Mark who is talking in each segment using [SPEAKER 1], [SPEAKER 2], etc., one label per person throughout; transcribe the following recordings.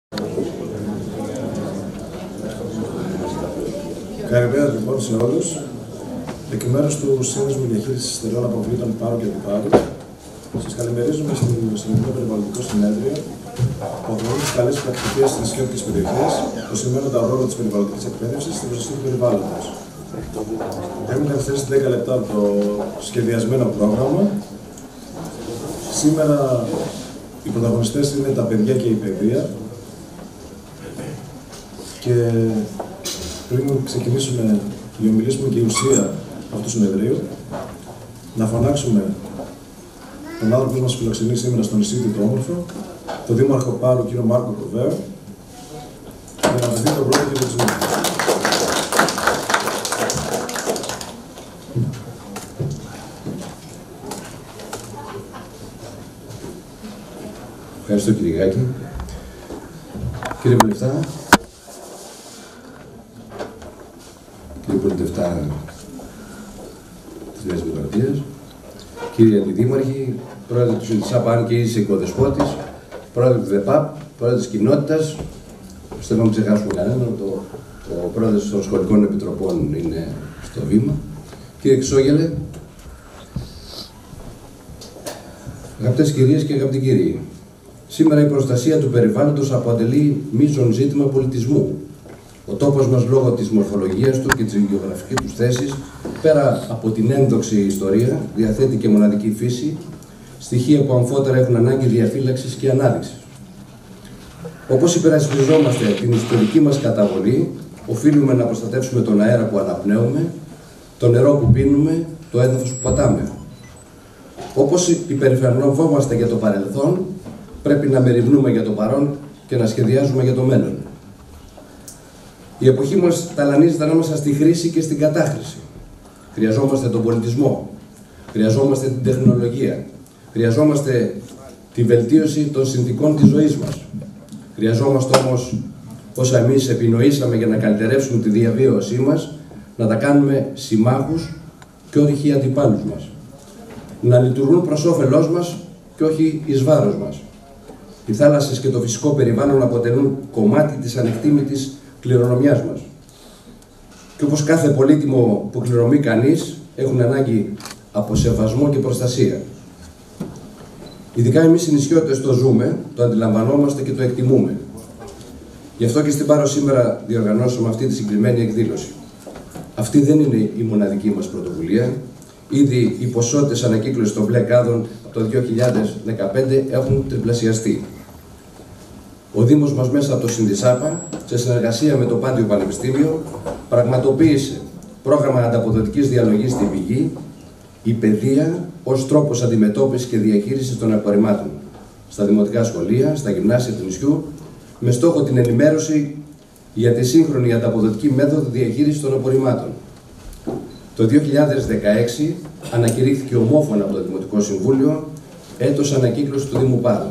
[SPEAKER 1] Καλημέρα λοιπόν σε όλους. Εκ μέρους του Σύνδεσμου Διαχείρισης Στερεών Αποβλήτων Πάρου και Αντιπάρου, σας καλημερίζουμε στο Συνολικό Περιβαλλοντικό Συνέδριο που αφορούν τις καλές πρακτικές στις νησιώτικες περιοχές, που σημαίνουν τον ρόλο της περιβαλλοντικής εκπαίδευσης στην προστασία του περιβάλλοντος. Έχουμε καθυστερήσει 10 λεπτά από το σχεδιασμένο πρόγραμμα. Σήμερα οι πρωταγωνιστές είναι τα παιδιά και η παιδεία. Και πριν ξεκινήσουμε η ομιλία και η ουσία αυτού του συνεδρίου, να φωνάξουμε τον άνθρωπο που μας φιλοξενεί σήμερα στο νησί του το όμορφο, τον Δήμαρχο Πάρου, κύριο Μάρκο Κοβέο, για να δει τον πρώτο χαιρετισμό.
[SPEAKER 2] Ευχαριστώ κύριε Γάκη. Κύριε Βουλευτά, κύριε Πολιτευτά της Νέας Δημοκρατίας, κύριε Αντιδήμαρχοι, πρόεδρε του ΣΥΝΤΙΣΑΠΑ, αν και είσαι οικοδεσπότης, πρόεδρε του ΔΕΠΑΠ, πρόεδρε της κοινότητας, ώστε να μην ξεχάσουμε κανέναν, ο πρόεδρος των σχολικών επιτροπών είναι στο βήμα, κύριε Ξόγελε, αγαπητές κυρίες και αγαπητοί κύριοι, σήμερα η προστασία του περιβάλλοντος αποτελεί μείζον ζήτημα πολιτισμού. Ο τόπος μας, λόγω της μορφολογίας του και της γεωγραφικής του θέσης, πέρα από την ένδοξη ιστορία, διαθέτει και μοναδική φύση, στοιχεία που αμφότερα έχουν ανάγκη διαφύλαξης και ανάδειξης. Όπως υπερασπιζόμαστε την ιστορική μας καταβολή, οφείλουμε να προστατεύσουμε τον αέρα που αναπνέουμε, το νερό που πίνουμε, το έδαφος που πατάμε. Όπως υπερηφανευόμαστε για το παρελθόν, πρέπει να μεριμνούμε για το παρόν και να σχεδιάζουμε για το μέλλον. Η εποχή μας ταλανίζεται ανάμεσα στη χρήση και στην κατάχρηση. Χρειαζόμαστε τον πολιτισμό, χρειαζόμαστε την τεχνολογία, χρειαζόμαστε τη βελτίωση των συνθηκών της ζωής μας. Χρειαζόμαστε όμως όσα εμείς επινοήσαμε για να καλυτερεύσουμε τη διαβίωσή μας, να τα κάνουμε συμμάχους και όχι αντιπάλους μας. Να λειτουργούν προς όφελός μας και όχι εις βάρος μας. Οι θάλασσες και το φυσικό περιβάλλον αποτελούν κομμάτι της ανεκτήμητης κληρονομιάς μας. Και όπως κάθε πολύτιμο που κληρονομεί κανείς, έχουν ανάγκη από σεβασμό και προστασία. Ειδικά εμείς οι νησιώτες το ζούμε, το αντιλαμβανόμαστε και το εκτιμούμε. Γι' αυτό και στην Πάρο σήμερα διοργανώσαμε αυτή τη συγκεκριμένη εκδήλωση. Αυτή δεν είναι η μοναδική μας πρωτοβουλία. Ήδη οι ποσότητες ανακύκλωσης των μπλε κάδων από το 2015 έχουν τριπλασιαστεί. Ο Δήμος μας μέσα από το ΣΥΝΤΙΣΑΠΑ, σε συνεργασία με το Πάντιο Πανεπιστήμιο, πραγματοποίησε πρόγραμμα ανταποδοτικής διαλογής στην πηγή, η παιδεία ως τρόπος αντιμετώπισης και διαχείρισης των απορριμμάτων στα δημοτικά σχολεία, στα γυμνάσια του νησιού, με στόχο την ενημέρωση για τη σύγχρονη ανταποδοτική μέθοδο διαχείρισης των απορριμμάτων. Το 2016 ανακηρύχθηκε ομόφωνα από το Δημοτικό Συμβούλιο έτος ανακύκλωσης του Δήμου Πάρου.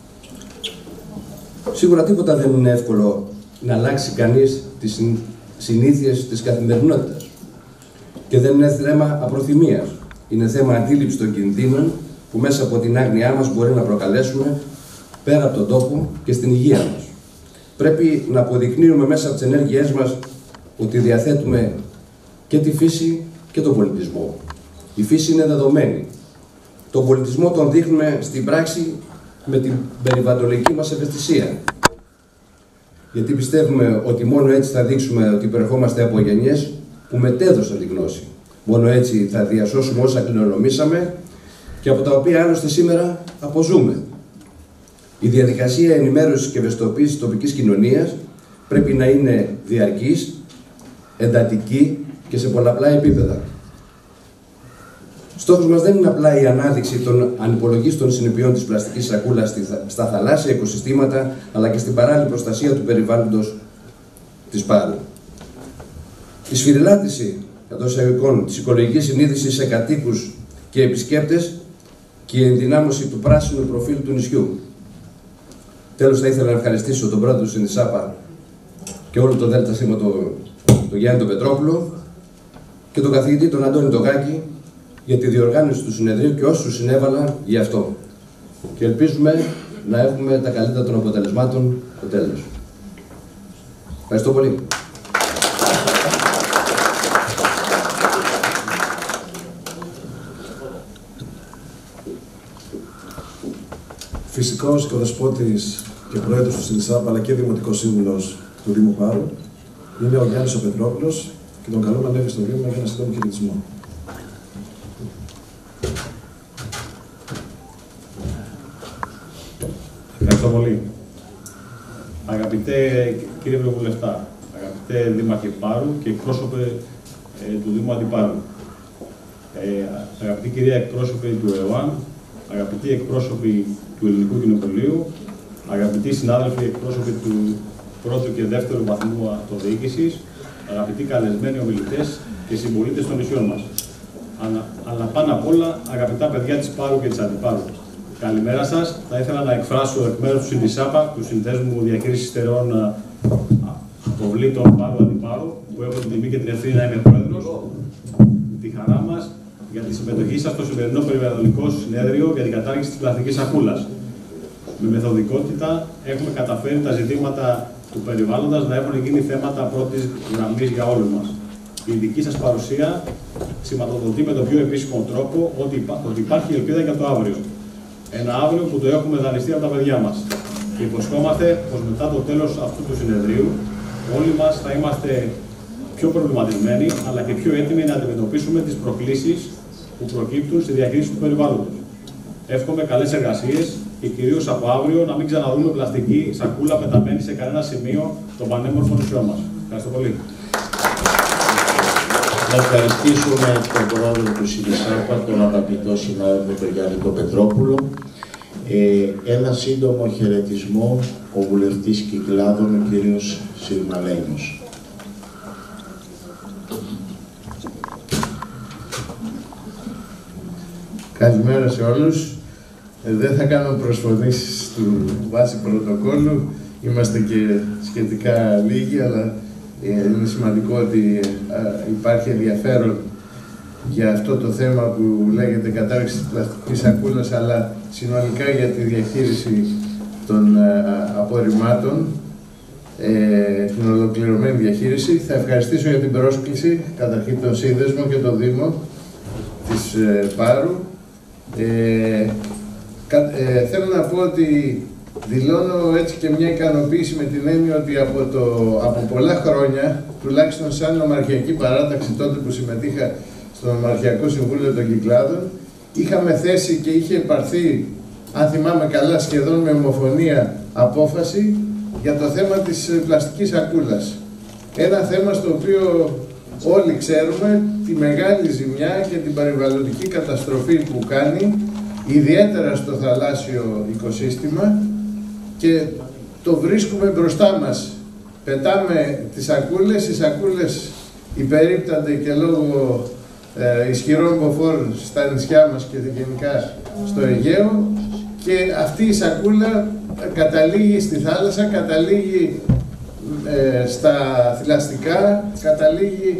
[SPEAKER 2] Σίγουρα τίποτα δεν είναι εύκολο να αλλάξει κανείς τις συνήθειες της καθημερινότητας. Και δεν είναι θέμα απροθυμίας. Είναι θέμα αντίληψης των κινδύνων που μέσα από την άγνοιά μας μπορεί να προκαλέσουμε πέρα από τον τόπο και στην υγεία μας. Πρέπει να αποδεικνύουμε μέσα από τις ενέργειές μας ότι διαθέτουμε και τη φύση και τον πολιτισμό. Η φύση είναι δεδομένη. Τον πολιτισμό τον δείχνουμε στην πράξη με την περιβαλλοντική μας ευαισθησία. Γιατί πιστεύουμε ότι μόνο έτσι θα δείξουμε ότι υπερχόμαστε από γενιές που μετέδωσαν τη γνώση. Μόνο έτσι θα διασώσουμε όσα κληρονομήσαμε και από τα οποία άλλωστε σήμερα αποζούμε. Η διαδικασία ενημέρωσης και ευαισθητοποίησης της τοπικής κοινωνίας πρέπει να είναι διαρκής, εντατική και σε πολλαπλά επίπεδα. Στόχος μας δεν είναι απλά η ανάδειξη των ανυπολογίστων συνεπειών της πλαστικής σακούλας στα θαλάσσια οικοσυστήματα, αλλά και στην παράλληλη προστασία του περιβάλλοντος της Πάρου. Η σφυριλάτηση κατ' εισαγωγικών της οικολογικής συνείδησης σε κατοίκους και επισκέπτες και η ενδυνάμωση του πράσινου προφίλ του νησιού. Τέλος, θα ήθελα να ευχαριστήσω τον πρόεδρο του ΣΥΝΤΙΣΑΠΑ και όλο το ΔΣ, τον Γιάννη τον Πετρόπουλο, και τον καθηγητή τον Αντώνη τον Γάκη για τη διοργάνωση του συνεδρίου και όσους συνέβαλαν γι' αυτό. Και ελπίζουμε να έχουμε τα καλύτερα των αποτελεσμάτων στο τέλος. Ευχαριστώ πολύ.
[SPEAKER 1] Φυσικός οικοδεσπότης και πρόεδρος του ΣΥΝΙΣΑΠ, αλλά και δημοτικός σύμβουλος του Δήμου Πάρου, είναι ο Γιάννης ο Πετρόπουλος και τον καλούμε να ανέβει στο βήμα για ένα σύντομο χαιρετισμό.
[SPEAKER 3] Ευχαριστώ πολύ. Αγαπητέ κύριε Ευρωβουλευτά, αγαπητέ Δήμαρχε Πάρου και εκπρόσωπε του Δήμου Αντιπάρου, αγαπητή κυρία εκπρόσωποι του ΕΟΑΝ, αγαπητοί εκπρόσωποι του Ελληνικού Κοινοβουλίου, αγαπητοί συνάδελφοι εκπρόσωποι του πρώτου και δεύτερου βαθμού αυτοδιοίκησης, αγαπητοί καλεσμένοι ομιλητές και συμπολίτες των νησιών μας. Αλλά πάνω απ' όλα, αγαπητά παιδιά της Πάρου και της Αντιπάρου. Καλημέρα σας. Θα ήθελα να εκφράσω εκ μέρους του ΣΥΝΤΙΣΑΠΑ, του Συνδέσμου Διαχείρισης Στερεών Αποβλήτων Πάρου Αντιπάρου, που έχω την τιμή και την ευθύνη να είμαι πρόεδρος, τη χαρά μας για τη συμμετοχή σας στο σημερινό περιβαλλοντικό συνέδριο για την κατάργηση της πλαστικής σακούλας. Με μεθοδικότητα έχουμε καταφέρει τα ζητήματα του περιβάλλοντας να έχουν γίνει θέματα πρώτης γραμμής για όλους μας. Η δική σας παρουσία σηματοδοτεί με τον πιο επίσημο τρόπο ότι υπάρχει ελπίδα για το αύριο. Ένα αύριο που το έχουμε δανειστεί από τα παιδιά μας. Και υποσχόμαστε πως μετά το τέλος αυτού του συνεδρίου όλοι μας θα είμαστε πιο προβληματισμένοι αλλά και πιο έτοιμοι να αντιμετωπίσουμε τις προκλήσεις που προκύπτουν στη διαχείριση του περιβάλλοντος. Εύχομαι καλές εργασίες και κυρίως από αύριο να μην ξαναδούμε πλαστική σακούλα πεταμένη σε κανένα σημείο των πανέμορφων νησιών μας. Ευχαριστώ πολύ.
[SPEAKER 4] Να ευχαριστήσουμε τον πρόεδρο του ΣΥΝΙΣΑΠΑ, τον αγαπητό συνάδελφο τον Γιάννη τον Πετρόπουλο. Ένα σύντομο χαιρετισμό ο βουλευτής Κυκλάδων, ο κύριος Συρμαλένιος.
[SPEAKER 5] Καλημέρα σε όλους. Δεν θα κάνω προσφωνήσεις του βάση πρωτοκόλλου. Είμαστε και σχετικά λίγοι, αλλά είναι σημαντικό ότι υπάρχει ενδιαφέρον για αυτό το θέμα που λέγεται κατάργηση της πλαστικής σακούλας, αλλά συνολικά για τη διαχείριση των απορριμμάτων, την ολοκληρωμένη διαχείριση. Θα ευχαριστήσω για την πρόσκληση, καταρχήν τον Σύνδεσμο και τον Δήμο της Πάρου. Θέλω να πω ότι δηλώνω έτσι και μια ικανοποίηση με την έννοια ότι από πολλά χρόνια, τουλάχιστον σαν νομαρχιακή παράταξη τότε που συμμετείχα στο Νομαρχιακό Συμβούλιο των Κυκλάδων, είχαμε θέσει και είχε υπαρθεί, αν θυμάμαι καλά, σχεδόν με ομοφωνία απόφαση για το θέμα της πλαστικής σακούλας. Ένα θέμα στο οποίο όλοι ξέρουμε τη μεγάλη ζημιά και την περιβαλλοντική καταστροφή που κάνει, ιδιαίτερα στο θαλάσσιο οικοσύστημα, και το βρίσκουμε μπροστά μας. Πετάμε τις σακούλες, οι σακούλες υπερίπτανται και λόγω ισχυρών μποφόρ στα νησιά μας και γενικά στο Αιγαίο, και αυτή η σακούλα καταλήγει στη θάλασσα, καταλήγει στα θηλαστικά, καταλήγει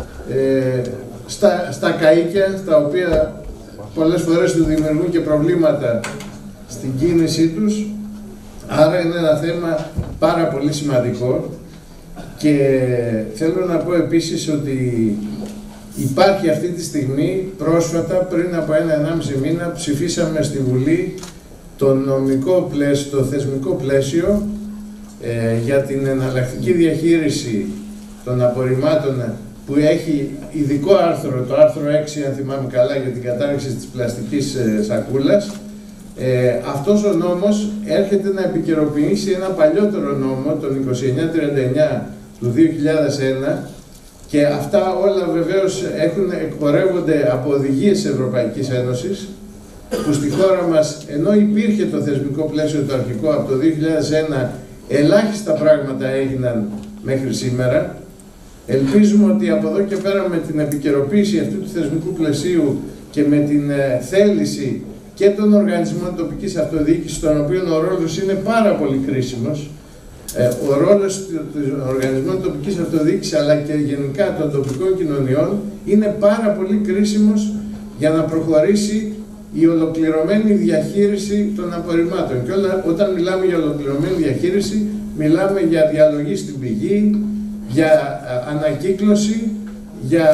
[SPEAKER 5] στα καΐκια, τα οποία πολλές φορές του δημιουργούν και προβλήματα στην κίνησή τους. Άρα είναι ένα θέμα πάρα πολύ σημαντικό, και θέλω να πω επίσης ότι υπάρχει αυτή τη στιγμή, πρόσφατα, πριν από 1-1,5 μήνα, ψηφίσαμε στη Βουλή το νομικό πλαίσιο, το θεσμικό πλαίσιο για την εναλλακτική διαχείριση των απορριμμάτων, που έχει ειδικό άρθρο, το άρθρο 6, αν θυμάμαι καλά, για την κατάργηση της πλαστικής σακούλας. Αυτός ο νόμος έρχεται να επικαιροποιήσει ένα παλιότερο νόμο, τον 2939 του 2001, και αυτά όλα βεβαίως εκπορεύονται από οδηγίες Ευρωπαϊκής Ένωσης, που στη χώρα μας, ενώ υπήρχε το θεσμικό πλαίσιο το αρχικό από το 2001, ελάχιστα πράγματα έγιναν μέχρι σήμερα. Ελπίζουμε ότι από εδώ και πέρα, με την επικαιροποίηση αυτού του θεσμικού πλαισίου και με την θέληση και των οργανισμών τοπικής αυτοδιοίκησης, των οποίων ο ρόλος είναι πάρα πολύ κρίσιμος, ο ρόλος των οργανισμών τοπικής αυτοδιοίκησης αλλά και γενικά των τοπικών κοινωνιών είναι πάρα πολύ κρίσιμος για να προχωρήσει η ολοκληρωμένη διαχείριση των απορριμμάτων. Και όταν μιλάμε για ολοκληρωμένη διαχείριση, μιλάμε για διαλογή στην πηγή, για ανακύκλωση, για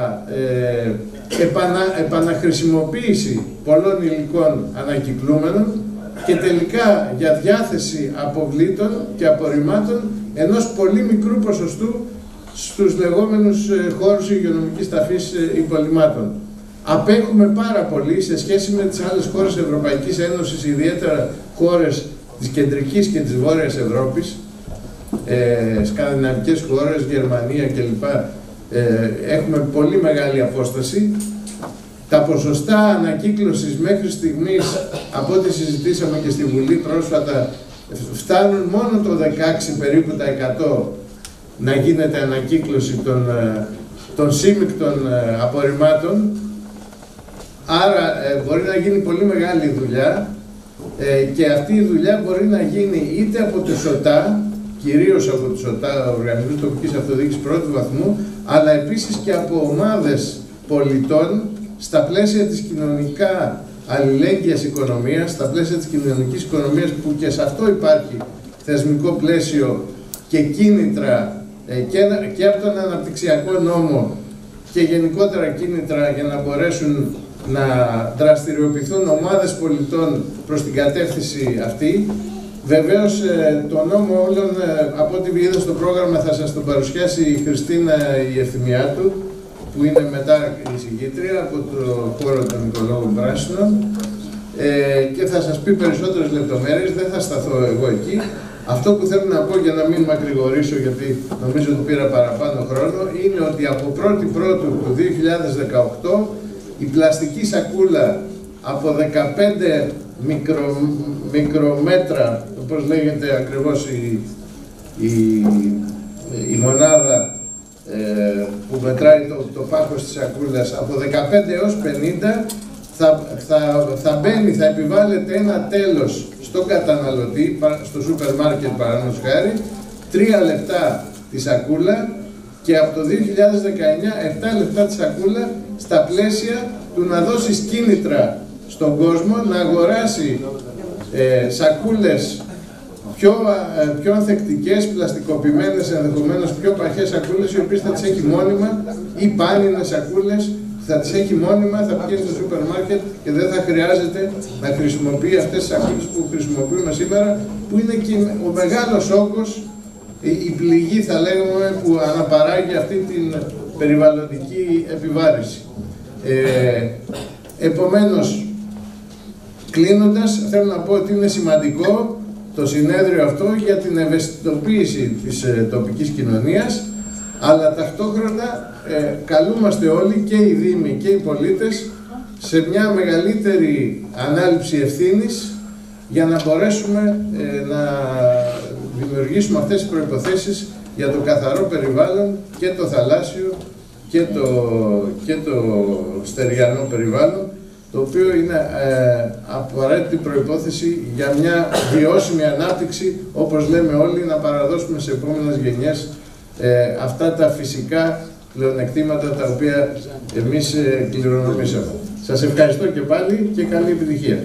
[SPEAKER 5] επαναχρησιμοποίηση πολλών υλικών ανακυκλούμενων και τελικά για διάθεση αποβλήτων και απορριμμάτων ενός πολύ μικρού ποσοστού στους λεγόμενους χώρους υγειονομικής ταφής υπολειμμάτων. Απέχουμε πάρα πολύ σε σχέση με τις άλλες χώρες Ευρωπαϊκής Ένωσης, ιδιαίτερα χώρες της κεντρικής και της βόρειας Ευρώπης, σκανδιναβικές χώρες, Γερμανία κλπ. Έχουμε πολύ μεγάλη απόσταση. Τα ποσοστά ανακύκλωσης μέχρι στιγμής, από ό,τι συζητήσαμε και στη Βουλή πρόσφατα, φτάνουν μόνο το 16 περίπου τα 100 να γίνεται ανακύκλωση των σύμμικτων απορριμμάτων. Άρα μπορεί να γίνει πολύ μεγάλη δουλειά και αυτή η δουλειά μπορεί να γίνει είτε από τους ΟΤΑ, κυρίως από τους ΟΤΑ, Οργανισμούς Τοπικής Αυτοδιοίκησης πρώτου βαθμού, αλλά επίσης και από ομάδες πολιτών στα πλαίσια της κοινωνικά αλληλέγγυας οικονομίας, στα πλαίσια της κοινωνικής οικονομίας που και σε αυτό υπάρχει θεσμικό πλαίσιο και κίνητρα και από τον αναπτυξιακό νόμο και γενικότερα κίνητρα για να μπορέσουν να δραστηριοποιηθούν ομάδες πολιτών προς την κατεύθυνση αυτή. Βεβαίως, το νόμο όλων, από ό,τι είδα στο πρόγραμμα, θα σας τον παρουσιάσει η Χριστίνα η Ευθυμιάτου, που είναι μετά η εισηγήτρια από το χώρο των Οικολόγων Πράσινων, και θα σας πει περισσότερες λεπτομέρειες, δεν θα σταθώ εγώ εκεί. Αυτό που θέλω να πω για να μην μακρηγορήσω, γιατί νομίζω ότι πήρα παραπάνω χρόνο, είναι ότι από 1η Πρώτου του 2018 η πλαστική σακούλα από 15 μικρομέτρα, όπως λέγεται ακριβώς η μονάδα που μετράει το πάχος της σακούλας, από 15 έως 50 θα επιβάλλεται ένα τέλος στον καταναλωτή, στο σούπερ μάρκετ παραδείγματος χάρη, 3 λεπτά τη σακούλα, και από το 2019 7 λεπτά τη σακούλα, στα πλαίσια του να δώσεις κίνητρα στον κόσμο να αγοράσει σακούλες πιο ανθεκτικές, πλαστικοποιημένες, ενδεχομένως πιο παχές σακούλες, οι οποίες θα τις έχει μόνιμα, ή πάνινες σακούλες, θα τις έχει μόνιμα, θα πηγαίνει στο σούπερ μάρκετ και δεν θα χρειάζεται να χρησιμοποιεί αυτές τις σακούλες που χρησιμοποιούμε σήμερα, που είναι και ο μεγάλος όγκος, η πληγή θα λέγαμε, που αναπαράγει αυτή την περιβαλλοντική επιβάρηση. Επομένως, κλείνοντας, θέλω να πω ότι είναι σημαντικό το συνέδριο αυτό για την ευαισθητοποίηση της τοπικής κοινωνίας, αλλά ταυτόχρονα καλούμαστε όλοι, και οι Δήμοι και οι πολίτες, σε μια μεγαλύτερη ανάληψη ευθύνης για να μπορέσουμε να δημιουργήσουμε αυτές τις προϋποθέσεις για το καθαρό περιβάλλον, και το θαλάσσιο και το στεριανό περιβάλλον, το οποίο είναι απαραίτητη προϋπόθεση για μια βιώσιμη ανάπτυξη, όπως λέμε όλοι, να παραδώσουμε σε επόμενες γενιές αυτά τα φυσικά πλεονεκτήματα τα οποία εμείς κληρονομήσαμε. Σας ευχαριστώ και πάλι και καλή επιτυχία.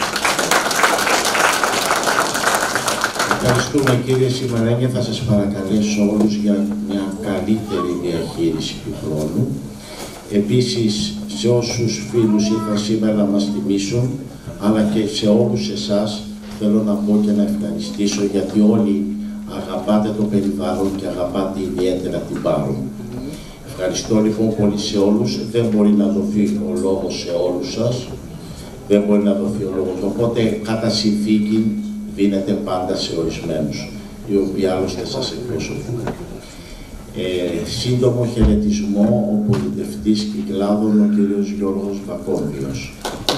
[SPEAKER 4] Ευχαριστούμε κύριε Σιμαρένια. Θα σας παρακαλέσω όλους για μια καλύτερη διαχείριση του χρόνου. Επίσης, σε όσους φίλους ήρθαν σήμερα να μας τιμήσουν, αλλά και σε όλους εσάς, θέλω να πω και να ευχαριστήσω, γιατί όλοι αγαπάτε το περιβάλλον και αγαπάτε ιδιαίτερα την Πάρο. Ευχαριστώ λοιπόν πολύ σε όλους. Δεν μπορεί να δοθεί ο λόγος σε όλους σας. Δεν μπορεί να δοθεί ο λόγος. Οπότε, κατά συνθήκη, δίνεται πάντα σε ορισμένους, οι οποίοι άλλωστε σας εκπροσωπούν. Σύντομο χαιρετισμό, ο πολιτευτής Κυκλάδων, ο κ. Γιώργος Βακόβιος.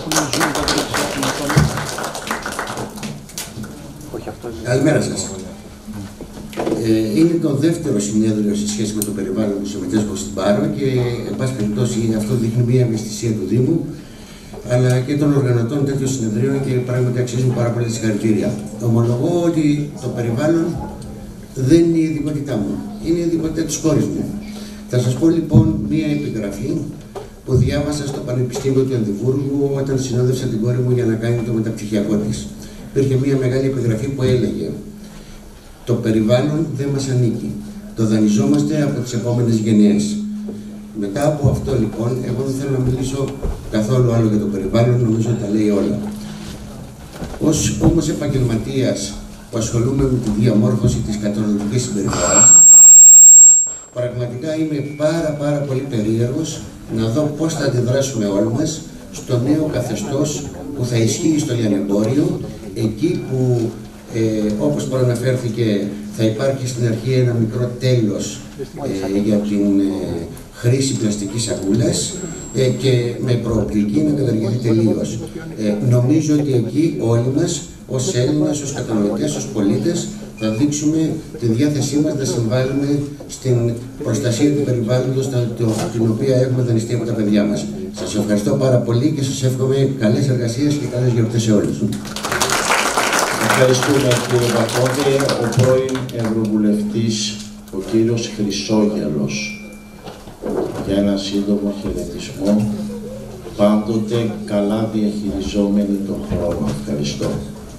[SPEAKER 6] Καλημέρα σας. Είναι το δεύτερο συνέδριο σε σχέση με το περιβάλλον που συμμετέχω στην Πάρο και, εν πάση περιπτώσει, αυτό δείχνει μια ευαισθησία του Δήμου, αλλά και των οργανωτών τέτοιων συνεδρίων, και πράγματι αξίζουν πάρα πολύ συγχαρητήρια. Ομολογώ ότι το περιβάλλον δεν είναι η ειδικότητά μου, είναι η ειδικότητα της κόρης μου. Θα σας πω λοιπόν μία επιγραφή που διάβασα στο Πανεπιστήμιο του Εδιμβούργου όταν συνόδευσα την κόρη μου για να κάνει το μεταπτυχιακό της. Υπήρχε μια μεγάλη επιγραφή που έλεγε «Το περιβάλλον δεν μας ανήκει. Το δανειζόμαστε από τις επόμενες γενιές». Μετά από αυτό λοιπόν, εγώ δεν θέλω να μιλήσω καθόλου άλλο για το περιβάλλον, νομίζω ότι τα λέει όλα. Ως όμως επαγγελματίας που ασχολούμαι με τη διαμόρφωση της καταναλωτικής συμπεριφοράς, πραγματικά είμαι πάρα πολύ περίεργος να δω πώς θα αντιδράσουμε όλοι μας στο νέο καθεστώς που θα ισχύει στο λιανεμπόριο, εκεί που όπως προαναφέρθηκε θα υπάρχει στην αρχή ένα μικρό τέλος για την χρήση πλαστικής σακούλας και με προοπτική να καταργηθεί τελείως. Νομίζω ότι εκεί όλοι μας ως Έλληνες, ως καταναλωτές, ως πολίτες θα δείξουμε τη διάθεσή μας να συμβάλλουμε στην προστασία του περιβάλλοντος την οποία έχουμε δανειστεί από τα παιδιά μας. Σας ευχαριστώ πάρα πολύ και σας εύχομαι καλές εργασίες και καλές γιορτές σε όλους.
[SPEAKER 4] Ευχαριστούμε κύριε Παπόδη. Ο πρώην Ευρωβουλευτής, ο κύριος Χρυσόγελος, για ένα σύντομο χαιρετισμό, πάντοτε καλά διαχειριζόμενοι τον χρόνο. Ευχαριστώ.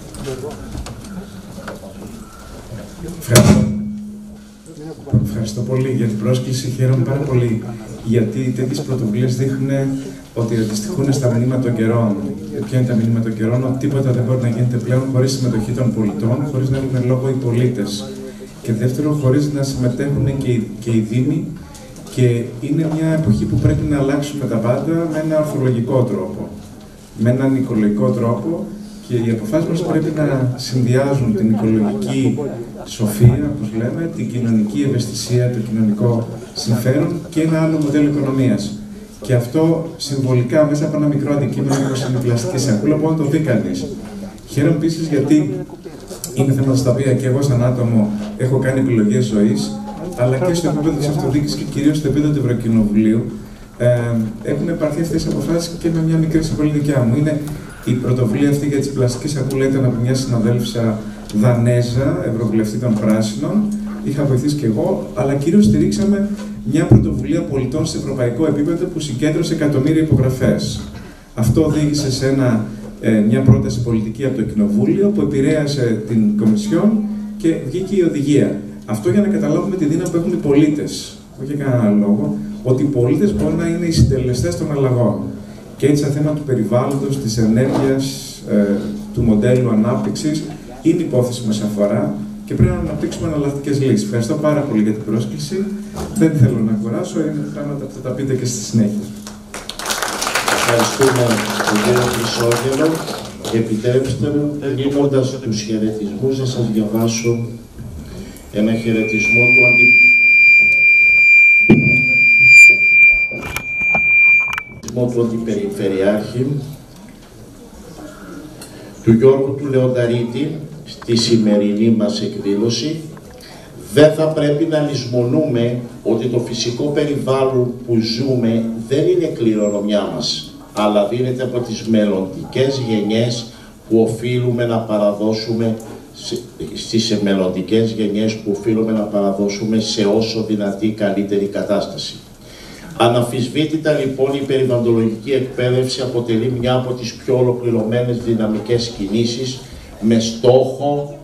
[SPEAKER 7] Ευχαριστώ πολύ για την πρόσκληση. Χαίρομαι πάρα πολύ γιατί τέτοιες πρωτοβουλίες δείχνουν ότι αντιστοιχούν στα μηνύματα των καιρών. Ποια είναι τα μηνύματα των καιρών? Ότι τίποτα δεν μπορεί να γίνεται πλέον χωρίς συμμετοχή των πολιτών, χωρίς να έχουν λόγο οι πολίτες. Και δεύτερον, χωρίς να συμμετέχουν και οι δήμοι. Και είναι μια εποχή που πρέπει να αλλάξουμε τα πάντα με ένα ορθολογικό τρόπο, με έναν οικολογικό τρόπο. Και οι αποφάσεις μας πρέπει να συνδυάζουν την οικολογική σοφία, όπως λέμε, την κοινωνική ευαισθησία, το κοινωνικό συμφέρον και ένα άλλο μοντέλο οικονομίας. Και αυτό συμβολικά μέσα από ένα μικρό αντικείμενο όπως είναι η πλαστική σακούλα μπορεί να το δει κανείς. Χαίρομαι επίσης γιατί είναι θέματα στα οποία και εγώ σαν άτομο έχω κάνει επιλογές ζωής, αλλά και στο επίπεδο της αυτοδιοίκησης και κυρίως στο επίπεδο του Ευρωκοινοβουλίου έχουν πάρθει αυτές τις αποφάσεις και με μια μικρή συμβολή δικιά μου. Είναι η πρωτοβουλία αυτή για τις πλαστικές σακούλα ήταν από μια συναδέλφισσα Δανέζα, Ευρωβουλευτή των Πράσινων. Είχα βοηθήσει και εγώ, αλλά κυρίως στηρίξαμε μια πρωτοβουλία πολιτών σε ευρωπαϊκό επίπεδο που συγκέντρωσε εκατομμύρια υπογραφές. Αυτό οδήγησε σε μια πρόταση πολιτική από το Κοινοβούλιο που επηρέασε την Κομισιόν και βγήκε η οδηγία. Αυτό για να καταλάβουμε τη δύναμη που έχουν οι πολίτες. Όχι για κανένα λόγο, ότι οι πολίτες μπορεί να είναι οι συντελεστές των αλλαγών. Και έτσι, στα θέματα του περιβάλλοντος, της ενέργειας, του μοντέλου ανάπτυξης, είναι υπόθεση που μας αφορά και πρέπει να αναπτύξουμε εναλλακτικές λύσεις. Ευχαριστώ πάρα πολύ για την πρόσκληση. Δεν θέλω να κουράσω, είναι πράγματα που θα τα πείτε και στη συνέχεια.
[SPEAKER 4] Ευχαριστούμε τον κύριο Χρυσόγελο. Επιτρέψτε μου, κλείνοντας τους χαιρετισμούς, να σας διαβάσω ένα χαιρετισμό του Αντιπεριφερειάρχη, του Γιώργου του Λεονταρίτη, στη σημερινή μας εκδήλωση. Δεν θα πρέπει να λησμονούμε ότι το φυσικό περιβάλλον που ζούμε δεν είναι κληρονομιά μας, αλλά δίνεται από τις μελλοντικές γενιές που οφείλουμε να παραδώσουμε στις μελλοντικές γενιές που οφείλουμε να παραδώσουμε σε όσο δυνατή καλύτερη κατάσταση. Αναμφισβήτητα λοιπόν η περιβαλλοντολογική εκπαίδευση αποτελεί μια από τις πιο ολοκληρωμένες δυναμικές κινήσεις με στόχο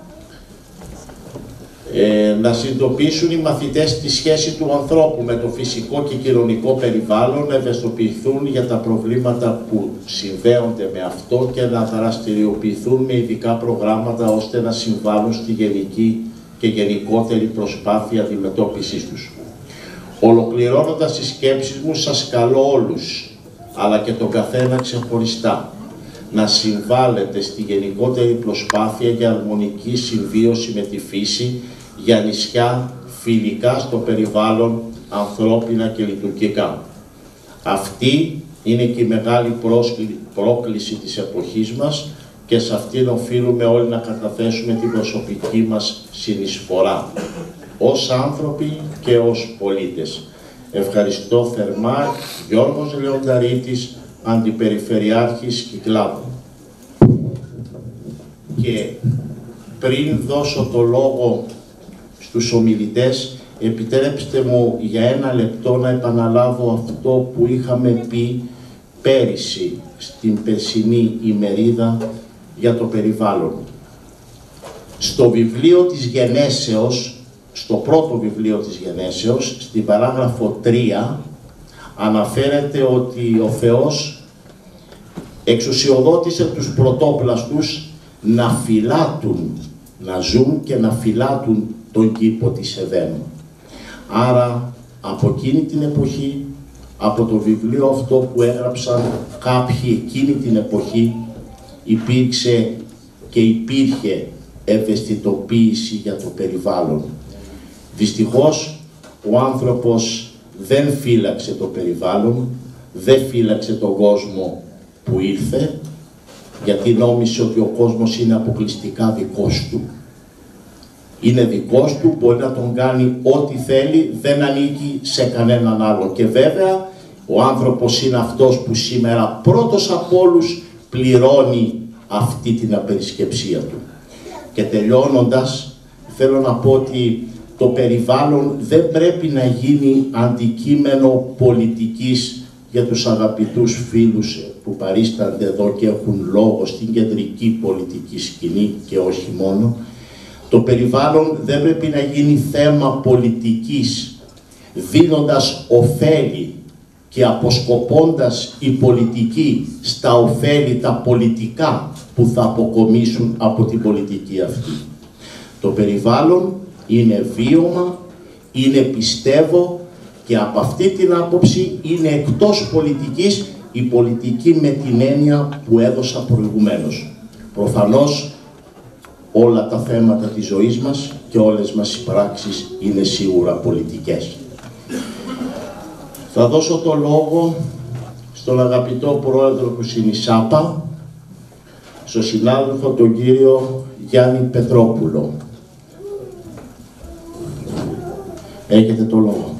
[SPEAKER 4] να συνειδητοποιήσουν οι μαθητές τη σχέση του ανθρώπου με το φυσικό και κοινωνικό περιβάλλον, να ευαισθητοποιηθούν για τα προβλήματα που συνδέονται με αυτό και να δραστηριοποιηθούν με ειδικά προγράμματα ώστε να συμβάλλουν στη γενική και γενικότερη προσπάθεια αντιμετώπισης τους. Ολοκληρώνοντας τις σκέψεις μου, σας καλώ όλους, αλλά και τον καθένα ξεχωριστά, να συμβάλλετε στη γενικότερη προσπάθεια για αρμονική συμβίωση με τη φύση, για νησιά φιλικά στο περιβάλλον, ανθρώπινα και λειτουργικά. Αυτή είναι και η μεγάλη πρόκληση της εποχής μας και σε αυτήν οφείλουμε όλοι να καταθέσουμε την προσωπική μας συνεισφορά, ως άνθρωποι και ως πολίτες. Ευχαριστώ θερμά, Γιώργος Λεονταρίτης, Αντιπεριφερειάρχης Κυκλάδων. Και πριν δώσω το λόγο στους ομιλητές, επιτρέψτε μου για ένα λεπτό να επαναλάβω αυτό που είχαμε πει πέρυσι στην περσινή ημερίδα για το περιβάλλον. Στο βιβλίο της Γενέσεως, στο πρώτο βιβλίο της Γενέσεως, στην παράγραφο 3, αναφέρεται ότι ο Θεός εξουσιοδότησε τους πρωτόπλαστους να φυλάτουν, να ζουν και να φυλάτουν τον κήπο της Εδέμ. Άρα, από εκείνη την εποχή, από το βιβλίο αυτό που έγραψαν κάποιοι εκείνη την εποχή, υπήρξε και υπήρχε ευαισθητοποίηση για το περιβάλλον. Δυστυχώς, ο άνθρωπος δεν φύλαξε το περιβάλλον, δεν φύλαξε τον κόσμο που ήρθε, γιατί νόμισε ότι ο κόσμος είναι αποκλειστικά δικός του. Είναι δικός του, μπορεί να τον κάνει ό,τι θέλει, δεν ανήκει σε κανέναν άλλον. Και βέβαια, ο άνθρωπος είναι αυτός που σήμερα πρώτος από όλους πληρώνει αυτή την απερισκεψία του. Και τελειώνοντας, θέλω να πω ότι το περιβάλλον δεν πρέπει να γίνει αντικείμενο πολιτικής για τους αγαπητούς φίλους που παρίστανται εδώ και έχουν λόγο στην κεντρική πολιτική σκηνή και όχι μόνο. Το περιβάλλον δεν πρέπει να γίνει θέμα πολιτικής, δίνοντας ωφέλη και αποσκοπώντας η πολιτική στα ωφέλη τα πολιτικά που θα αποκομίσουν από την πολιτική αυτή. Το περιβάλλον είναι βίωμα, είναι πιστεύω και από αυτή την άποψη είναι εκτός πολιτικής η πολιτική με την έννοια που έδωσα προηγουμένως. Προφανώς όλα τα θέματα της ζωής μας και όλες μας οι πράξεις είναι σίγουρα πολιτικές. Θα δώσω το λόγο στον αγαπητό πρόεδρο του ΣΥΝΙΣΑΠΑ, στον συνάδελφο τον κύριο Γιάννη Πετρόπουλο. Έχετε το λόγο.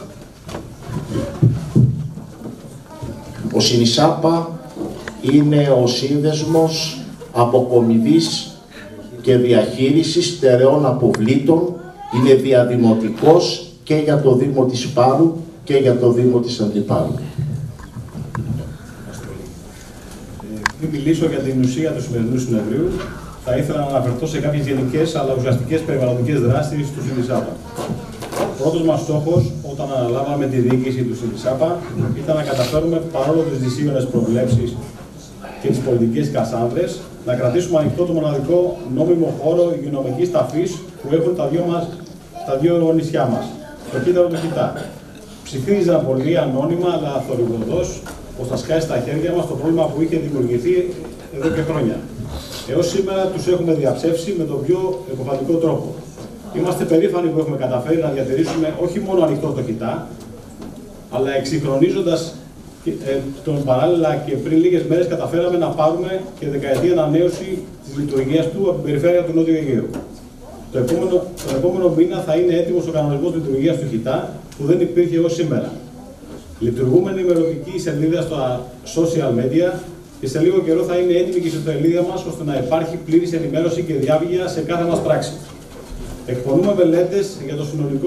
[SPEAKER 4] Ο ΣΥΝΙΣΑΠΑ είναι ο σύνδεσμος αποκομιδής και διαχείρισης στερεών αποβλήτων, είναι διαδημοτικός και για το Δήμο της Πάρου και για το Δήμο της Αντιπάρου.
[SPEAKER 3] Πριν μιλήσω για την ουσία του σημερινού συνεδρίου, θα ήθελα να αναφερθώ σε κάποιες γενικές αλλά ουσιαστικές περιβαλλοντικές δράσεις του ΣΥΝΙΣΑΠΑ. Ο πρώτος μας στόχος, όταν αναλάβαμε τη διοίκηση του ΣΥΝΙΣΑΠΑ, ήταν να καταφέρουμε, παρόλο τις δυσίωνες προβλέψεις και τις πολιτικές κασάνδρες, να κρατήσουμε ανοιχτό το μοναδικό νόμιμο χώρο υγειονομικής ταφής που έχουν τα δύο νησιά μας, το Κύτταρο και το Χιτά. Ψηφίζαν πολύ ανώνυμα αλλά θορυβοδός πως θα σκάσει στα χέρια μας το πρόβλημα που είχε δημιουργηθεί εδώ και χρόνια. Έως σήμερα τους έχουμε διαψεύσει με τον πιο επωφελικό τρόπο. Είμαστε περήφανοι που έχουμε καταφέρει να διατηρήσουμε όχι μόνο ανοιχτό το Χιτά, αλλά εξυγχρονίζοντας τον παράλληλα και πριν λίγες μέρες καταφέραμε να πάρουμε και δεκαετή ανανέωση της λειτουργίας του από την περιφέρεια του Νότιου Αιγαίου. Τον επόμενο μήνα θα είναι έτοιμος ο κανονισμός λειτουργίας του Χιτά που δεν υπήρχε έως σήμερα. Λειτουργούμε ενημερωτική σελίδα στα social media και σε λίγο καιρό θα είναι έτοιμη και η ιστοσελίδα μας ώστε να υπάρχει πλήρης ενημέρωση και διάβγεια σε κάθε μας πράξη. Εκπονούμε μελέτες για το συνολικό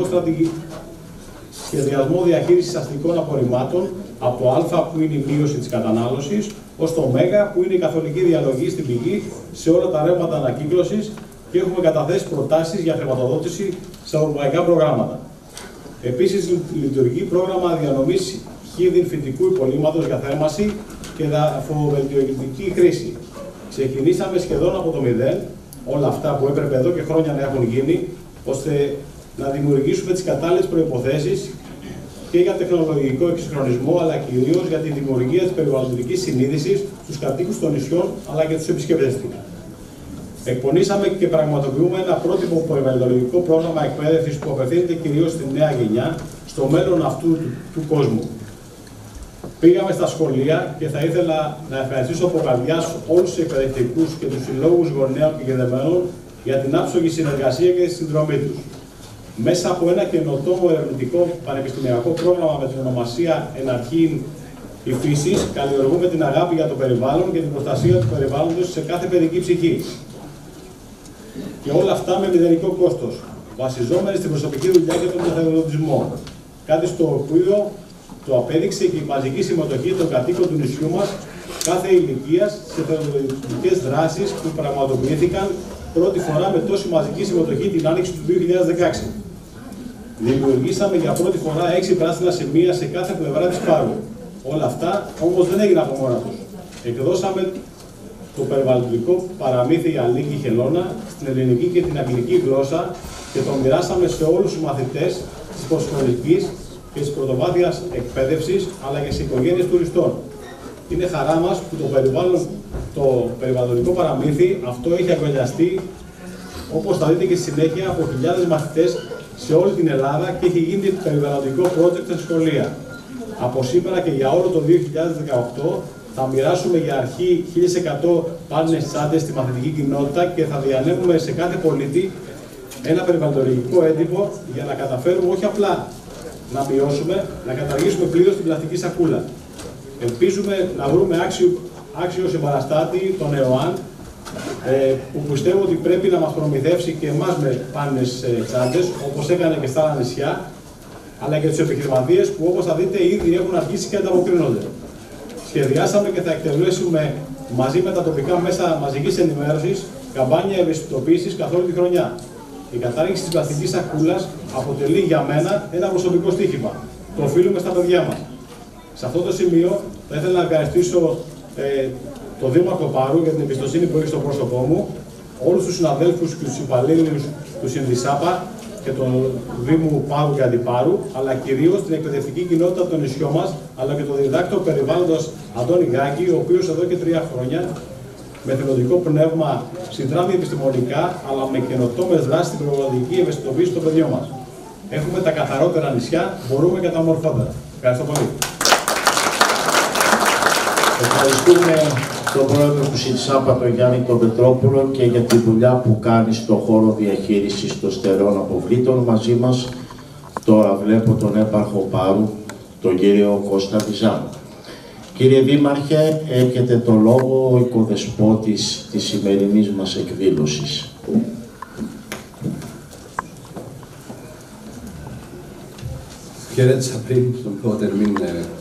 [SPEAKER 3] σχεδιασμό διαχείρισης αστικών απορριμμάτων από το Α που είναι η μείωση της κατανάλωσης ως το Μ που είναι η καθολική διαλογή στην πηγή σε όλα τα ρεύματα ανακύκλωσης και έχουμε καταθέσει προτάσεις για χρηματοδότηση σε ευρωπαϊκά προγράμματα. Επίσης, λειτουργεί πρόγραμμα διανομής χίδιν φυτικού υπολείμματος για θέρμανση και δαφοβελτιωτική χρήση. Ξεκινήσαμε σχεδόν από το μηδέν όλα αυτά που έπρεπε εδώ και χρόνια να έχουν γίνει, ώστε να δημιουργήσουμε τις κατάλληλες προϋποθέσεις και για τεχνολογικό εξυγχρονισμό, αλλά κυρίως για τη δημιουργία της περιβαλλοντικής συνείδησης στους κατοίκους των νησιών, αλλά και τους επισκέπτες του. Εκπονήσαμε και πραγματοποιούμε ένα πρότυπο περιβαλλοντικό πρόγραμμα εκπαίδευσης που απευθύνεται κυρίως στη νέα γενιά, στο μέλλον αυτού του κόσμου. Πήγαμε στα σχολεία και θα ήθελα να ευχαριστήσω από καρδιάς όλους τους εκπαιδευτικούς και τους συλλόγους γονέων και γενεμένων για την άψογη συνεργασία και τη συνδρομή τους. Μέσα από ένα καινοτόμο ερευνητικό πανεπιστημιακό πρόγραμμα με την ονομασία Εναρχήν η φύση, καλλιεργούμε την αγάπη για το περιβάλλον και την προστασία του περιβάλλοντος σε κάθε παιδική ψυχή. Και όλα αυτά με μηδενικό κόστος. βασιζόμενοι στην προσωπική δουλειά και τον εθελοντισμό. Κάτι στο οποίο το απέδειξε και η μαζική συμμετοχή των κατοίκων του νησιού μας κάθε ηλικίας σε εθελοντικές δράσεις που πραγματοποιήθηκαν πρώτη φορά με τόση μαζική συμμετοχή την άνοιξη του 2016. Δημιουργήσαμε για πρώτη φορά 6 πράσινα σημεία σε κάθε πλευρά της Πάρου. Όλα αυτά όμως δεν έγιναν από μόνα τους. Εκδώσαμε το περιβαλλοντικό παραμύθι Αλίκη Χελώνα στην ελληνική και την αγγλική γλώσσα και το μοιράσαμε σε όλους τους μαθητές της προσχολικής και της πρωτοβάθειας εκπαίδευσης αλλά και σε οικογένειες τουριστών. Είναι χαρά μας που το περιβαλλοντικό παραμύθι αυτό έχει αγκαλιαστεί, όπως θα δείτε και στη συνέχεια, από χιλιάδες μαθητές σε όλη την Ελλάδα και έχει γίνει περιβαλλοντικό project στα σχολεία. Από σήμερα και για όλο το 2018 θα μοιράσουμε για αρχή 1100 πάνινες τσάντες στη μαθητική κοινότητα και θα διανέμουμε σε κάθε πολίτη ένα περιβαλλοντικό έντυπο για να καταφέρουμε όχι απλά να μειώσουμε, να καταργήσουμε πλήρως την πλαστική σακούλα. Ελπίζουμε να βρούμε άξιο συμπαραστάτη, τον ΕΟΑΝ, που πιστεύω ότι πρέπει να μας προμηθεύσει και εμάς με πάνινες τσάντες, όπως έκανε και στα άλλα νησιά, αλλά και τους επιχειρηματίες που, όπως θα δείτε, ήδη έχουν αρχίσει και ανταποκρίνονται. Σχεδιάσαμε και θα εκτελέσουμε μαζί με τα τοπικά μέσα μαζικής ενημέρωσης καμπάνια ευαισθητοποίησης καθ' όλη τη χρονιά. Η κατάργηση της πλαστικής σακούλας αποτελεί για μένα ένα προσωπικό στοίχημα. Το οφείλουμε στα παιδιά μας. Σε αυτό το σημείο θα ήθελα να ευχαριστήσω τον Δήμαρχο Πάρου για την εμπιστοσύνη που έχει στο πρόσωπό μου, όλους τους συναδέλφους και τους υπαλλήλους του Συνδυσάπα και των Δήμου Πάρου και Αντιπάρου, αλλά κυρίως την εκπαιδευτική κοινότητα των νησιών μας, αλλά και τον διδάκτο περιβάλλοντος Αντώνη Γκάκη, ο οποίος εδώ και 3 χρόνια με θελοντικό πνεύμα συνδράμει επιστημονικά, αλλά με καινοτόμες δράσεις στην περιβαλλοντική ευαισθητοποίηση των παιδιών μας. Έχουμε τα καθαρότερα νησιά, μπορούμε και τα ομορφότερα. Ευχαριστώ πολύ.
[SPEAKER 4] Ευχαριστούμε τον πρόεδρο του Συνδυσάπα, τον Γιάννη τον Πετρόπουλο, και για τη δουλειά που κάνει στον χώρο διαχείρισης των στερεών αποβλήτων. Μαζί μας τώρα βλέπω τον έπαρχο Πάρου, τον κύριο Κώστα Βυζάνο. Κύριε Δήμαρχε, έχετε το λόγο, ο οικοδεσπότης της σημερινής μας εκδήλωσης.
[SPEAKER 2] Χαιρέτησα πριν, οπότε μην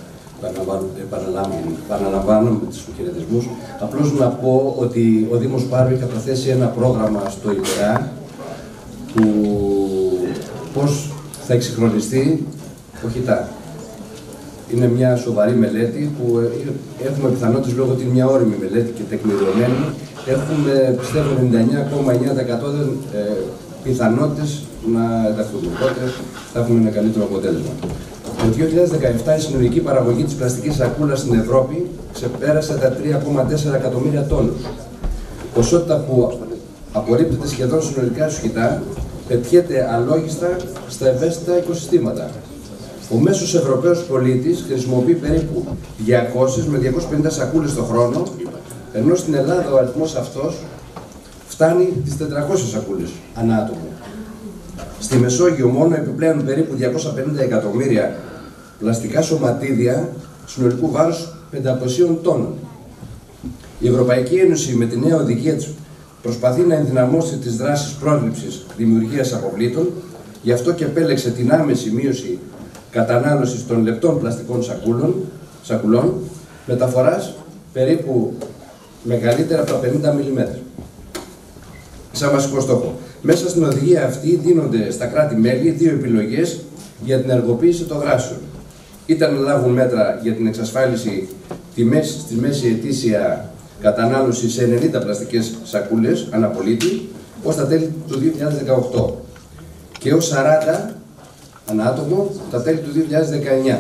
[SPEAKER 2] επαναλαμβάνω με τους χαιρετισμούς. Απλώς να πω ότι ο Δήμος Πάρου έχει καταθέσει ένα πρόγραμμα στο ΙΠΕΡΑ που πώς θα εξυγχρονιστεί ο ΧΙΤΑ. Είναι μια σοβαρή μελέτη που έχουμε πιθανότητες, λόγω ότι είναι μια όριμη μελέτη και τεκμηριωμένη, έχουμε πιστεύω 99,9% πιθανότητες να ενταχθούν. Οπότε θα έχουμε ένα καλύτερο αποτέλεσμα. Το 2017 η συνολική παραγωγή της πλαστικής σακούλας στην Ευρώπη ξεπέρασε τα 3,4 εκατομμύρια τόνους. Ποσότητα που απορρίπτεται σχεδόν συνολικά στους ΧΙΤΑ, πετιέται αλόγιστα στα ευαίσθητα οικοσυστήματα. Ο μέσος Ευρωπαίος πολίτης χρησιμοποιεί περίπου 200 με 250 σακούλες το χρόνο, ενώ στην Ελλάδα ο αριθμός αυτός φτάνει τις 400 σακούλες ανά άτομο. Στη Μεσόγειο μόνο επιπλέον περίπου 250 εκατομμύρια πλαστικά σωματίδια συνολικού βάρους 500 τόνων. Η Ευρωπαϊκή Ένωση με τη νέα οδηγία της προσπαθεί να ενδυναμώσει τις δράσεις πρόληψης δημιουργίας αποβλήτων, γι' αυτό και επέλεξε την άμεση μείωση κατανάλωσης των λεπτών πλαστικών σακουλών, μεταφοράς περίπου μεγαλύτερα από τα 50 mm. Σαν βασικό στόχο. Μέσα στην οδηγία αυτή δίνονται στα κράτη-μέλη 2 επιλογές για την ενεργοποίηση των δράσεων. Είτε να λάβουν μέτρα για την εξασφάλιση στη μέση ετήσια κατανάλωση σε 90 πλαστικές σακούλες αναπολίτη ως τα τέλη του 2018 και ως 40 ανά άτομο τα τέλη του 2019.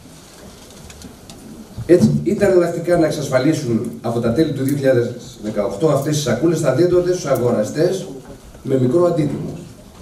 [SPEAKER 2] Έτσι, είτε εναλλακτικά να εξασφαλίσουν από τα τέλη του 2018 αυτές τις σακούλες θα δίδονται στους αγοραστές με μικρό αντίτιμο.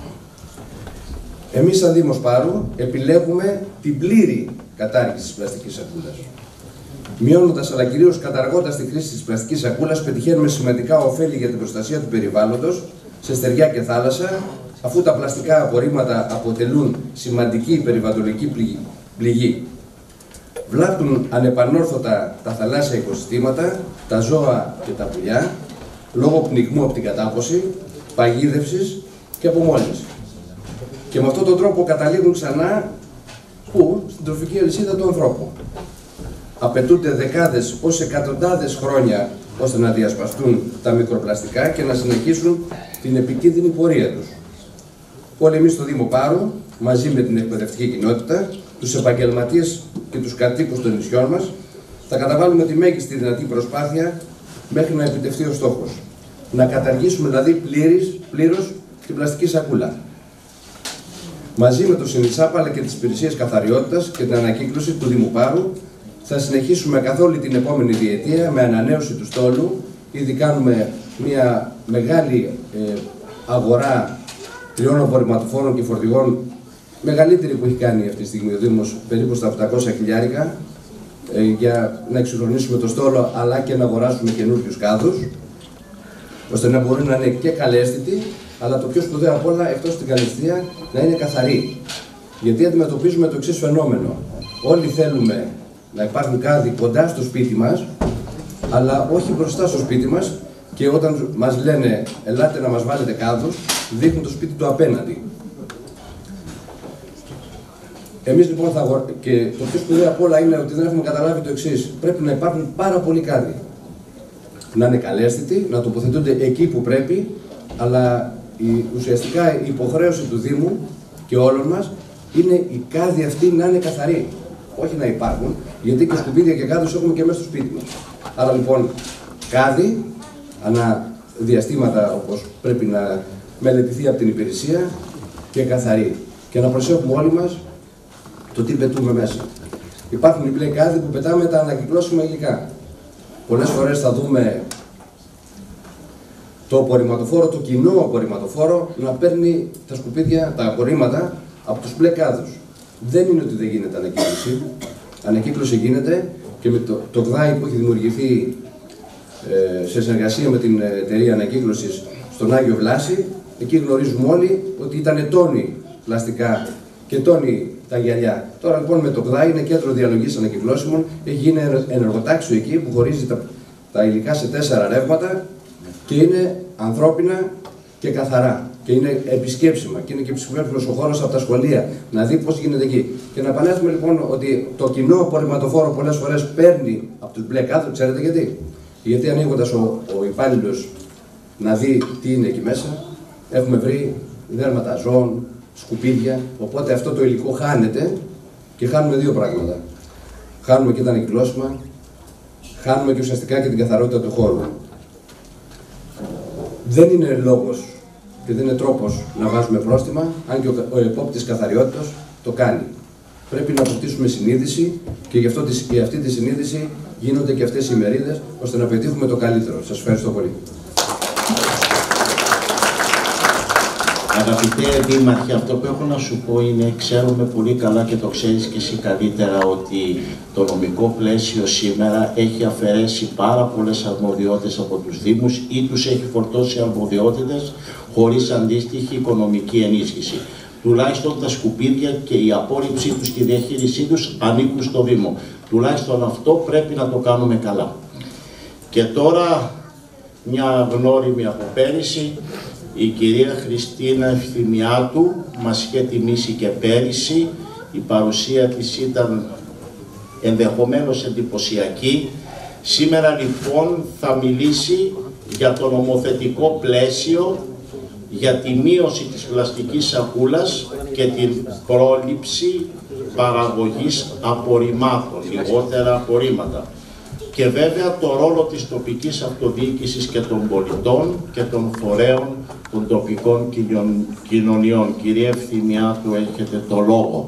[SPEAKER 2] Εμείς σαν Δήμος Πάρου επιλέγουμε την πλήρη κατάργηση της πλαστικής σακούλας. Μειώνοντας αλλά κυρίως καταργώντας τη χρήση της πλαστικής σακούλας, πετυχαίνουμε σημαντικά ωφέλη για την προστασία του περιβάλλοντος σε στεριά και θάλασσα, αφού τα πλαστικά απορρίμματα αποτελούν σημαντική περιβαλλοντική πληγή. Βλάπτουν ανεπανόρθωτα τα θαλάσσια οικοσυστήματα, τα ζώα και τα πουλιά, λόγω πνιγμού από την κατάποση, παγίδευσης και απομόλυνση. Και με αυτόν τον τρόπο καταλήγουν ξανά πού? Στην τροφική αλυσίδα του ανθρώπου. Απαιτούνται δεκάδες ως εκατοντάδες χρόνια ώστε να διασπαστούν τα μικροπλαστικά και να συνεχίσουν την επικίνδυνη πορεία τους. Όλοι εμείς στο Δήμο Πάρου, μαζί με την εκπαιδευτική κοινότητα, τους επαγγελματίες και τους κατοίκους των νησιών μας, θα καταβάλουμε τη μέγιστη δυνατή προσπάθεια μέχρι να επιτευχθεί ο στόχος. Να καταργήσουμε δηλαδή πλήρως την πλαστική σακούλα. Μαζί με το Συνεισάπα αλλά και τις υπηρεσίες καθαριότητας και την ανακύκλωση του Δήμου Πάρου, θα συνεχίσουμε καθ' όλη την επόμενη διετία με ανανέωση του στόλου. Ήδη κάνουμε μια μεγάλη αγορά 3 απορριμματοφόρων και φορτηγών, μεγαλύτερη που έχει κάνει αυτή τη στιγμή ο Δήμος, περίπου στα 800 χιλιάρικα, για να εξυγχρονίσουμε το στόλο αλλά και να αγοράσουμε καινούριους κάδους, ώστε να μπορούν να είναι και καλέσθητοι, αλλά το πιο σπουδαίο απ' όλα, εκτός την καλεσθία, να είναι καθαροί. Γιατί αντιμετωπίζουμε το εξής φαινόμενο. Όλοι θέλουμε να υπάρχουν κάδοι κοντά στο σπίτι μας, αλλά όχι μπροστά στο σπίτι μας, και όταν μας λένε ελάτε να μας βάλετε κάδους, δείχνουν το σπίτι του απέναντι. Εμείς λοιπόν και το πιο σπουδαίο απ' όλα είναι ότι δεν έχουμε καταλάβει το εξής. Πρέπει να υπάρχουν πάρα πολλοί κάδοι. Να είναι καλέσθητοι, να τοποθετούνται εκεί που πρέπει, αλλά ουσιαστικά η υποχρέωση του Δήμου και όλων μας είναι οι κάδοι αυτοί να είναι καθαροί. Όχι να υπάρχουν, γιατί και σκουπίδια και κάδους έχουμε και μέσα στο σπίτι μας. Άρα λοιπόν, κάδοι, ανά διαστήματα όπως πρέπει να μελετηθεί από την υπηρεσία, και καθαροί. Και να προσέχουμε όλοι μας το τι πετούμε μέσα. Υπάρχουν οι μπλε κάδοι που πετάμε τα ανακυκλώσιμα υλικά. Πολλές φορές θα δούμε το απορριμματοφόρο, το κοινό απορριμματοφόρο, να παίρνει τα σκουπίδια, τα απορρίμματα από τους μπλε κάδους. Δεν είναι ότι δεν γίνεται ανακύκλωση. Ανακύκλωση γίνεται, και με το ΚΔΑΙ που έχει δημιουργηθεί σε συνεργασία με την εταιρεία ανακύκλωσης στον Άγιο Βλάση, εκεί γνωρίζουμε όλοι ότι ήταν τόνοι πλαστικά και τόνοι τα γυαλιά. Τώρα λοιπόν με το ΚΔΑΙ, είναι κέντρο διαλογής ανακυκλώσιμων, έχει γίνει ενεργοτάξιο εκεί που χωρίζει τα υλικά σε 4 ρεύματα και είναι ανθρώπινα και καθαρά. Και είναι επισκέψιμα και είναι και ψηφιμένος ο χώρος από τα σχολεία, να δει πώς γίνεται εκεί. Και να επανέλθουμε λοιπόν ότι το κοινό απορριμματοφόρο πολλές φορές παίρνει από τους μπλε κάδους, ξέρετε γιατί? Γιατί ανοίγοντας ο υπάλληλος να δει τι είναι εκεί μέσα, έχουμε βρει δέρματα ζώων, σκουπίδια, οπότε αυτό το υλικό χάνεται και χάνουμε 2 πράγματα. Χάνουμε και τα ανακυκλώσιμα, χάνουμε και ουσιαστικά και την καθαρότητα του χώρου. Δεν είναι λόγος και δεν είναι τρόπος να βάζουμε πρόστιμα, αν και ο επόπτης καθαριότητας το κάνει. Πρέπει να αποκτήσουμε συνείδηση και γι' αυτή τη συνείδηση γίνονται και αυτές οι ημερίδες, ώστε να πετύχουμε το καλύτερο. Σας ευχαριστώ πολύ.
[SPEAKER 4] Αγαπητέ Δήμαρχε, αυτό που έχω να σου πω είναι, ξέρουμε πολύ καλά και το ξέρεις και εσύ καλύτερα, ότι το νομικό πλαίσιο σήμερα έχει αφαιρέσει πάρα πολλές αρμοδιότητες από τους Δήμους ή τους έχει φορτώσει αρμοδιότητες χωρίς αντίστοιχη οικονομική ενίσχυση. Τουλάχιστον τα σκουπίδια και η απόρριψή τους και η διαχείρισή τους ανήκουν στο Δήμο. Τουλάχιστον αυτό πρέπει να το κάνουμε καλά. Και τώρα μια γνώριμη από πέρυσι, η κυρία Χριστίνα Ευθυμιάτου μας είχε τιμήσει και πέρυσι. Η παρουσία της ήταν ενδεχομένως εντυπωσιακή. Σήμερα λοιπόν θα μιλήσει για το νομοθετικό πλαίσιο, για τη μείωση της πλαστικής σακούλας και την πρόληψη παραγωγής απορριμμάτων, λιγότερα απορρίμματα. Και βέβαια το ρόλο της τοπικής αυτοδιοίκησης και των πολιτών και των φορέων των τοπικών κοινωνιών. Κυρία Ευθυμιάτου, έχετε το λόγο.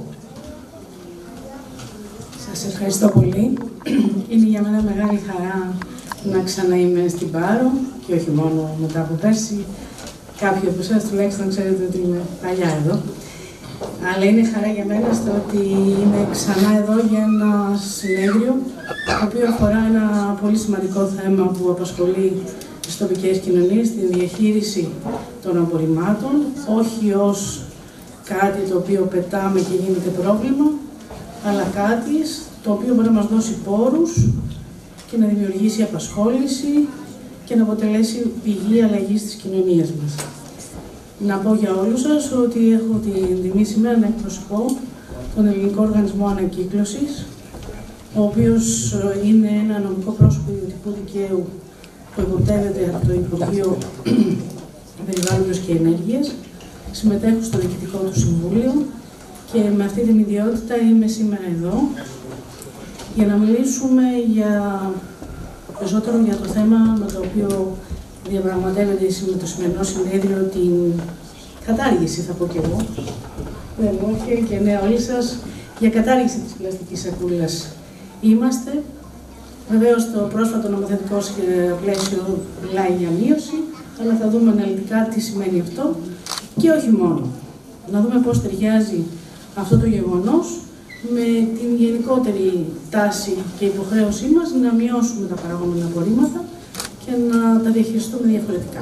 [SPEAKER 8] Σας ευχαριστώ πολύ. Είναι για μένα μεγάλη χαρά να ξαναείμαι στην Πάρο και όχι μόνο μετά από πέρσι. Κάποιοι από εσάς τουλάχιστον ξέρετε ότι είμαι παλιά εδώ. Αλλά είναι χαρά για μένα στο ότι είμαι ξανά εδώ για ένα συνέδριο το οποίο αφορά ένα πολύ σημαντικό θέμα που απασχολεί τις τοπικές κοινωνίες, την διαχείριση των απορριμμάτων, όχι ως κάτι το οποίο πετάμε και γίνεται πρόβλημα, αλλά κάτι το οποίο μπορεί να μας δώσει πόρους και να δημιουργήσει απασχόληση και να αποτελέσει πηγή αλλαγής της κοινωνίας μας. Να πω για όλους σας ότι έχω την τιμή σήμερα να εκπροσωπώ τον Ελληνικό Οργανισμό Ανακύκλωσης, ο οποίος είναι ένα νομικό πρόσωπο ιδιωτικού δικαίου που υποπτεύεται από το Υπουργείο Περιβάλλοντος και Ενέργειας. Συμμετέχω στο Διοικητικό του Συμβούλιο και με αυτή την ιδιότητα είμαι σήμερα εδώ για να μιλήσουμε περισσότερο για το θέμα με το οποίο διαπραγματεύεται το σημερινό συνέδριο, την κατάργηση, θα πω και εγώ, και ναι, όλοι σας, για κατάργηση της πλαστικής σακούλας είμαστε. Βεβαίως το πρόσφατο νομοθετικό πλαίσιο μιλάει για μείωση, αλλά θα δούμε αναλυτικά τι σημαίνει αυτό και όχι μόνο. Να δούμε πώς ταιριάζει αυτό το γεγονός με την γενικότερη τάση και υποχρέωσή μας να μειώσουμε τα παραγόμενα απορρίμματα και να τα διαχειριστούμε διαφορετικά.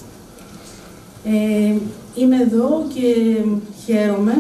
[SPEAKER 8] Είμαι εδώ και χαίρομαι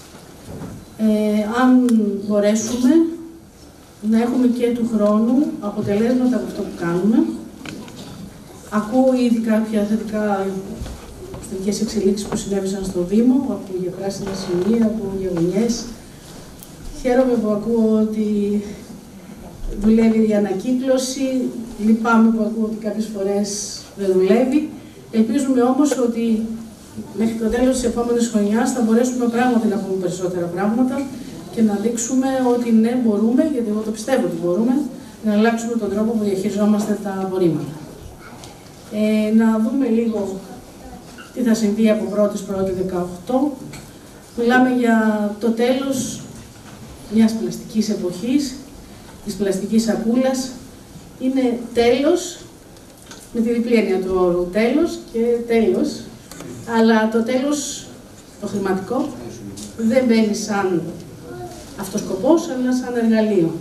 [SPEAKER 8] αν μπορέσουμε να έχουμε και του χρόνου αποτελέσματα από αυτό που κάνουμε. Ακούω ήδη κάποια θετικά θετικές εξελίξεις που συνέβησαν στο Δήμο, ακούω για πράσινα σημεία, ακούω για γωνιές. Χαίρομαι που ακούω ότι δουλεύει η ανακύκλωση, λυπάμαι που ακούω ότι κάποιες φορές δεν δουλεύει. Ελπίζουμε όμως ότι μέχρι το τέλος της επόμενης χρονιάς θα μπορέσουμε πράγματι να πούμε περισσότερα πράγματα και να δείξουμε ότι ναι, μπορούμε, γιατί εγώ το πιστεύω ότι μπορούμε, να αλλάξουμε τον τρόπο που διαχειριζόμαστε τα απορρίμματα. Να δούμε λίγο τι θα συμβεί από 1η 18. Μιλάμε για το τέλος μιας πλαστικής εποχής, της πλαστικής σακούλας. Είναι τέλος, με τη διπλή έννοια του όρου, τέλος και τέλος, αλλά το τέλος, το χρηματικό, δεν μπαίνει σαν αυτοσκοπός, αλλά σαν εργαλείο.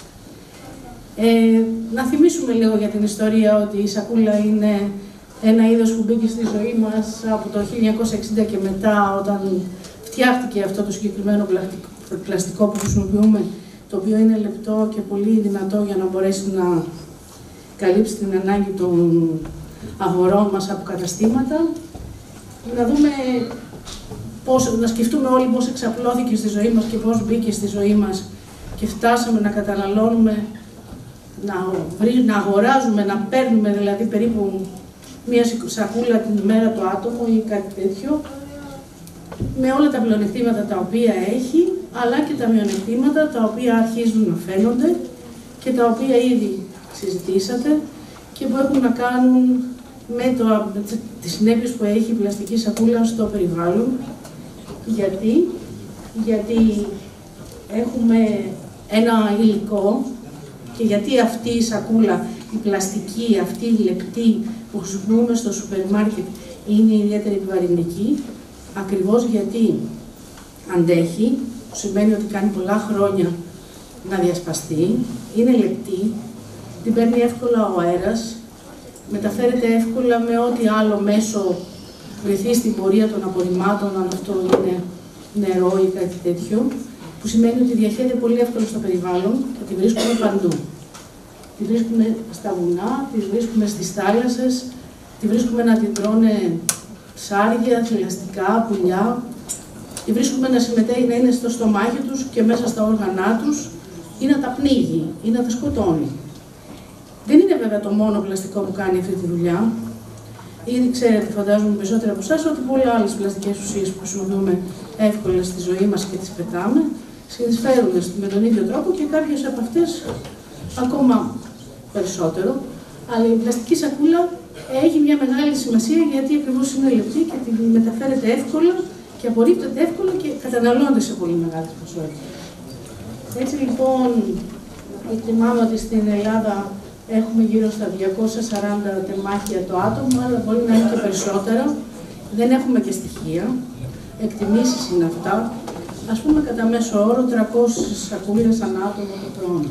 [SPEAKER 8] Να θυμίσουμε λίγο για την ιστορία ότι η σακούλα είναι ένα είδος που μπήκε στη ζωή μας από το 1960 και μετά, όταν φτιάχτηκε αυτό το συγκεκριμένο πλαστικό που χρησιμοποιούμε, το οποίο είναι λεπτό και πολύ δυνατό για να μπορέσει να καλύψει την ανάγκη των αγορών μας από καταστήματα. Να δούμε να σκεφτούμε όλοι πώς εξαπλώθηκε στη ζωή μας και πώς μπήκε στη ζωή μας και φτάσαμε να καταναλώνουμε, να αγοράζουμε, να παίρνουμε δηλαδή περίπου μία σακούλα την ημέρα το άτομο ή κάτι τέτοιο, με όλα τα πλεονεκτήματα τα οποία έχει, αλλά και τα μειονεκτήματα τα οποία αρχίζουν να φαίνονται και τα οποία ήδη συζητήσατε και που έχουν να κάνουν με τις συνέπειες που έχει η πλαστική σακούλα στο περιβάλλον. Γιατί έχουμε ένα υλικό και γιατί αυτή η σακούλα, η πλαστική, αυτή η λεπτή που χρησιμοποιούμε στο σούπερ μάρκετ είναι ιδιαίτερα επιβαρυντική, ακριβώς γιατί αντέχει, που σημαίνει ότι κάνει πολλά χρόνια να διασπαστεί, είναι λεπτή, την παίρνει εύκολα ο αέρας, μεταφέρεται εύκολα με ό,τι άλλο μέσο βρεθεί στην πορεία των απορριμμάτων, αν αυτό είναι νερό ή κάτι τέτοιο, που σημαίνει ότι διαχέεται πολύ εύκολα στο περιβάλλον και τη βρίσκουμε παντού. Τη βρίσκουμε στα βουνά, τη βρίσκουμε στις θάλασσες, τη βρίσκουμε να την τρώνε ψάρια, θηλαστικά, πουλιά, τη βρίσκουμε να συμμετέχει, να είναι στο στομάχι τους και μέσα στα όργανά τους ή να τα πνίγει ή να τα σκοτώνει. Δεν είναι βέβαια το μόνο πλαστικό που κάνει αυτή τη δουλειά. Ήδη ξέρετε, φαντάζομαι περισσότερο από εσάς, ότι πολλές άλλες πλαστικές ουσίες που χρησιμοποιούμε εύκολα στη ζωή μας και τις πετάμε, συνεισφέρουν με τον ίδιο τρόπο και κάποιες από αυτές ακόμα περισσότερο. Αλλά η πλαστική σακούλα έχει μια μεγάλη σημασία γιατί ακριβώς είναι λεπτή και τη μεταφέρεται εύκολα και απορρίπτεται εύκολα και καταναλώνεται σε πολύ μεγάλες ποσότητες. Έτσι λοιπόν, εκτιμάμε ότι στην Ελλάδα έχουμε γύρω στα 240 τεμάχια το άτομο, αλλά μπορεί να είναι και περισσότερα. Δεν έχουμε και στοιχεία. Εκτιμήσεις είναι αυτά. Ας πούμε κατά μέσο όρο 300 σακούλες ανά άτομο το χρόνο.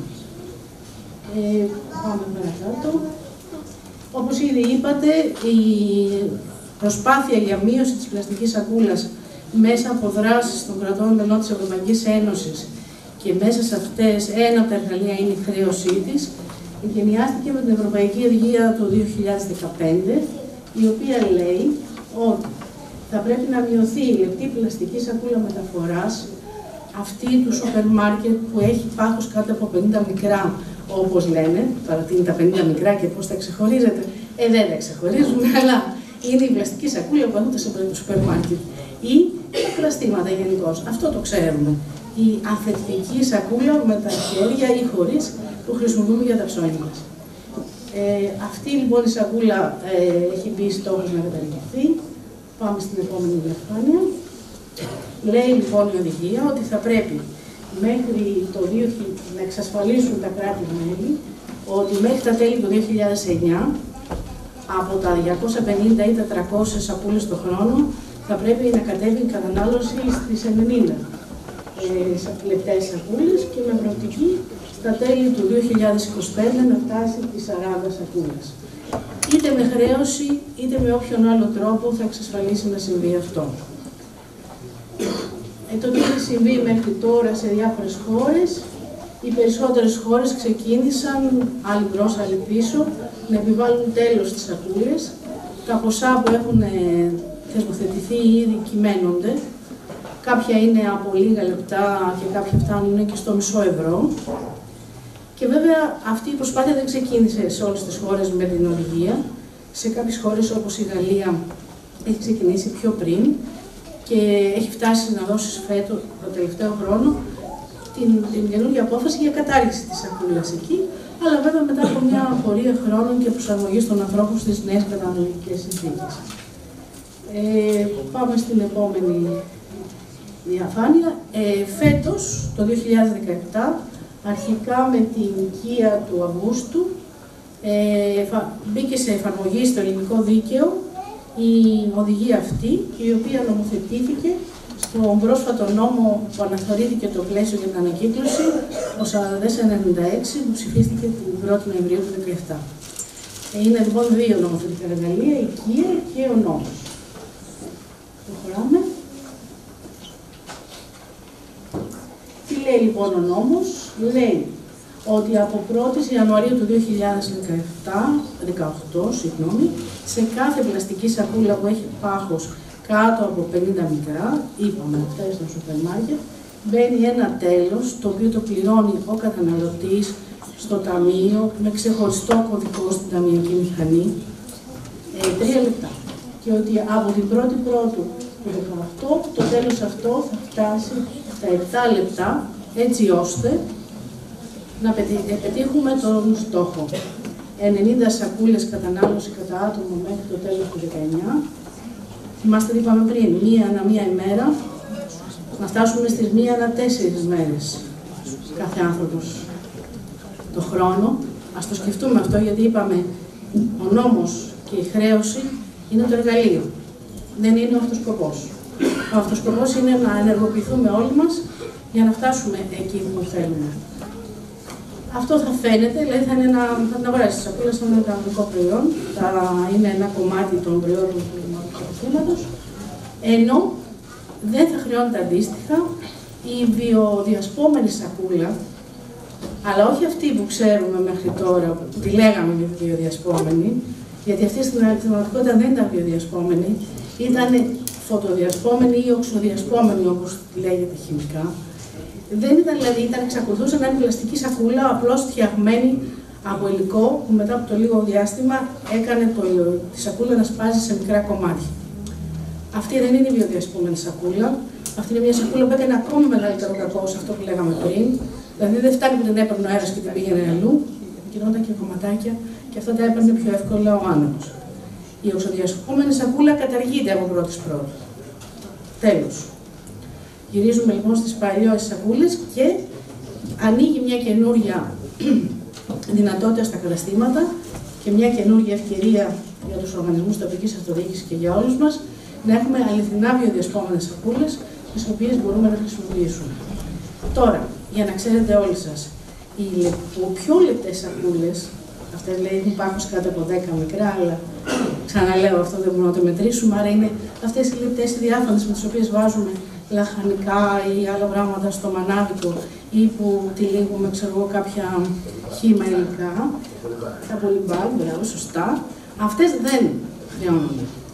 [SPEAKER 8] Πάμε παρακάτω. Όπως ήδη είπατε, η προσπάθεια για μείωση της πλαστικής σακούλας μέσα από δράσεις των κρατών μελών της Ευρωπαϊκής Ένωσης και μέσα σε αυτές ένα από τα εργαλεία είναι η χρέωσή της, εγκαινιάστηκε με την Ευρωπαϊκή Οδηγία του 2015, η οποία λέει ότι θα πρέπει να μειωθεί η λεπτή πλαστική σακούλα μεταφοράς, αυτή του σούπερ μάρκετ που έχει πάχος κάτω από 50 μικρά, όπως λένε. Τώρα τι είναι τα 50 μικρά και πώς τα ξεχωρίζετε. Δεν τα ξεχωρίζουμε, αλλά είναι η πλαστική σακούλα που έχουν τα σούπερ μάρκετ. Ή τα πλαστήματα γενικώς. Αυτό το ξέρουμε. Η ανθεκτική σακούλα με τα χέρια ή χωρίς που χρησιμοποιούμε για τα ψώνια μας. Αυτή λοιπόν η σακούλα έχει μπει στόχος να καταργηθεί. Πάμε στην επόμενη διαφάνεια. Λέει λοιπόν η οδηγία ότι θα πρέπει μέχρι το 2000 να εξασφαλίσουν τα κράτη-μέλη ότι μέχρι τα τέλη του 2009 από τα 250 ή τα 300 σακούλες το χρόνο θα πρέπει να κατέβει η κατανάλωση στις 90 λεπτές σακούλες και με προοπτική στα τέλη του 2025 να φτάσει τις 40 σακούλες. Είτε με χρέωση, είτε με όποιον άλλο τρόπο θα εξασφαλίσει να συμβεί αυτό. Το τι έχει συμβεί μέχρι τώρα σε διάφορες χώρες, οι περισσότερες χώρες ξεκίνησαν, άλλοι μπρος, άλλοι πίσω, να επιβάλλουν τέλος στις σακούλες. Τα ποσά που έχουν θεσμοθετηθεί ήδη κυμαίνονται. Κάποια είναι από λίγα λεπτά και κάποια φτάνουν και στο μισό ευρώ. Και βέβαια αυτή η προσπάθεια δεν ξεκίνησε σε όλες τις χώρες με την οδηγία. Σε κάποιες χώρες όπως η Γαλλία έχει ξεκινήσει πιο πριν και έχει φτάσει να δώσει φέτος, το τελευταίο χρόνο, την καινούργια απόφαση για κατάργηση της σακούλας εκεί, αλλά βέβαια μετά από μια πορεία χρόνων και προσαρμογή των ανθρώπων στις νέες καταναλωτικές συνθήκες. Πάμε στην επόμενη διαφάνεια. Φέτος, το 2017, αρχικά με την οικία του Αυγούστου, μπήκε σε εφαρμογή στο ελληνικό δίκαιο η οδηγία αυτή, η οποία νομοθετήθηκε στον πρόσφατο νόμο που αναθεωρήθηκε το πλαίσιο για την ανακύκλωση, ο 4496, που ψηφίστηκε την 1η Νοεμβρίου του 2017. Είναι λοιπόν δύο νομοθετικά εργαλεία, η οικία και ο νόμος. Προχωράμε. Τι λέει λοιπόν ο νόμος? Λέει ότι από 1η Ιανουαρίου του 2018, σε κάθε πλαστική σακούλα που έχει πάχος κάτω από 50 μικρά, είπαμε αυτές στο σούπερ μάρκετ, μπαίνει ένα τέλος το οποίο το πληρώνει ο καταναλωτής στο ταμείο με ξεχωριστό κωδικό στην ταμιακή μηχανή, 3 λεπτά. Και ότι από την 1η Πρώτου του 2018 το τέλος αυτό θα φτάσει στα 7 λεπτά, έτσι ώστε να πετύχουμε τον στόχο. 90 σακούλες κατανάλωση κατά άτομο μέχρι το τέλος του 19. Θυμάστε τι είπαμε πριν, μία ημέρα, να φτάσουμε στις 1-4 μέρες κάθε άνθρωπος το χρόνο. Ας το σκεφτούμε αυτό, γιατί είπαμε ο νόμος και η χρέωση είναι το εργαλείο, δεν είναι ο αυτοσκοπός. Ο αυτοσκοπός είναι να ενεργοποιηθούμε όλοι μας για να φτάσουμε εκεί που θέλουμε. Αυτό θα φαίνεται, δηλαδή θα την αγοράσει τη σακούλα σαν ένα κανονικό προϊόν, θα είναι ένα κομμάτι των προϊόντων του καταστήματος, ενώ δεν θα χρεώνεται αντίστοιχα η βιοδιασπόμενη σακούλα, αλλά όχι αυτή που ξέρουμε μέχρι τώρα, που τη λέγαμε βιοδιασπόμενη, γιατί αυτή στην πραγματικότητα δεν ήταν βιοδιασπόμενη, ήταν φωτοδιασπόμενη ή οξοδιασπόμενη, όπως λέγεται χημικά. Δεν ήταν, δηλαδή, εξακολουθούσε να είναι πλαστική σακούλα, απλώς φτιαγμένη από υλικό που μετά από το λίγο διάστημα έκανε τη σακούλα να σπάζει σε μικρά κομμάτια. Αυτή δεν είναι η βιοδιασπόμενη σακούλα. Αυτή είναι μια σακούλα που έκανε ακόμη μεγαλύτερο κακό σε αυτό που λέγαμε πριν. Δηλαδή δεν φτάνει που την έπαιρνε ο αέρας και την πήγαινε αλλού, γινόταν και κομματάκια και αυτά τα έπαιρνε πιο εύκολα ο άνεμος. Η οξοδιασπόμενη σακούλα καταργείται από 1η Πρώτου. Τέλος. Γυρίζουμε λοιπόν στις παλιές σακούλες και ανοίγει μια καινούρια δυνατότητα στα καταστήματα και μια καινούρια ευκαιρία για τους οργανισμούς τοπικής αυτοδιοίκησης και για όλους μας να έχουμε αληθινά βιοδιασπόμενες σακούλες, τις οποίες μπορούμε να χρησιμοποιήσουμε. Τώρα, για να ξέρετε όλοι σας, οι πιο λεπτές σακούλες, αυτές λέει έχουν πάχος κάτω από 10 μικρά, αλλά ξαναλέω αυτό δεν μπορούμε να το μετρήσουμε, άρα είναι αυτές οι λεπτές οι διάφανες με τις οποίες βάζουμε λαχανικά ή άλλα πράγματα στο μανάβικο ή που τυλίγουμε, κάποια χύμα υλικά, τα πολυμπάγ, μπράβο, σωστά, αυτές δεν χρεώνονται.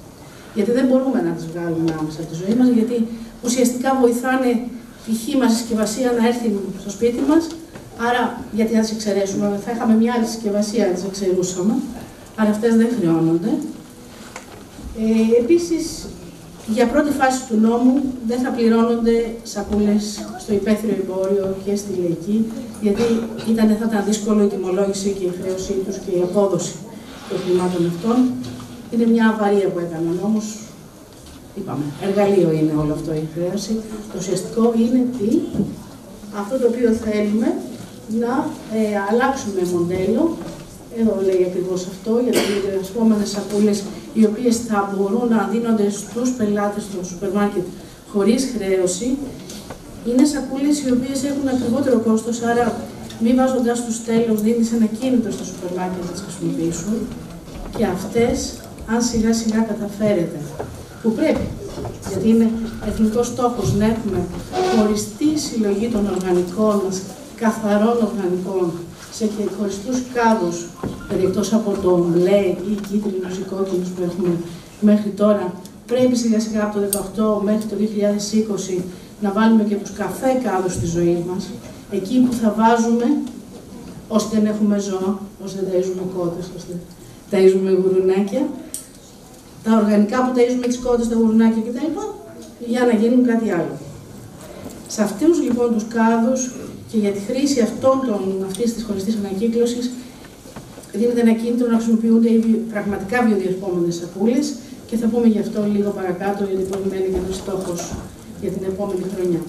[SPEAKER 8] Γιατί δεν μπορούμε να τις βγάλουμε άμεσα από τη ζωή μας, γιατί ουσιαστικά βοηθάνε τη χύμα συσκευασία να έρθει στο σπίτι μας. Άρα, γιατί να τις εξαιρέσουμε, θα είχαμε μια άλλη συσκευασία να τις εξαιρούσαμε. Άρα αυτές δεν χρεώνονται. Επίσης, για πρώτη φάση του νόμου δεν θα πληρώνονται σακούλες στο υπαίθριο εμπόριο και στη λαϊκή, γιατί θα ήταν δύσκολο η τιμολόγηση και η χρέωσή τους και η απόδοση των χρημάτων αυτών. Είναι μια αβαρία που έκανε ο νόμος. Είπαμε, εργαλείο είναι όλο αυτό η χρέωση. Το ουσιαστικό είναι αυτό το οποίο θέλουμε να αλλάξουμε μοντέλο. Εδώ λέει ακριβώς αυτό, για τις επόμενες σακούλες, οι οποίες θα μπορούν να δίνονται στους πελάτες των σούπερ μάρκετ χωρίς χρέωση. Είναι σακούλες οι οποίες έχουν ακριβότερο κόστος, άρα μη βάζοντας τους τέλος, δίνεις ένα κίνητρο στα σούπερ μάρκετ να τις χρησιμοποιήσουν. Και αυτές, αν σιγά σιγά καταφέρετε, που πρέπει, γιατί είναι εθνικός στόχος να έχουμε χωριστή συλλογή των οργανικών μας, καθαρών οργανικών, σε χωριστούς κάδους, εκτός από το μπλε ή κίτρινους ή κόκκινους που έχουμε μέχρι τώρα, πρέπει σιγά σιγά από το 2018 μέχρι το 2020 να βάλουμε και τους καφέ κάδους στη ζωή μας, εκεί που θα βάζουμε, ώστε δεν έχουμε ζώα, ώστε δεν ταΐζουμε κότες, ώστε ταΐζουμε γουρουνάκια, τα οργανικά που ταΐζουμε τις κότες, τα γουρουνάκια κτλ. Για να γίνουν κάτι άλλο. Σε αυτούς λοιπόν τους κάδους και για τη χρήση αυτής της χωριστής ανακύκλωσης δίνεται ένα κίνητρο να χρησιμοποιούνται οι πραγματικά βιοδιασπόμενες σακούλες και θα πούμε γι' αυτό λίγο παρακάτω, γιατί περιμένει και ένας στόχος για την επόμενη χρονιά.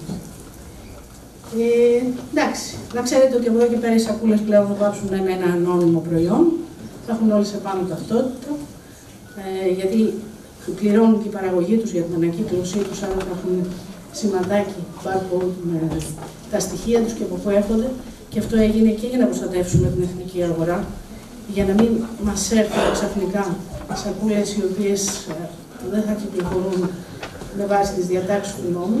[SPEAKER 8] Εντάξει, να ξέρετε ότι από εδώ και πέρα οι σακούλες πλέον θα πάψουν να είναι ένα ανώνυμο προϊόν, θα έχουν όλες επάνω ταυτότητα, γιατί πληρώνουν και η παραγωγή τους για την ανακύκλωσή τους, άρα θα έχουν σηματάκι, barcode με τα στοιχεία τους και από πού έρχονται. Και αυτό έγινε και για να προστατεύσουμε την εθνική αγορά, για να μην μας έρθουν ξαφνικά σακούλες οι οποίες δεν θα κυκλοφορούν με βάση τις διατάξεις του νόμου.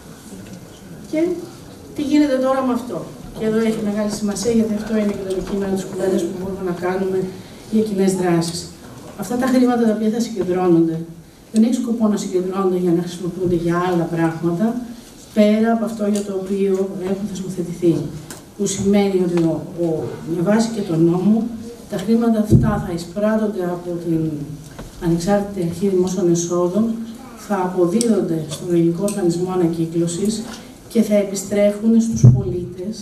[SPEAKER 8] Και τι γίνεται τώρα με αυτό. Και εδώ έχει μεγάλη σημασία, γιατί αυτό είναι και το αντικείμενο της κουβέντας που μπορούμε να κάνουμε για κοινές δράσεις. Αυτά τα χρήματα τα οποία θα συγκεντρώνονται, δεν έχει σκοπό να συγκεντρώνονται για να χρησιμοποιούνται για άλλα πράγματα, πέρα από αυτό για το οποίο έχουν θεσμοθετηθεί. Που σημαίνει ότι με βάση και τον νόμο, τα χρήματα αυτά θα εισπράττονται από την Ανεξάρτητη Αρχή Δημόσιων Εσόδων, θα αποδίδονται στον Ελληνικό Οργανισμό Ανακύκλωσης και θα επιστρέφουν στους πολίτες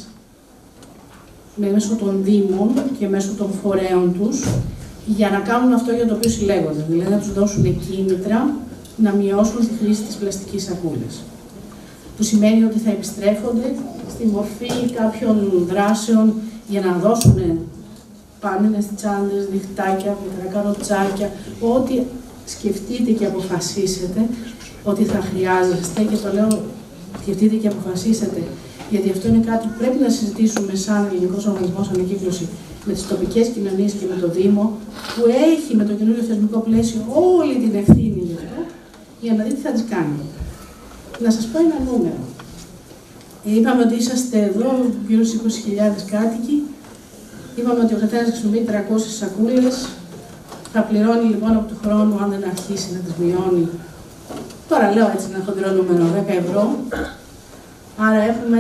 [SPEAKER 8] μέσω των Δήμων και μέσω των φορέων τους, για να κάνουν αυτό για το οποίο συλλέγονται, δηλαδή να τους δώσουν κίνητρα να μειώσουν τη χρήση της πλαστικής σακούλας. Που σημαίνει ότι θα επιστρέφονται στη μορφή κάποιων δράσεων για να δώσουν πάνελες, τσάντες, διχτάκια, μικρά καροτσάκια, ό,τι σκεφτείτε και αποφασίσετε ότι θα χρειάζεστε, και το λέω σκεφτείτε και αποφασίσετε, γιατί αυτό είναι κάτι που πρέπει να συζητήσουμε σαν Ελληνικός Οργανισμός Ανακύκλωση με τις τοπικές κοινωνίες και με το Δήμο, που έχει με το καινούριο θεσμικό πλαίσιο όλη την ευθύνη γι' αυτό, για να δείτε τι θα τις κάνει. Να σας πω ένα νούμερο. Είπαμε ότι είσαστε εδώ γύρω στις 20.000 κάτοικοι. Είπαμε ότι ο καθένας χρησιμοποιεί 300 σακούλες. Θα πληρώνει λοιπόν από του χρόνου, αν δεν αρχίσει να τις μειώνει, τώρα λέω έτσι ένα χοντρό νούμερο, 10 ευρώ. Άρα έχουμε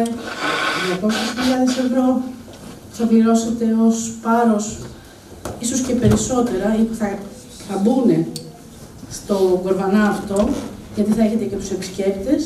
[SPEAKER 8] 200.000 ευρώ που θα πληρώσετε ως πάρος, ίσως και περισσότερα, ή που θα μπουν στο κορβανά αυτό, γιατί θα έχετε και τους επισκέπτες.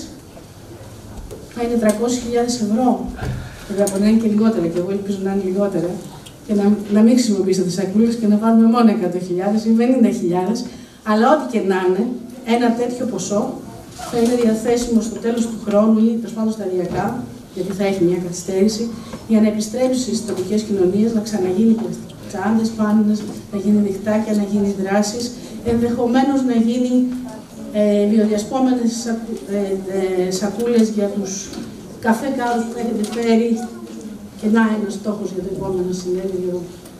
[SPEAKER 8] Θα είναι 300.000 ευρώ. Βέβαια, μπορεί να είναι και λιγότερα, και εγώ ελπίζω να είναι λιγότερα. Και να μην χρησιμοποιήσετε σακούλες και να βάλουμε μόνο 100.000 ή 50.000. Αλλά ό,τι και να είναι, ένα τέτοιο ποσό θα είναι διαθέσιμο στο τέλος του χρόνου ή τέλος πάντων σταδιακά, γιατί θα έχει μια καθυστέρηση, για να επιστρέψει στις τοπικές κοινωνίες, να ξαναγίνει τσάντες, πάνινες, να γίνει διχτάκια, να γίνει δράσεις, ενδεχομένως να γίνει βιοδιασπόμενες σακούλες για τους καφέ κάδους που έχετε φέρει, και να είναι στόχος για το επόμενο συνέδριο.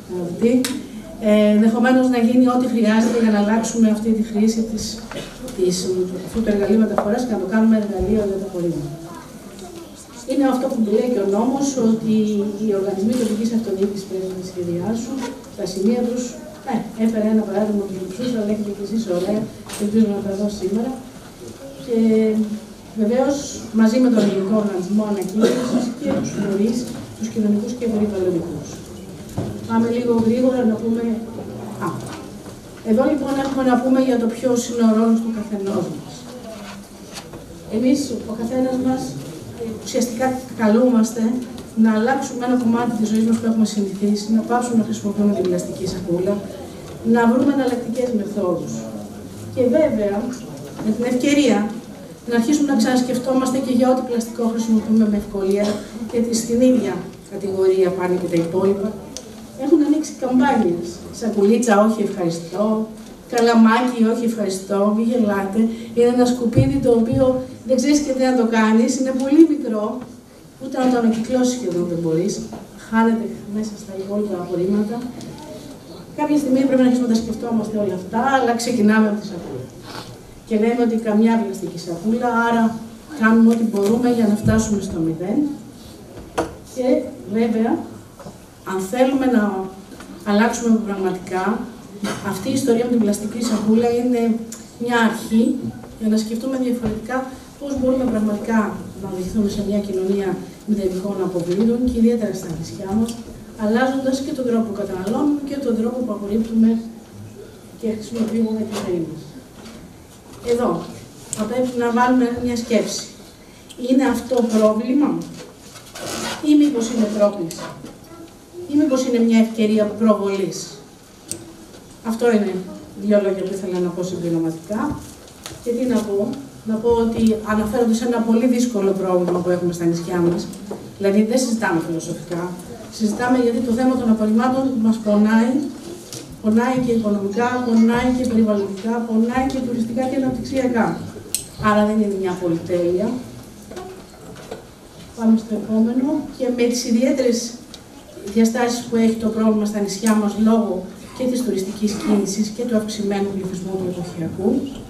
[SPEAKER 8] Ενδεχομένως να γίνει ό,τι χρειάζεται για να αλλάξουμε αυτή τη χρήση αυτού του εργαλείου μεταφοράς και να το κάνουμε εργαλείο για τα απορρίμματα. Είναι αυτό που λέει και ο νόμος, ότι οι οργανισμοί τοπικής αυτοδιοίκησης πρέπει να σχεδιάσουν τα σημεία τους. Έφερε ένα παράδειγμα του Λειψούς, αλλά έχετε και εσείς ωραία ελπίζω να τα δω σήμερα. Και βεβαίως μαζί με τον Ελληνικό Οργανισμό Ανακύκλωσης και τους φορείς, τους κοινωνικούς και περιβαλλοντικούς. Πάμε λίγο γρήγορα να πούμε. Εδώ λοιπόν έχουμε να πούμε για το ποιος είναι ο ρόλος του καθενός μας. Εμείς, ο καθένας μας, ουσιαστικά καλούμαστε να αλλάξουμε ένα κομμάτι της ζωής μας που έχουμε συνηθίσει, να πάψουμε να χρησιμοποιούμε την πλαστική σακούλα, να βρούμε εναλλακτικές μεθόδους. Και βέβαια, με την ευκαιρία, να αρχίσουμε να ξανασκεφτόμαστε και για ό,τι πλαστικό χρησιμοποιούμε με ευκολία, γιατί στην ίδια κατηγορία πάνε και τα υπόλοιπα. Έχουν ανοίξει καμπάνιες. Σακουλίτσα, όχι ευχαριστώ. Καλαμάκι, όχι ευχαριστώ. Μην γελάτε. Είναι ένα σκουπίδι το οποίο δεν ξέρεις και τι να το κάνεις. Είναι πολύ μικρό. Ούτε να το ανακυκλώσεις σχεδόν δεν μπορείς. Χάνεται μέσα στα υπόλοιπα απορρίμματα. Κάποια στιγμή πρέπει να αρχίσουμε να τα σκεφτόμαστε όλα αυτά, αλλά ξεκινάμε από τη σακούλα. Και λέμε ότι καμιά πλαστική σακούλα, άρα κάνουμε ό,τι μπορούμε για να φτάσουμε στο 0. Και βέβαια, αν θέλουμε να αλλάξουμε πραγματικά, αυτή η ιστορία με την πλαστική σακούλα είναι μια αρχή για να σκεφτούμε διαφορετικά πώς μπορούμε πραγματικά να οδηγηθούμε σε μια κοινωνία μηδενικών αποβλήτων και ιδιαίτερα στα νησιά μας, αλλάζοντας και τον τρόπο που καταναλώνουμε και τον τρόπο που απορρίπτουμε και χρησιμοποιούμε τη ζωή μας. Εδώ θα πρέπει να βάλουμε μια σκέψη. Είναι αυτό πρόβλημα ή μήπως είναι πρόκληση? Ή μήπως είναι μια ευκαιρία προβολής? Αυτό είναι δύο λόγια που ήθελα να πω συμπληρωματικά. Και τι να πω? Να πω ότι αναφέρονται σε ένα πολύ δύσκολο πρόβλημα που έχουμε στα νησιά μας. Δηλαδή δεν συζητάμε φιλοσοφικά. Συζητάμε γιατί το θέμα των απορριμμάτων μας πονάει. Πονάει και οικονομικά, πονάει και περιβαλλοντικά, πονάει και τουριστικά και αναπτυξιακά. Άρα δεν είναι μια πολυτέλεια. Πάμε στο επόμενο. Και με τις ιδιαίτερες διαστάσεις που έχει το πρόβλημα στα νησιά μας λόγω και της τουριστικής κίνησης και του αυξημένου πληθυσμού του εποχιακού.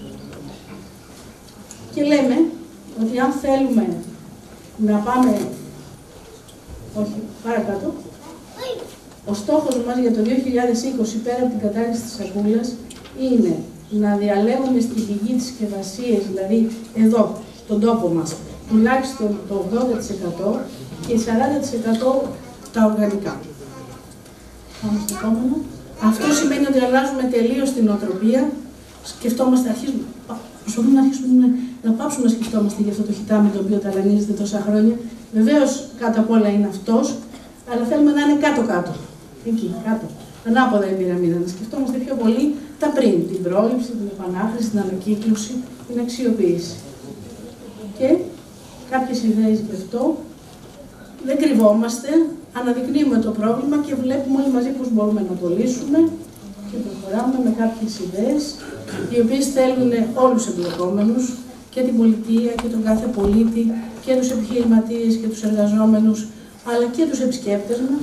[SPEAKER 8] Και λέμε ότι αν θέλουμε να πάμε, όχι, παρακάτω, ο στόχος μας για το 2020 πέρα από την κατάργηση της σακούλας είναι να διαλέγουμε στη γη τις συσκευασίες, δηλαδή εδώ, στον τόπο μας, τουλάχιστον το 80% και 40% τα οργανικά. Πάμε στο επόμενο. Αυτό σημαίνει ότι αλλάζουμε τελείως την νοοτροπία. Σκεφτόμαστε, προσπαθούμε να αρχίσουμε να πάψουμε να σκεφτόμαστε για αυτό το χιτάμι το οποίο ταλανίζεται τόσα χρόνια. Βεβαίως, κάτω απ' όλα είναι αυτός, αλλά θέλουμε να είναι κάτω-κάτω. Εκεί, κάτω. Ανάποδα η πυραμίδα. Να σκεφτόμαστε πιο πολύ τα πριν. Την πρόληψη, την επανάχρηση, την ανακύκλωση, την αξιοποίηση. Και κάποιες ιδέες γι' αυτό. Δεν κρυβόμαστε, αναδεικνύουμε το πρόβλημα και βλέπουμε όλοι μαζί πώς μπορούμε να το λύσουμε και προχωράμε με κάποιες ιδέες, οι οποίες θέλουν όλους τους εμπλεκόμενους, και την πολιτεία και τον κάθε πολίτη, και τους επιχειρηματίες και τους εργαζόμενους, αλλά και τους επισκέπτες μας,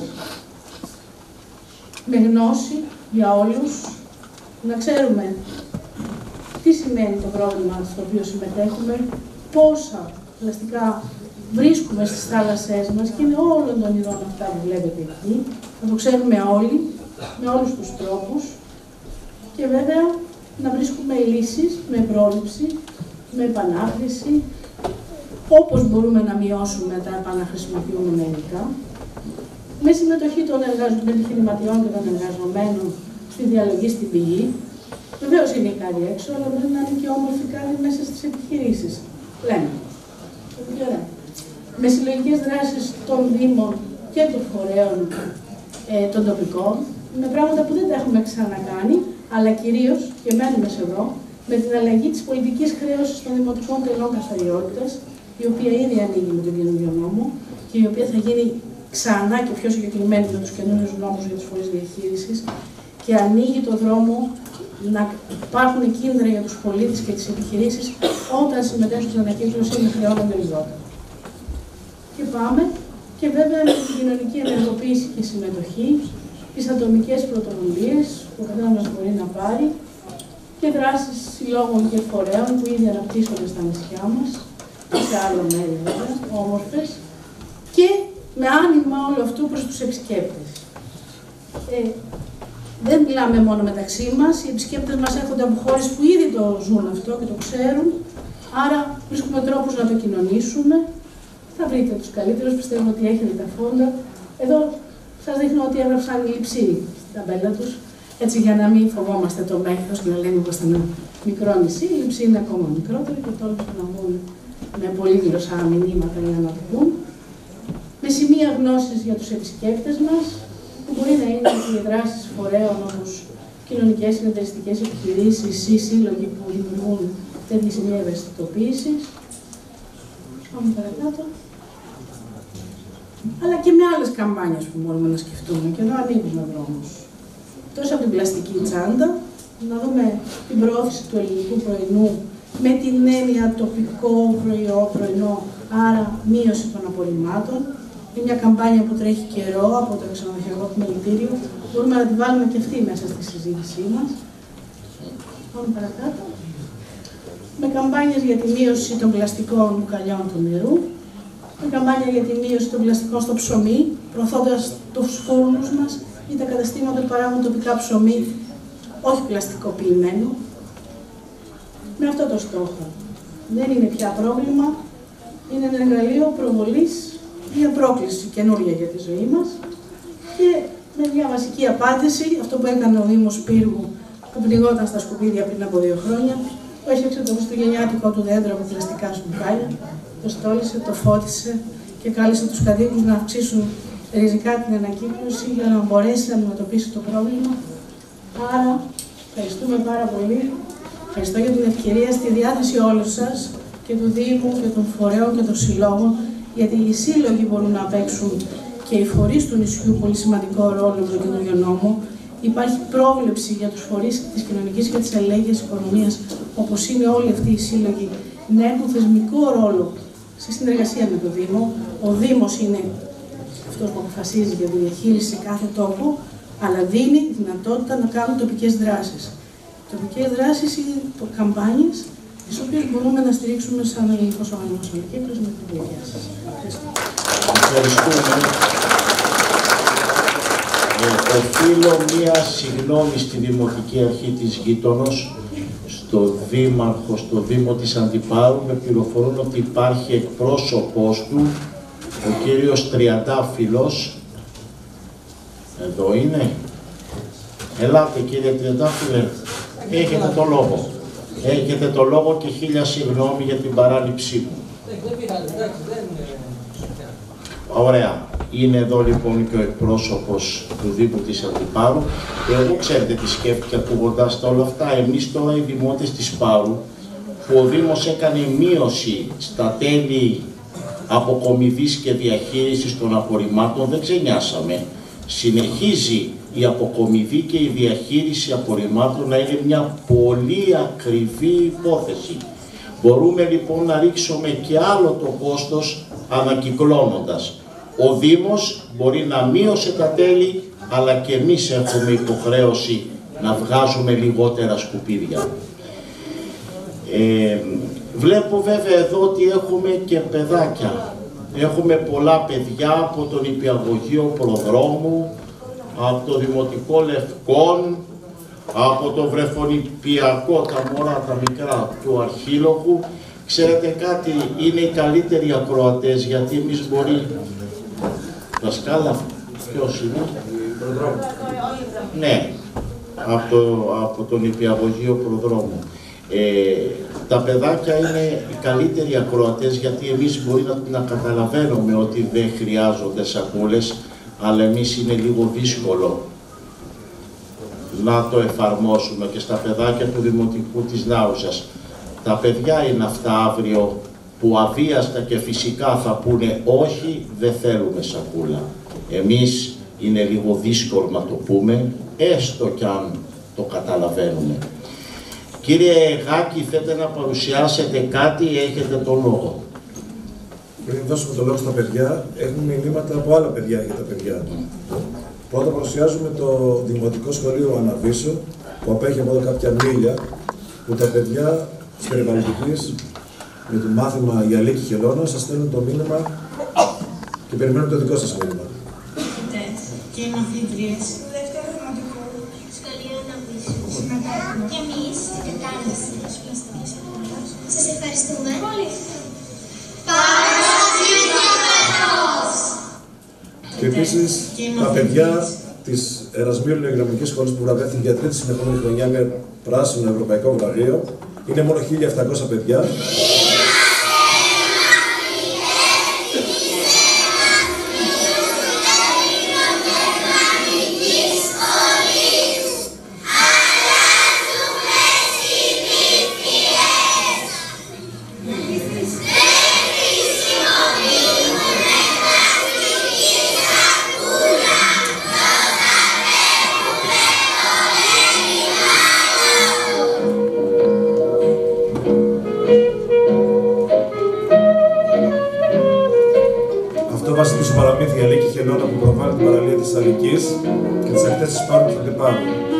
[SPEAKER 8] με γνώση για όλους, να ξέρουμε τι σημαίνει το πρόβλημα στο οποίο συμμετέχουμε, πόσα πλαστικά βρίσκουμε στις θάλασσές μας και είναι όλων των ειδών αυτά που βλέπετε εκεί. Να το ξέρουμε όλοι, με όλους τους τρόπους και βέβαια να βρίσκουμε λύσεις με πρόληψη, με επανάχρηση, όπως μπορούμε να μειώσουμε τα επαναχρησιμοποιούμενα υλικά, με συμμετοχή των επιχειρηματιών και των εργαζομένων στη διαλογή στην πηγή. Βεβαίως είναι κάτι έξω, αλλά μπορεί να είναι και όμορφη κάτι μέσα στις επιχειρήσεις. Λέμε. Με συλλογικές δράσεις των Δήμων και των φορέων των τοπικών, με πράγματα που δεν τα έχουμε ξανακάνει, αλλά κυρίως, και μένουμε σε εδώ, με την αλλαγή της πολιτικής χρέωσης των δημοτικών τελών καθαριότητας, η οποία ήδη ανοίγει με τον καινούριο νόμο και η οποία θα γίνει ξανά και πιο συγκεκριμένη με τους καινούριους νόμους για τις φορείς διαχείρισης και ανοίγει το δρόμο να υπάρχουν κίνδυνα για τους πολίτες και τις επιχειρήσεις όταν συμμετέχουν στην ανακύκλωση με χρεώνονται λιγότερο. Και πάμε και βέβαια με την κοινωνική ενεργοποίηση και συμμετοχή, τις ατομικές πρωτοβουλίες που ο καθένας μας μπορεί να πάρει και δράσεις συλλόγων και φορέων που ήδη αναπτύσσονται στα νησιά μας και σε άλλα μέρη βέβαια, όμορφες, και με άνοιγμα όλο αυτού προς τους επισκέπτες. Δεν μιλάμε μόνο μεταξύ μας, οι επισκέπτες μας έρχονται από χώρες που ήδη το ζουν αυτό και το ξέρουν, άρα βρίσκουμε τρόπους να το κοινωνήσουμε. Θα βρείτε τους καλύτερους, πιστεύω ότι έχετε τα φόντα. Εδώ σας δείχνω ότι έγραψαν λειψή στην ταμπέλα τους, έτσι για να μην φοβόμαστε το μέγεθος και να λέμε πως ήταν ένα μικρό νησί. Η λειψή είναι ακόμα μικρότερη και τόλμησαν να βγουν με πολύ γλωσσά μηνύματα για να το πούν. Με σημεία γνώσης για τους επισκέπτες μας, που μπορεί να είναι οι δράσεις φορέων όπως κοινωνικές συνεταιριστικές επιχειρήσεις ή σύλλογοι που δημιουργούν τέτοιες σημεία ευαισθητοποίησης. Πάμε παρακάτω. Αλλά και με άλλες καμπάνιες που μπορούμε να σκεφτούμε. Και εδώ ανοίγουμε δρόμους. Τόσο από την πλαστική τσάντα, να δούμε την προώθηση του ελληνικού πρωινού με την έννοια τοπικό πρωινό, άρα μείωση των απορριμμάτων. Είναι μια καμπάνια που τρέχει καιρό από το ξενοδοχειακό επιμελητήριο. Μπορούμε να τη βάλουμε και αυτή μέσα στη συζήτησή μας. Πάμε παρακάτω. Με καμπάνιες για τη μείωση των πλαστικών μπουκαλιών του νερού. Με καμπάνια για τη μείωση των πλαστικών στο ψωμί, προωθώντας τους φούρνους μας ή τα καταστήματα που παράγουν τοπικά ψωμί, όχι πλαστικοποιημένο. Με αυτό το στόχο. Δεν είναι πια πρόβλημα, είναι ένα εργαλείο προβολής, μια πρόκληση καινούργια για τη ζωή μας και με μια βασική απάντηση, αυτό που έκανε ο Δήμος Πύργου που πνιγόταν στα σκουπίδια πριν από 2 χρόνια, που έφτιαξε το χριστουγεννιάτικο του δέντρο από πλαστικά μπουκάλια, το στόλισε, το φώτισε και κάλεσε τους κατοίκους να αυξήσουν ριζικά την ανακύκλωση για να μπορέσει να αντιμετωπίσει το πρόβλημα. Άρα, ευχαριστούμε πάρα πολύ. Ευχαριστώ για την ευκαιρία, στη διάθεση όλων σας και του Δήμου και των φορέων και των συλλόγων, γιατί οι σύλλογοι μπορούν να παίξουν και οι φορείς του νησιού πολύ σημαντικό ρόλο με τον καινούριο νόμο. Υπάρχει πρόβλεψη για τους φορείς της κοινωνικής και της αλληλέγγυας οικονομίας, όπως είναι όλοι αυτοί οι σύλλογοι, να έχουν θεσμικό ρόλο σε συνεργασία με τον Δήμο. Ο Δήμος είναι αυτός που αποφασίζει για τη διαχείριση σε κάθε τόπο, αλλά δίνει δυνατότητα να κάνουν τοπικές δράσεις. Τοπικές δράσεις είναι καμπάνιες, τις οποίες μπορούμε να στηρίξουμε σαν ελληνικός οργανισμός ανακύκλωσης με την βοήθεια σας.
[SPEAKER 4] Ευχαριστούμε. Οφείλω μία συγγνώμη στη Δημοτική Αρχή της Γείτονος, στο Δήμαρχο, στο Δήμο της Αντιπάρου, με πληροφορούν ότι υπάρχει εκπρόσωπός του, ο κύριος Τριαντάφυλλος. Εδώ είναι. Ελάτε κύριε Τριαντάφυλλε, έχετε το λόγο. Έχετε το λόγο και 1000 συγγνώμη για την παράληψή μου. Ωραία. Είναι εδώ λοιπόν και ο εκπρόσωπος του Δήμου της Αντιπάρου. Και εγώ ξέρετε τι σκέφτηκα ακούγοντας τα όλα αυτά. Εμείς τώρα οι δημότες της Πάρου, που ο Δήμος έκανε μείωση στα τέλη αποκομιδής και διαχείρισης των απορριμμάτων, δεν ξενιάσαμε. Συνεχίζει η αποκομιδή και η διαχείριση απορριμμάτων να είναι μια πολύ ακριβή υπόθεση. Μπορούμε λοιπόν να ρίξουμε και άλλο το κόστος ανακυκλώνοντας. Ο Δήμος μπορεί να μείωσε τα τέλη, αλλά και εμείς έχουμε υποχρέωση να βγάζουμε λιγότερα σκουπίδια. Βλέπω βέβαια εδώ ότι έχουμε και παιδάκια. Έχουμε πολλά παιδιά από τον Νηπιαγωγείο Προδρόμου, από το Δημοτικό Λευκών, από το Βρεφονηπιακό, τα μωρά, τα μικρά του Αρχίλογου. Ξέρετε κάτι, είναι οι καλύτεροι ακροατές, γιατί εμείς μπορεί... Δασκάλα, ποιος είναι? Ναι, από τον Νηπιαγωγείο Προδρόμου. Τα παιδάκια είναι οι καλύτεροι ακροατές, γιατί εμείς μπορεί να καταλαβαίνουμε ότι δεν χρειάζονται σακούλες, αλλά εμείς είναι λίγο δύσκολο να το εφαρμόσουμε και στα παιδάκια του Δημοτικού της Νάουσας. Τα παιδιά είναι αυτά αύριο που αβίαστα και φυσικά θα πούνε όχι, δεν θέλουμε σακούλα. Εμείς είναι λίγο δύσκολο να το πούμε, έστω κι αν το καταλαβαίνουμε. Κύριε Γάκη, θέλετε να παρουσιάσετε κάτι, έχετε τον λόγο.
[SPEAKER 1] Πριν δώσουμε το λόγο στα παιδιά, έχουμε μηνύματα από άλλα παιδιά για τα παιδιά. Πρώτα παρουσιάζουμε το Δημοτικό Σχολείο Αναβίσο, που απέχει από εδώ κάποια μίλια, που τα παιδιά της περιβαλλοντικής με το μάθημα για Λύκη Χελώνα σας στέλνουν το μήνυμα και περιμένουν το δικό σας μήνυμα.
[SPEAKER 9] Και οι μαθήτριες. Δεύτερο δημοτικό. Και εμείς την κατάρτιση της πλαστικής σακούλας. Σας ευχαριστούμε. Πολύ.
[SPEAKER 1] Και επίσης τα παιδιά της Ερασμίου Υγειονομικής Σχολής που βραβεύτηκε για τρίτη συνεχόμενη χρονιά με πράσινο ευρωπαϊκό βραβείο. Είναι μόνο 1.700 παιδιά. Βάσει πίσω παραμύθι η Αλίκη Χελώνα που προβάλλει την παραλία της Αλικής και τις ακτές της Πάρου του Αντιπάρου.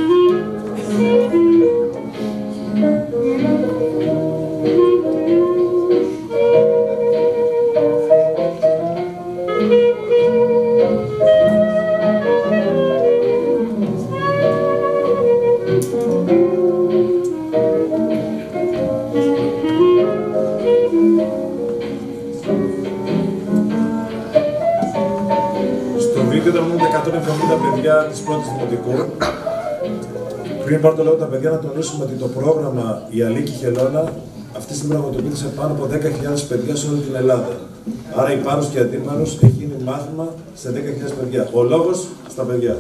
[SPEAKER 1] Παιδιά της πρώτης δημοτικού. Πριν πάρω το λόγο τα παιδιά να τονίσουμε ότι το πρόγραμμα η Αλίκη Χελώνα αυτή τη στιγμή πραγματοποιείται σε πάνω από 10.000 παιδιά σε όλη την Ελλάδα. Άρα η Πάρος και η Αντίμαρος έχει γίνει μάθημα σε 10.000 παιδιά. Ο λόγος στα παιδιά.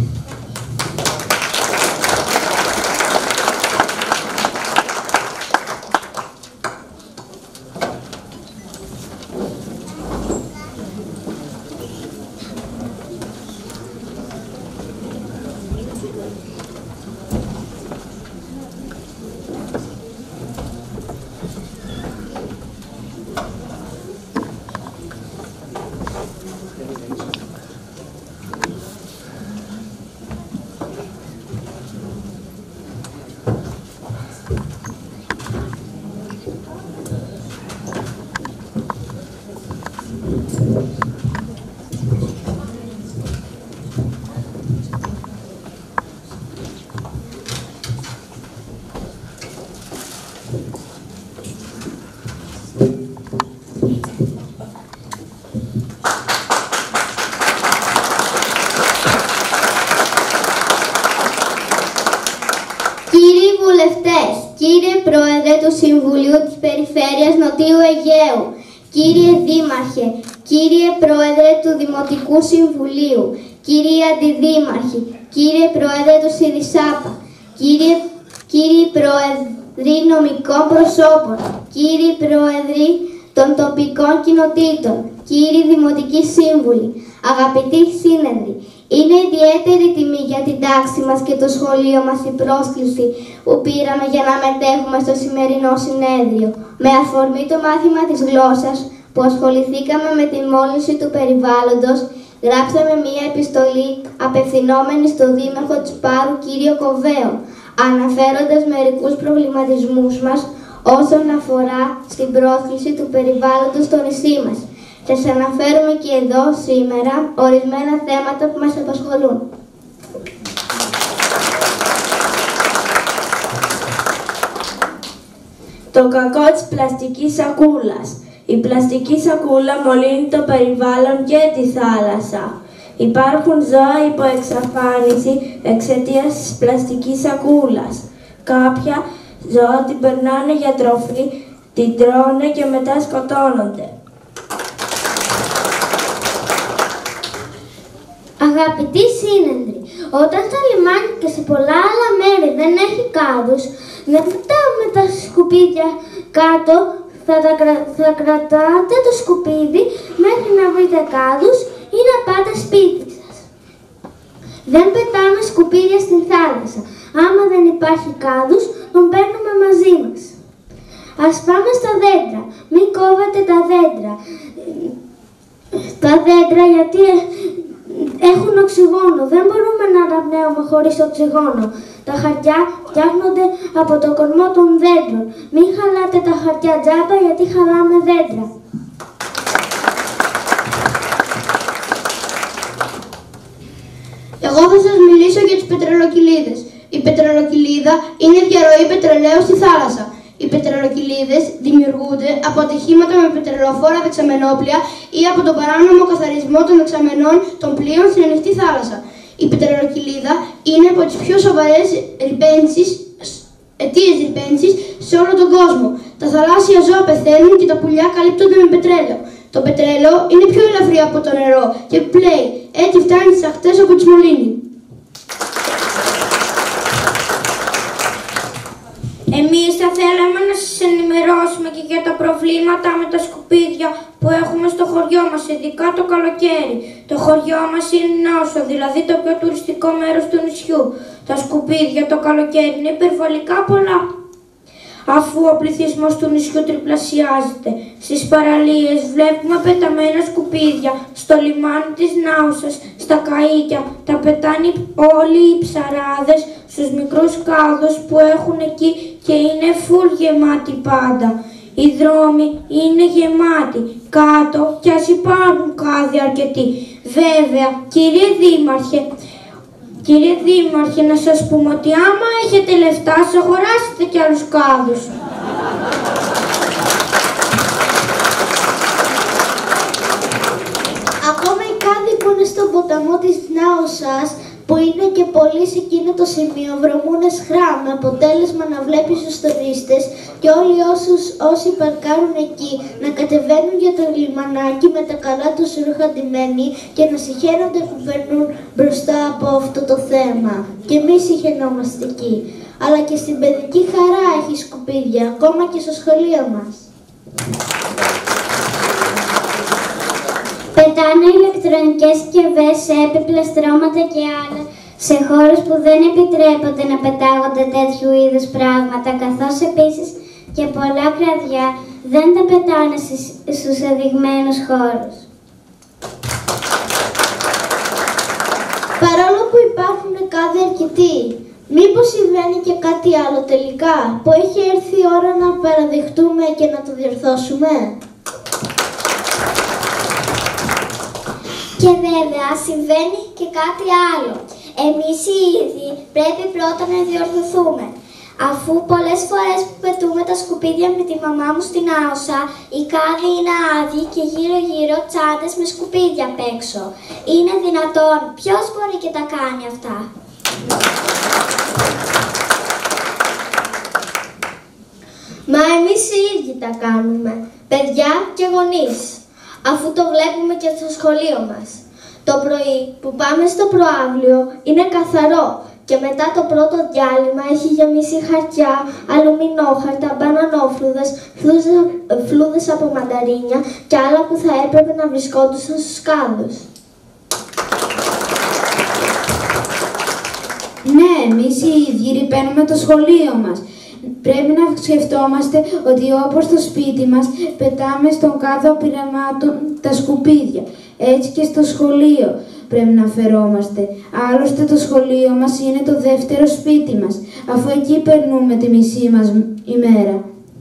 [SPEAKER 9] Κύριε Πρόεδρε του Συμβουλίου της Περιφέρειας Νοτιού Αιγαίου, κύριε Δήμαρχε, κύριε Πρόεδρε του Δημοτικού Συμβουλίου, κύριοι Αντιδήμαρχοι, κύριε Πρόεδρε του ΣΥΡΙΣΑΠΑ, κύριοι Πρόεδροι νομικών προσώπων, κύριοι Πρόεδροι των τοπικών κοινοτήτων, κύριοι Δημοτικοί Σύμβουλοι, αγαπητοί σύνεδροι, είναι ιδιαίτερη τιμή για την τάξη μας και το σχολείο μας η πρόσκληση που πήραμε για να μετέχουμε στο σημερινό συνέδριο. Με αφορμή το μάθημα της γλώσσας που ασχοληθήκαμε με τη μόλυνση του περιβάλλοντος, γράψαμε μία επιστολή απευθυνόμενη στο Δήμαρχο της Πάρου κύριο Κοβαίο, αναφέροντας μερικούς προβληματισμούς μας όσον αφορά στην πρόσκληση του περιβάλλοντος στο νησί μας. Σας αναφέρουμε και εδώ σήμερα ορισμένα θέματα που μας απασχολούν.
[SPEAKER 10] Το κακό της πλαστικής σακούλας. Η πλαστική σακούλα μολύνει το περιβάλλον και τη θάλασσα. Υπάρχουν ζώα υπό εξαφάνιση εξαιτίας της πλαστικής σακούλας. Κάποια ζώα την περνάνε για τροφή, την τρώνε και μετά σκοτώνονται.
[SPEAKER 9] Αγαπητοί σύνεδροι, όταν στα λιμάνια και σε πολλά άλλα μέρη δεν έχει κάδους, δεν πετάμε τα σκουπίδια κάτω, θα κρατάτε το σκουπίδι μέχρι να βρείτε κάδους ή να πάτε σπίτι σας. Δεν πετάμε σκουπίδια στην θάλασσα. Άμα δεν υπάρχει κάδους, τον παίρνουμε μαζί μας. Ας πάμε στα δέντρα. Μην κόβετε τα δέντρα. Τα δέντρα γιατί έχουν οξυγόνο. Δεν μπορούμε να αναπνέουμε χωρίς οξυγόνο. Τα χαρτιά φτιάχνονται από το κορμό των δέντρων. Μην χαλάτε τα χαρτιά τζάμπα γιατί χαλάμε δέντρα.
[SPEAKER 11] Εγώ θα σας μιλήσω για τις πετρελοκυλίδες.
[SPEAKER 9] Η πετρελοκυλίδα είναι διαρροή πετρελαίου στη θάλασσα. Οι πετρελοκυλίδες δημιουργούνται από ατυχήματα με πετρελοφόρα δεξαμενόπλια ή από τον παράνομο καθαρισμό των δεξαμενών των πλοίων στην ανοιχτή θάλασσα. Η πετρελοκυλίδα είναι από τις πιο σοβαρές αιτίες ρυπαίνσης σε όλο τον κόσμο. Τα θαλάσσια ζώα πεθαίνουν και τα πουλιά καλύπτονται με πετρέλαιο. Το πετρέλαιο είναι πιο ελαφρύ από το νερό και πλέει, έτσι φτάνει στις ακτές όπου τη μολύνει.
[SPEAKER 10] Εμείς θα θέλαμε να σας ενημερώσουμε και για τα προβλήματα με τα σκουπίδια που έχουμε στο χωριό μας, ειδικά το καλοκαίρι. Το χωριό μας είναι νόσο, δηλαδή το πιο τουριστικό μέρος του νησιού. Τα σκουπίδια το καλοκαίρι είναι υπερβολικά πολλά, αφού ο πληθυσμός του νησιού τριπλασιάζεται. Στις παραλίες βλέπουμε πεταμένα σκουπίδια, στο λιμάνι της Νάουσας, στα καΐκια. Τα πετάνε όλοι οι ψαράδες στους μικρούς κάδους που έχουν εκεί και είναι φουλ γεμάτοι πάντα. Οι δρόμοι είναι γεμάτοι κάτω κι ας υπάρχουν κάδοι αρκετοί. Βέβαια, Κύριε Δήμαρχε, να σας πούμε ότι άμα έχετε λεφτά, σας αγοράσετε κι άλλους κάδους.
[SPEAKER 9] Ακόμα οι κάδοι που είναι στον ποταμό της Νάουσας, που είναι και πολύ σε εκείνο το σημείο, βρωμούν σχρά, με αποτέλεσμα να βλέπεις τους τουρίστες και όλοι όσοι παρκάρουν εκεί να κατεβαίνουν για το λιμανάκι με τα καλά τους ρούχα ντυμένοι και να συχαίνονται που περνούν μπροστά από αυτό το θέμα. Και εμείς συχαινόμαστε εκεί. Αλλά και στην παιδική χαρά έχει σκουπίδια, ακόμα και στο σχολείο μας.
[SPEAKER 11] Πετάνε ηλεκτρονικές συσκευές, έπιπλα, στρώματα και άλλα σε χώρους που δεν επιτρέπονται να πετάγονται τέτοιου είδους πράγματα, καθώς επίσης και πολλά κραδιά δεν τα πετάνε στους ενδειγμένους χώρους.
[SPEAKER 9] Παρόλο που υπάρχουν κάδοι αρκετοί, μήπως συμβαίνει και κάτι άλλο τελικά, που έχει έρθει η ώρα να παραδεχτούμε και να το διορθώσουμε?
[SPEAKER 11] Και βέβαια συμβαίνει και κάτι άλλο. Εμείς οι ίδιοι πρέπει πρώτα να διορθωθούμε. Αφού πολλές φορές που πετούμε τα σκουπίδια με τη μαμά μου στην Άουσα, οι κάδοι είναι άδειοι και γύρω-γύρω τσάντες με σκουπίδια απ' έξω. Είναι δυνατόν? Ποιος μπορεί και τα κάνει αυτά?
[SPEAKER 9] Μα εμείς οι ίδιοι τα κάνουμε, παιδιά και γονείς, αφού το βλέπουμε και στο σχολείο μας. Το πρωί που πάμε στο προαύλιο είναι καθαρό και μετά το πρώτο διάλειμμα έχει γεμίσει χαρτιά, αλουμινόχαρτα, μπανανόφλουδες, φλούδες από μανταρίνια και άλλα που θα έπρεπε να βρισκόντουσαν στους κάδους.
[SPEAKER 12] Ναι, εμείς οι ίδιοι ρυπαίνουμε το σχολείο μας. Πρέπει να σκεφτόμαστε ότι όπως στο σπίτι μας πετάμε στον κάδο πειραμάτων τα σκουπίδια, έτσι και στο σχολείο πρέπει να φερόμαστε. Άλλωστε το σχολείο μας είναι το δεύτερο σπίτι μας, αφού εκεί περνούμε τη μισή μας ημέρα.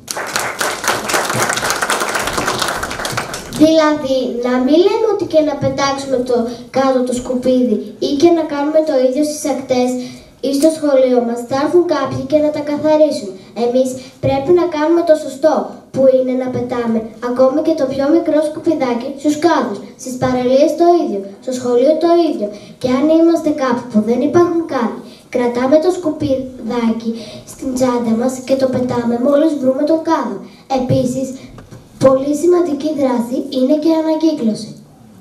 [SPEAKER 9] Δηλαδή, να μην λέμε ότι και να πετάξουμε το κάτω το σκουπίδι ή και να κάνουμε το ίδιο στις ακτές ή στο σχολείο μας, θα έρθουν κάποιοι και να τα καθαρίσουν. Εμείς πρέπει να κάνουμε το σωστό, που είναι να πετάμε ακόμη και το πιο μικρό σκουπιδάκι στους κάδους, στις παραλίες το ίδιο, στο σχολείο το ίδιο. Και αν είμαστε κάπου που δεν υπάρχουν κάδοι, κρατάμε το σκουπιδάκι στην τσάντα μας και το πετάμε μόλις βρούμε τον κάδο. Επίσης, πολύ σημαντική δράση είναι και η ανακύκλωση.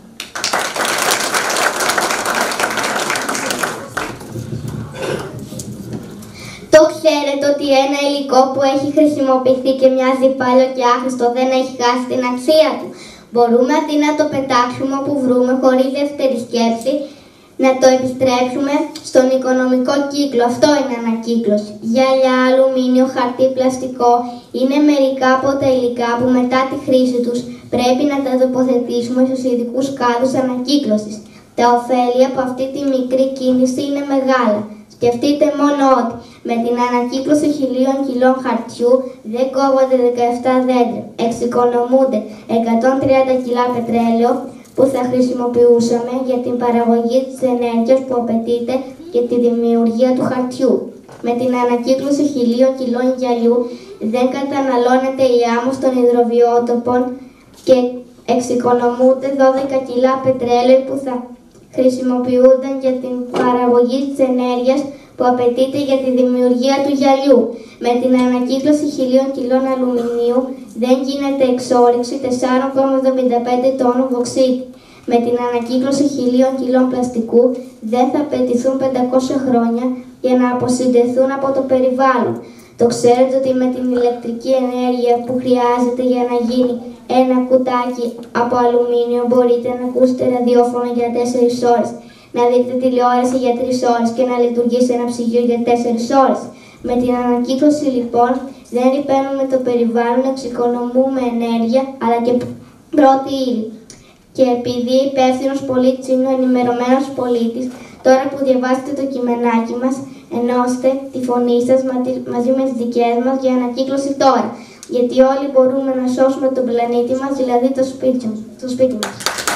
[SPEAKER 9] Το ξέρετε ότι ένα υλικό που έχει χρησιμοποιηθεί και μοιάζει παλιό και άχρηστο δεν έχει χάσει την αξία του? Μπορούμε αντί να το πετάξουμε όπου βρούμε χωρίς δεύτερη σκέψη, να το επιστρέψουμε στον οικονομικό κύκλο. Αυτό είναι ανακύκλωση. Γυαλιά, αλουμίνιο, χαρτί, πλαστικό είναι μερικά από τα υλικά που μετά τη χρήση τους πρέπει να τα τοποθετήσουμε στους ειδικούς κάδους ανακύκλωσης. Τα ωφέλη από αυτή τη μικρή κίνηση είναι μεγάλα. Σκεφτείτε μόνο ότι με την ανακύκλωση 1000 κιλών χαρτιού δεν κόβονται 17 δέντρα. Εξοικονομούνται 130 κιλά πετρέλαιο που θα χρησιμοποιούσαμε για την παραγωγή της ενέργειας που απαιτείται για τη δημιουργία του χαρτιού. Με την ανακύκλωση 1000 κιλών γυαλιού δεν καταναλώνεται η άμμος των υδροβιότοπων και εξοικονομούνται 12 κιλά πετρέλαιο που θα χρησιμοποιούνταν για την παραγωγή της ενέργειας που απαιτείται για τη δημιουργία του γυαλιού. Με την ανακύκλωση 1000 κιλών αλουμινίου δεν γίνεται εξόρυξη 4,75 τόνου βωξίτη. Με την ανακύκλωση 1000 κιλών πλαστικού δεν θα απαιτηθούν 500 χρόνια για να αποσυντεθούν από το περιβάλλον. Το ξέρετε ότι με την ηλεκτρική ενέργεια που χρειάζεται για να γίνει ένα κουτάκι από αλουμίνιο μπορείτε να ακούσετε ραδιόφωνο για 4 ώρες, να δείτε τηλεόραση για 3 ώρες και να λειτουργήσει ένα ψυγείο για 4 ώρες. Με την ανακύκλωση λοιπόν δεν ρηπαίνουμε το περιβάλλον, εξοικονομούμε ενέργεια αλλά και πρώτη ύλη. Και επειδή υπεύθυνος πολίτης είναι ο ενημερωμένος πολίτης, τώρα που διαβάσετε το κειμενάκι μας, ενώστε τη φωνή σας μαζί με τις δικές μας για ανακύκλωση τώρα. Γιατί όλοι μπορούμε να σώσουμε τον πλανήτη μας, δηλαδή το σπίτι μας.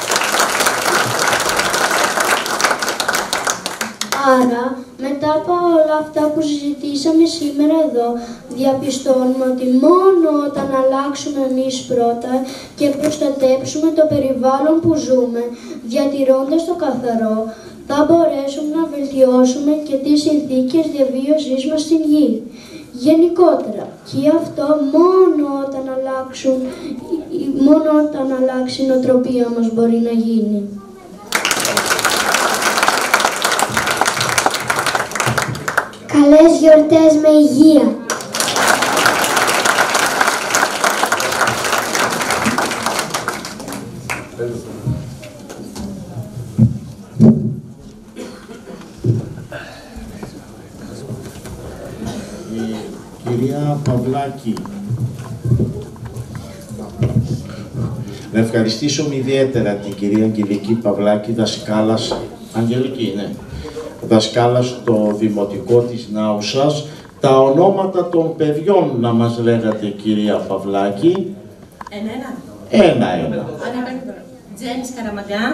[SPEAKER 10] Άρα, μετά από όλα αυτά που συζητήσαμε σήμερα εδώ, διαπιστώνουμε ότι μόνο όταν αλλάξουμε εμείς πρώτα και προστατέψουμε το περιβάλλον που ζούμε, διατηρώντας το καθαρό, θα μπορέσουμε να βελτιώσουμε και τις συνθήκες διαβίωσής μας στην γη. Γενικότερα, και αυτό μόνο όταν αλλάξει η νοοτροπία μας μπορεί να γίνει.
[SPEAKER 9] Καλές γιορτές με υγεία!
[SPEAKER 4] Κυρία Παυλάκη, να ευχαριστήσουμε ιδιαίτερα την κυρία Αγγελική Παυλάκη, δασκάλας, Αγγελική, ναι, δασκάλα στο Δημοτικό της Νάουσας. Τα ονόματα των παιδιών να μας λέγατε, κυρία Παυλάκη. Ένα.
[SPEAKER 13] Τζένις Καραμαγκά.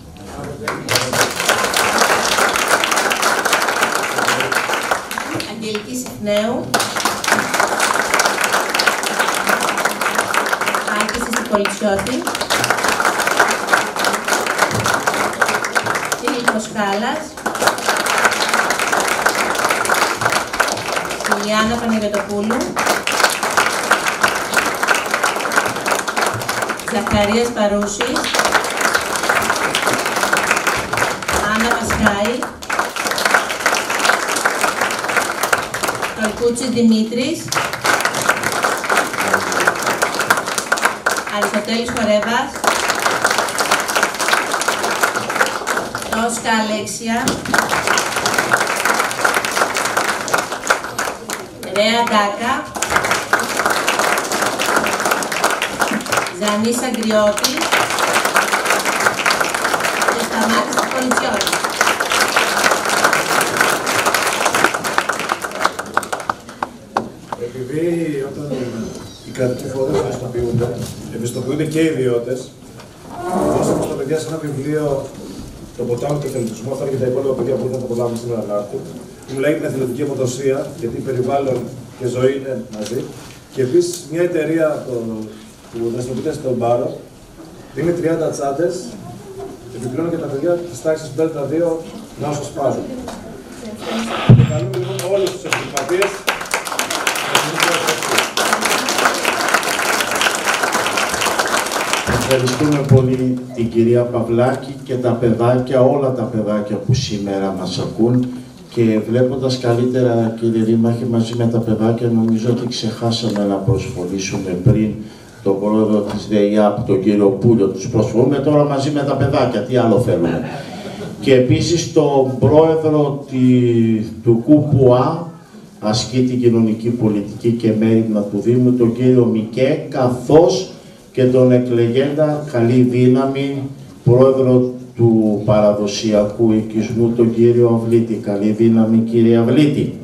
[SPEAKER 13] Αγγελική Συχνέου. Άκης Ιστικολιτσιώτη. Φίλιππος Κάλλας. Λιάννα Παναγιωτοπούλου. Ζαχαρίας Παρούσης. Άννα Πασχάη. Καλκούτσης Δημήτρης. Αριστοτέλης Χορεύας. Τόσκα Αλέξια. Ρέα Ντάκα. Ζανής Αγκριώτη. Και Σταμάτης Πολιτσιώτη.
[SPEAKER 1] Επειδή όταν οι κρατικοί φορείς ευαισθητοποιούνται και οι ιδιώτες, δώσαμε στα παιδιά σε ένα βιβλίο το ποτάμι του εθελοντισμού, αυτά και τα υπόλοιπα παιδιά που δεν θα προλάβουν σήμερα να έρθουν. Μου λέει την εθελοντική αποδοσία, γιατί περιβάλλον και ζωή είναι μαζί. Και επίσης μια εταιρεία που δραστηριοποιείται στον Πάρο δίνει 30 τσάντες και επιπλέον και τα παιδιά της τάξης Δέλτα 2 να όσο σπάζουν. Και καλούμε λοιπόν όλους τους επαγγελματίες.
[SPEAKER 4] Ευχαριστούμε πολύ την κυρία Παυλάκη και τα παιδάκια, όλα τα παιδάκια που σήμερα μας ακούν, και βλέποντας καλύτερα, κύριε Δήμαρχε, μαζί με τα παιδάκια, νομίζω ότι ξεχάσαμε να προσφωνήσουμε πριν τον πρόεδρο της ΔΕΙΑΠ, τον κύριο Πούλιο, τους προσφωνούμε τώρα μαζί με τα παιδάκια, τι άλλο θέλουμε. Και επίσης τον πρόεδρο του ΚΟΥΠΟΑ, ασκεί την κοινωνική πολιτική και μέριμνα του Δήμου, τον κύριο Μικέ, καθώς και τον εκλεγέντα καλή δύναμη πρόεδρο του παραδοσιακού οικισμού, τον κύριο Αυλίτη. Καλή δύναμη, κύριε Αυλίτη.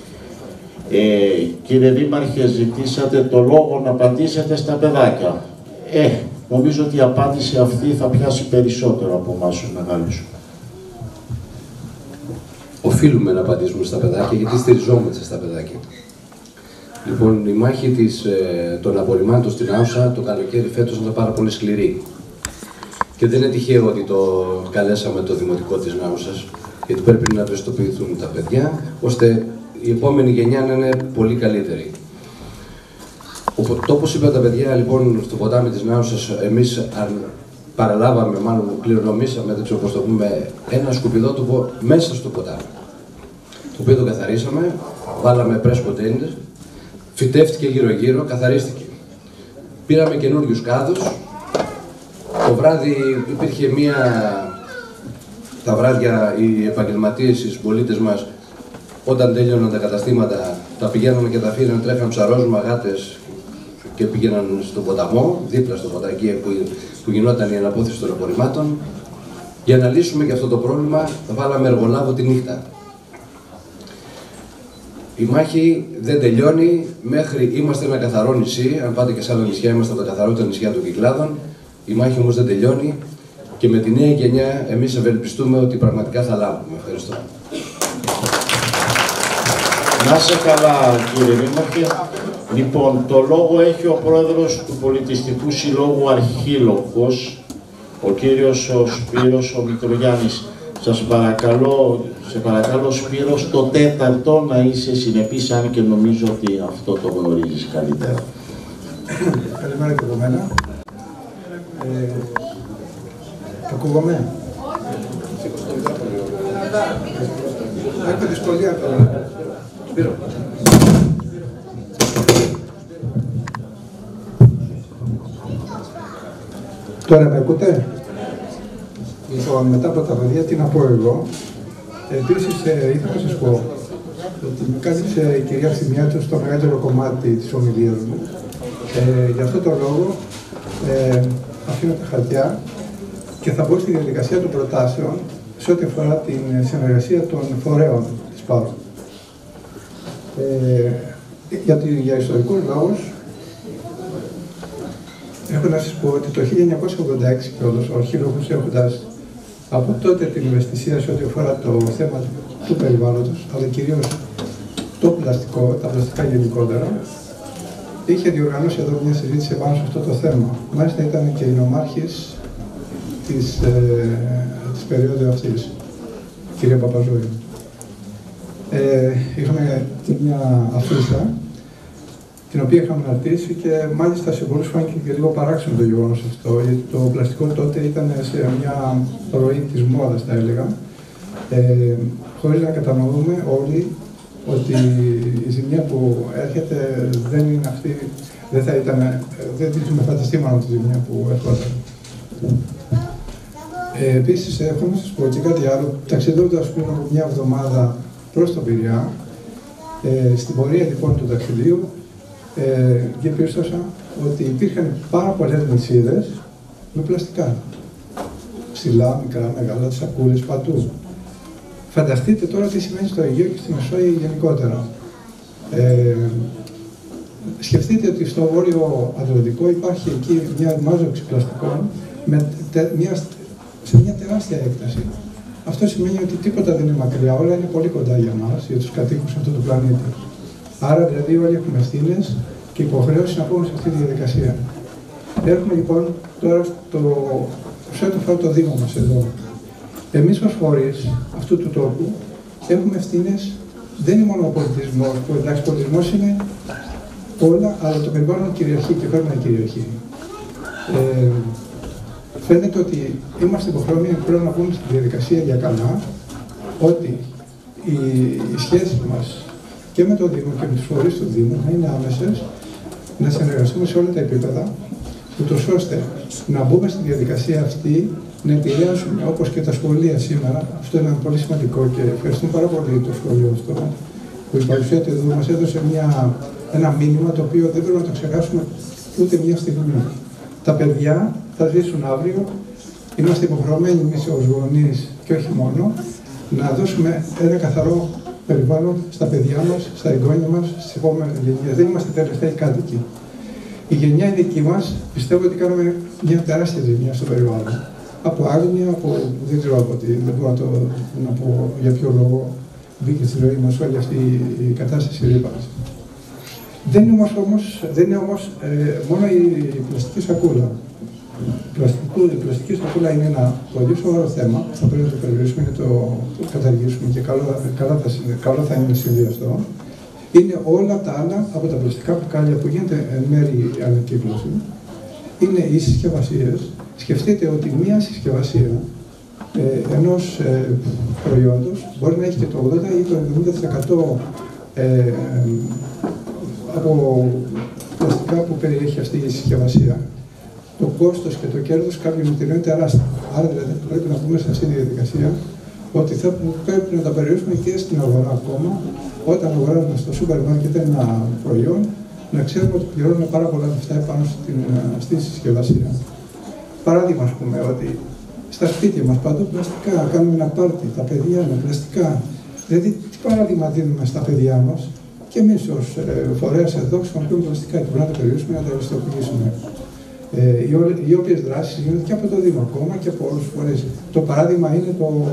[SPEAKER 4] Κύριε Δήμαρχε, ζητήσατε το λόγο να απαντήσετε στα παιδάκια. Νομίζω ότι η απάντηση αυτή θα πιάσει περισσότερο από εμάς τους μεγάλους.
[SPEAKER 2] οφείλουμε να απαντήσουμε στα παιδάκια, γιατί στηριζόμαστε στα παιδάκια. Λοιπόν, η μάχη των απορριμμάτων στην Άουσα το καλοκαίρι φέτος ήταν πάρα πολύ σκληρή. Και δεν είναι τυχαίο ότι το καλέσαμε το Δημοτικό της Άουσας, γιατί πρέπει να ευαισθητοποιηθούν τα παιδιά, ώστε η επόμενη γενιά να είναι πολύ καλύτερη. Όπως είπαν τα παιδιά, λοιπόν, στο ποτάμι της Άουσας, εμείς παραλάβαμε, μάλλον κληρονομήσαμε, δεν ξέρω πώς το πούμε, ένα σκουπιδότοπο μέσα στο ποτάμι. Το οποίο το καθαρίσαμε, βάλαμε πρες κοντέινερ, φυτεύτηκε γύρω-γύρω, καθαρίστηκε. Πήραμε καινούριους κάδους. Το βράδυ υπήρχε τα βράδια οι επαγγελματίες, οι συμπολίτες μας, όταν τέλειωναν τα καταστήματα, τα πηγαίνανε και τα αφήναν, τρέχαν ψαρόζουμα, γάτες και πήγαιναν στον ποταμό, δίπλα στο ποτάκι που γινόταν η αναπόθεση των απορριμμάτων. Για να λύσουμε και αυτό το πρόβλημα, βάλαμε εργολάβο τη νύχτα. Η μάχη δεν τελειώνει μέχρι είμαστε ένα καθαρό νησί. Αν πάτε και σε άλλα νησιά, είμαστε από τα καθαρότερα νησιά των Κυκλάδων. Η μάχη όμως δεν τελειώνει και με τη νέα γενιά εμείς ευελπιστούμε ότι πραγματικά θα λάβουμε. Ευχαριστώ.
[SPEAKER 4] Να είσαι καλά, κύριε Δήμαρχε. Λοιπόν, το λόγο έχει ο πρόεδρος του Πολιτιστικού Συλλόγου Αρχίλογος, ο κύριος Σπύρος ο Μικρογιάννης. Σας παρακαλώ, Σπύρο, στο τέταρτο να είσαι συνεπής, αν και νομίζω ότι αυτό το γνωρίζεις καλύτερα.
[SPEAKER 14] Καλημέρα και από μένα. Ακούγομαι. Έχω δυσκολία τώρα. Σπύρο. Τώρα με ακούτε? Λοιπόν, μετά από τα παιδιά, τι να πω εγώ. Επίσης, ήθελα να σας πω ότι με κάλυψε η κυρία Θημιάτου στο μεγαλύτερο κομμάτι της ομιλίας μου. Γι' αυτό το λόγο αφήνω τα χαρτιά και θα μπω στη διαδικασία των προτάσεων σε ό,τι αφορά την συνεργασία των φορέων της ΠΑΡΟ. Για ιστορικούς λόγους, έχω να σας πω ότι το 1986 κιόλας ο Αρχίλογος, έχοντας από τότε την ευαισθησία σε ό,τι αφορά το θέμα του περιβάλλοντος, αλλά κυρίως το πλαστικό, τα πλαστικά γενικότερα, είχε διοργανώσει εδώ μια συζήτηση πάνω σε αυτό το θέμα. Μάλιστα ήταν και η νομάρχης της περίοδου αυτής, κυρία Παπαζόγη. Είχαμε μια αφίσα, την οποία είχαμε αναρτήσει και μάλιστα σε πολλούς φάνηκε και λίγο παράξενο το γεγονός αυτό, γιατί το πλαστικό τότε ήταν σε μια ροή της μόδας, θα έλεγα, χωρίς να κατανοούμε όλοι ότι η ζημιά που έρχεται δεν είναι αυτή, δεν την έχουμε φανταστεί μάλλον τη ζημιά που έρχονταν. Επίσης, έχω να σας πω και κάτι άλλο, ταξιδεύοντας πριν από μια εβδομάδα προς τον Πειραιά, στην πορεία λοιπόν του ταξιδίου, διαπίστωσα ότι υπήρχαν πάρα πολλές νησίδες με πλαστικά. Ψηλά, μικρά, μεγάλα, σακούλες, παντού. Φανταστείτε τώρα τι σημαίνει στο Αιγαίο και στη Μεσόγειο γενικότερα. Σκεφτείτε ότι στο Βόρειο Ατλαντικό υπάρχει εκεί μια μάζοξη πλαστικών σε μια τεράστια έκταση. Αυτό σημαίνει ότι τίποτα δεν είναι μακριά, όλα είναι πολύ κοντά για μας, για τους κατοίκους αυτού του πλανήτη. Άρα δηλαδή όλοι έχουμε ευθύνες και υποχρέωση να πούμε σε αυτή τη διαδικασία. Έρχομαι λοιπόν τώρα σε ό,τι αφορά το Δήμο μας εδώ. Εμείς ως φορείς αυτού του τόπου έχουμε ευθύνες, δεν είναι μόνο ο πολιτισμός, που εντάξει, ο πολιτισμός είναι όλα, αλλά το περιβάλλον κυριαρχεί και πρέπει να κυριαρχεί. Φαίνεται ότι είμαστε υποχρεωμένοι πλέον να πούμε στη διαδικασία για καλά ότι οι σχέσεις μας και με το Δήμο και με τους φορείς του Δήμου να είναι άμεσες, να συνεργαστούμε σε όλα τα επίπεδα, ούτως ώστε να μπούμε στη διαδικασία αυτή, να επηρεάσουμε όπως και τα σχολεία σήμερα. Αυτό είναι πολύ σημαντικό και ευχαριστούμε πάρα πολύ το σχολείο αυτό που η παρουσία του εδώ μας έδωσε ένα μήνυμα το οποίο δεν πρέπει να το ξεχάσουμε ούτε μια στιγμή. Τα παιδιά θα ζήσουν αύριο, είμαστε υποχρεωμένοι εμείς ως γονείς και όχι μόνο, να δώσουμε ένα καθαρό περιβάλλον στα παιδιά μας, στα εγγόνια μας, στις επόμενες γενιές. Δεν είμαστε τελευταίοι κάτοικοι. Η γενιά η δική μας πιστεύω ότι κάνουμε μια τεράστια ζημιά στο περιβάλλον. Από άγνοια, δεν ξέρω από τι, δεν μπορώ να πω για ποιο λόγο, μπήκε στη ζωή μας όλη αυτή η κατάσταση ρήπανσης. Δεν είναι όμως μόνο η πλαστική σακούλα. Η πλαστική σακούλα είναι ένα πολύ σοβαρό θέμα που θα πρέπει να το περιορίσουμε και το καταργήσουμε και καλό θα είναι να συμβεί αυτό. Είναι όλα τα άλλα από τα πλαστικά μπουκάλια που γίνεται εν μέρει ανακύκλωση. Είναι οι συσκευασίες. Σκεφτείτε ότι μία συσκευασία ενός προϊόντος μπορεί να έχει και το 80 ή το 70% από πλαστικά που περιέχει αυτή η συσκευασία. Το κόστος και το κέρδος κάποιων εταιρείων είναι τεράστιο. Άρα δηλαδή πρέπει να πούμε σε αυτή τη διαδικασία ότι θα πρέπει να τα περιορίσουμε και στην αγορά ακόμα. Όταν αγοράζουμε στο σούπερ μάρκετ ένα προϊόν, να ξέρουμε ότι πληρώνουμε πάρα πολλά λεφτά επάνω στη συσκευασία. Παράδειγμα, ας πούμε, ότι στα σπίτια μας παντού πλαστικά, κάνουμε ένα πάρτι, τα παιδιά με πλαστικά. Δηλαδή, τι παράδειγμα δίνουμε στα παιδιά μας και εμείς ως φορέας εδώ χρησιμοποιούμε πλαστικά και πρέπει να τα περιορίσουμε, να τα ευαισθητοποιήσουμε. Οι όποιες δράσεις γίνονται και από το Δήμο ακόμα και από όλους τους φορείς. Το παράδειγμα είναι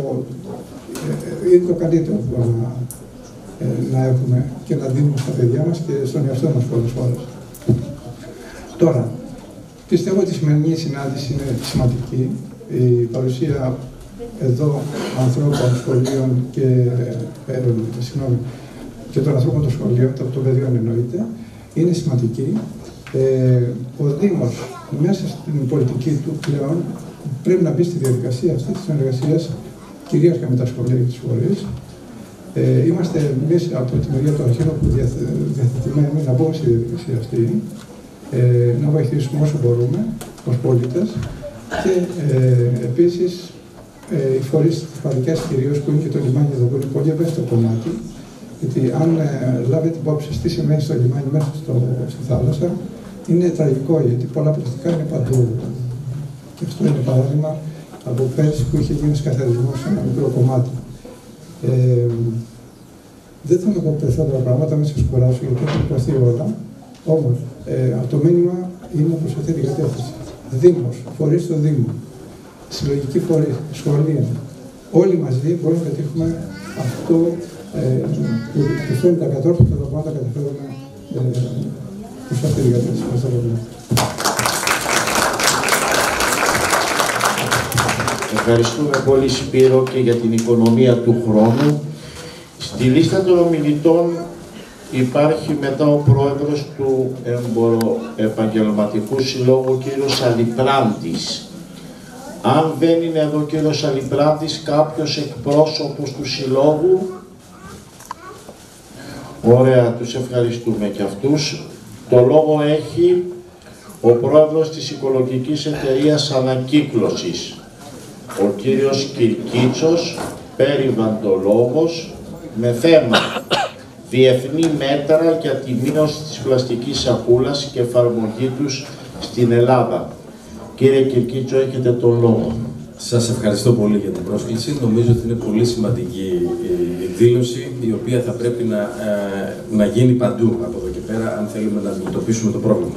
[SPEAKER 14] το καλύτερο που μπορούμε να έχουμε και να δίνουμε στα παιδιά μας και στον εαυτό μας πολλές φορές. Τώρα, πιστεύω ότι η σημερινή συνάντηση είναι σημαντική. Η παρουσία εδώ ανθρώπων, σχολείων και των ανθρώπων των σχολείων, των παιδιών εννοείται, είναι σημαντική. Ο Δήμος μέσα στην πολιτική του πλέον πρέπει να μπει στη διαδικασία αυτή της συνεργασίας, κυρίως και με τα σχολεία και τις φορείς. Είμαστε εμείς από τη μεριά του Αρχήνοπου διαθετημένοι να μπούμε στη διαδικασία αυτή, να βοηθήσουμε όσο μπορούμε ως πολίτες και επίσης οι φορείς της παρικές κυρίως που είναι και το λιμάνι εδώ που είναι πολύ ευαίσθητο κομμάτι, γιατί αν λάβετε υπόψη τι σημαίνει στο λιμάνι μέσα στη θάλασσα, είναι τραγικό γιατί πολλά πλαστικά είναι παντού. Και αυτό είναι παράδειγμα από πέρσι που είχε γίνει καθαρισμός σε ένα μικρό κομμάτι. Δεν θέλω να πω περισσότερα πράγματα, μην σας κουράσω γιατί έχουν υποθεί όλα. Όμως, το μήνυμα είναι προς αυτή την κατεύθυνση. Δήμος, φορείς στο Δήμο, συλλογικοί φορείς, σχολεία, όλοι μαζί μπορούμε να πετύχουμε αυτό που φαίνεται τα κατόρθωτα, θα μπορούμε να τα καταφέρουμε προς αυτή την κατεύθυνση.
[SPEAKER 4] Ευχαριστούμε πολύ Σπύρο και για την οικονομία του χρόνου. Στη λίστα των ομιλητών υπάρχει μετά ο πρόεδρος του Εμποροεπαγγελματικού Συλλόγου, ο κύριος Αλιπράντης. Αν δεν είναι εδώ ο κύριος Αλιπράντης, κάποιος εκπρόσωπος του Συλλόγου. Ωραία, τους ευχαριστούμε και αυτούς. Το λόγο έχει ο πρόεδρος της Οικολογικής Εταιρείας Ανακύκλωσης, ο κύριος Κυρκίτσος, περιβαλλοντολόγος, με θέμα διεθνή μέτρα για τη μείωση της πλαστικής σακούλας και εφαρμογή τους στην Ελλάδα. Κύριε Κυρκίτσο, έχετε τον λόγο.
[SPEAKER 15] Σας ευχαριστώ πολύ για την πρόσκληση. Νομίζω ότι είναι πολύ σημαντική η δήλωση, η οποία θα πρέπει να γίνει παντού από εδώ και πέρα, αν θέλουμε να αντιμετωπίσουμε το πρόβλημα.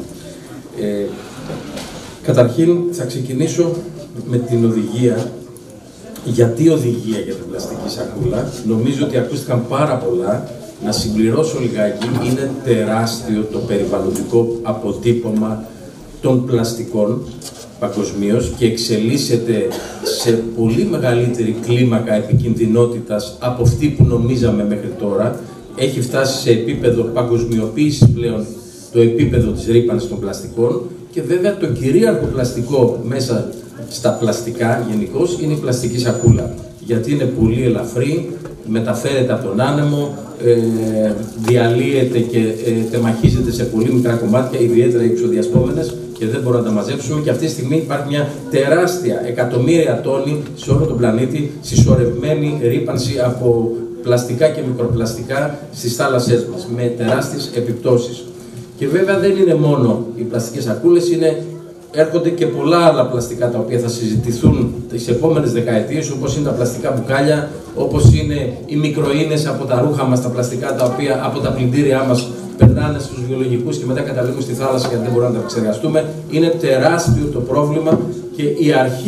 [SPEAKER 15] Καταρχήν, θα ξεκινήσω με την οδηγία. Γιατί οδηγία για την πλαστική σακούλα? Νομίζω ότι ακούστηκαν πάρα πολλά. Να συμπληρώσω λιγάκι, είναι τεράστιο το περιβαλλοντικό αποτύπωμα των πλαστικών παγκοσμίως και εξελίσσεται σε πολύ μεγαλύτερη κλίμακα επικινδυνότητας από αυτή που νομίζαμε μέχρι τώρα. Έχει φτάσει σε επίπεδο παγκοσμιοποίησης πλέον το επίπεδο της ρύπανσης των πλαστικών και βέβαια το κυρίαρχο πλαστικό μέσα στα πλαστικά γενικώς είναι η πλαστική σακούλα. Γιατί είναι πολύ ελαφρύ, μεταφέρεται από τον άνεμο, διαλύεται και τεμαχίζεται σε πολύ μικρά κομμάτια, ιδιαίτερα οι εξοδιασπόμενες, και δεν μπορούμε να τα μαζέψουμε. Και αυτή τη στιγμή υπάρχει μια τεράστια, εκατομμύρια τόνοι σε όλο τον πλανήτη, συσσωρευμένη ρύπανση από πλαστικά και μικροπλαστικά στις θάλασσές μας, με τεράστιες επιπτώσεις. Και βέβαια δεν είναι μόνο οι πλαστικές σακούλες, έρχονται και πολλά άλλα πλαστικά τα οποία θα συζητηθούν τις επόμενες δεκαετίες, όπως είναι τα πλαστικά μπουκάλια, όπως είναι οι μικροίνες από τα ρούχα μας, τα πλαστικά τα οποία από τα πλυντήριά μας περνάνε στους βιολογικούς και μετά καταλήγουν στη θάλασσα γιατί δεν μπορούμε να τα επεξεργαστούμε. Είναι τεράστιο το πρόβλημα και η αρχή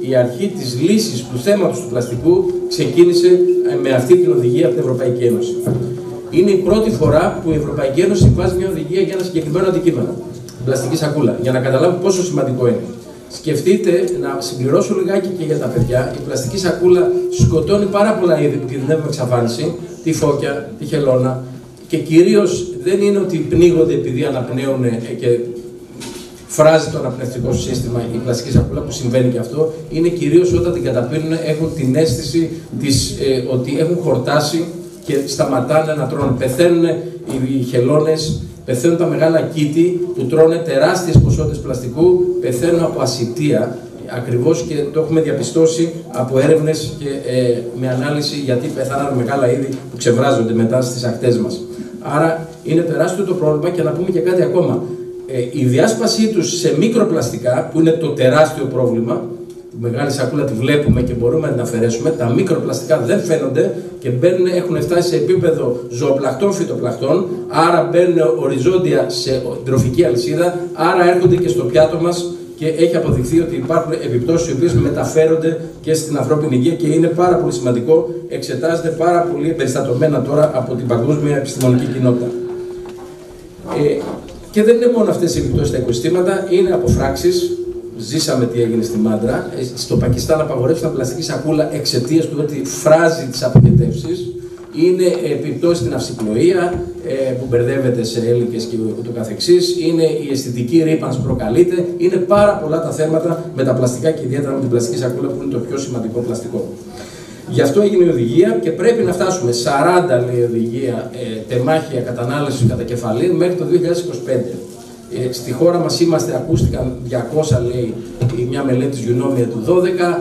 [SPEAKER 15] η αρχή της λύσης του θέματος του πλαστικού ξεκίνησε με αυτή την οδηγία από την Ευρωπαϊκή Ένωση. Είναι η πρώτη φορά που η Ευρωπαϊκή Ένωση βάζει μια οδηγία για ένα συγκεκριμένο αντικείμενο, την πλαστική σακούλα, για να καταλάβουμε πόσο σημαντικό είναι. Σκεφτείτε, να συμπληρώσω λιγάκι και για τα παιδιά, η πλαστική σακούλα σκοτώνει πάρα πολλά είδη που κινδυνεύουν με εξαφάνιση, τη φώκια, τη χελώνα, και κυρίως δεν είναι ότι πνίγονται επειδή αναπνέουν και φράζει το αναπνευστικό σύστημα η πλαστική σακούλα, που συμβαίνει και αυτό, είναι κυρίως όταν την καταπίνουν έχουν την αίσθηση ότι έχουν χορτάσει και σταματάνε να τρώνε. Πεθαίνουν οι χελώνες, πεθαίνουν τα μεγάλα κήτη που τρώνε τεράστιες ποσότητες πλαστικού, πεθαίνουν από ασιτεία, ακριβώς, και το έχουμε διαπιστώσει από έρευνες και με ανάλυση γιατί πεθάνουν μεγάλα είδη που ξεβράζονται μετά στις ακτές μας. Άρα είναι τεράστιο το πρόβλημα. Και να πούμε και κάτι ακόμα. Η διάσπασή τους σε μικροπλαστικά, που είναι το τεράστιο πρόβλημα, τη μεγάλη σακούλα τη βλέπουμε και μπορούμε να την αφαιρέσουμε, τα μικροπλαστικά δεν φαίνονται και έχουν φτάσει σε επίπεδο ζωοπλακτών, φυτοπλακτών, άρα μπαίνουν οριζόντια σε τροφική αλυσίδα, άρα έρχονται και στο πιάτο μας και έχει αποδειχθεί ότι υπάρχουν επιπτώσεις οι οποίες μεταφέρονται και στην ανθρώπινη υγεία και είναι πάρα πολύ σημαντικό, εξετάζεται πάρα πολύ εμπεριστατωμένα τώρα από την παγκόσμια επιστημονική κοινότητα. Και δεν είναι μόνο αυτές οι επιπτώσεις στα οικοσυστήματα, είναι αποφράξεις. Ζήσαμε τι έγινε στη Μάντρα. Στο Πακιστάν απαγορεύσαν πλαστική σακούλα εξαιτίας του ότι φράζει τις αποχετεύσεις. Είναι επιπτώσεις στην αυσιπλοεία που μπερδεύεται σε έλικες και ούτω καθεξής. Είναι η αισθητική ρύπανση που προκαλείται. Είναι πάρα πολλά τα θέματα με τα πλαστικά και ιδιαίτερα με την πλαστική σακούλα που είναι το πιο σημαντικό πλαστικό. Γι' αυτό έγινε η οδηγία και πρέπει να φτάσουμε 40, λέει η οδηγία, τεμάχια κατανάλωση κατά κεφαλή μέχρι το 2025. Στη χώρα μας ακούστηκαν 200, λέει μια μελέτη της Γιουνόμια του 12,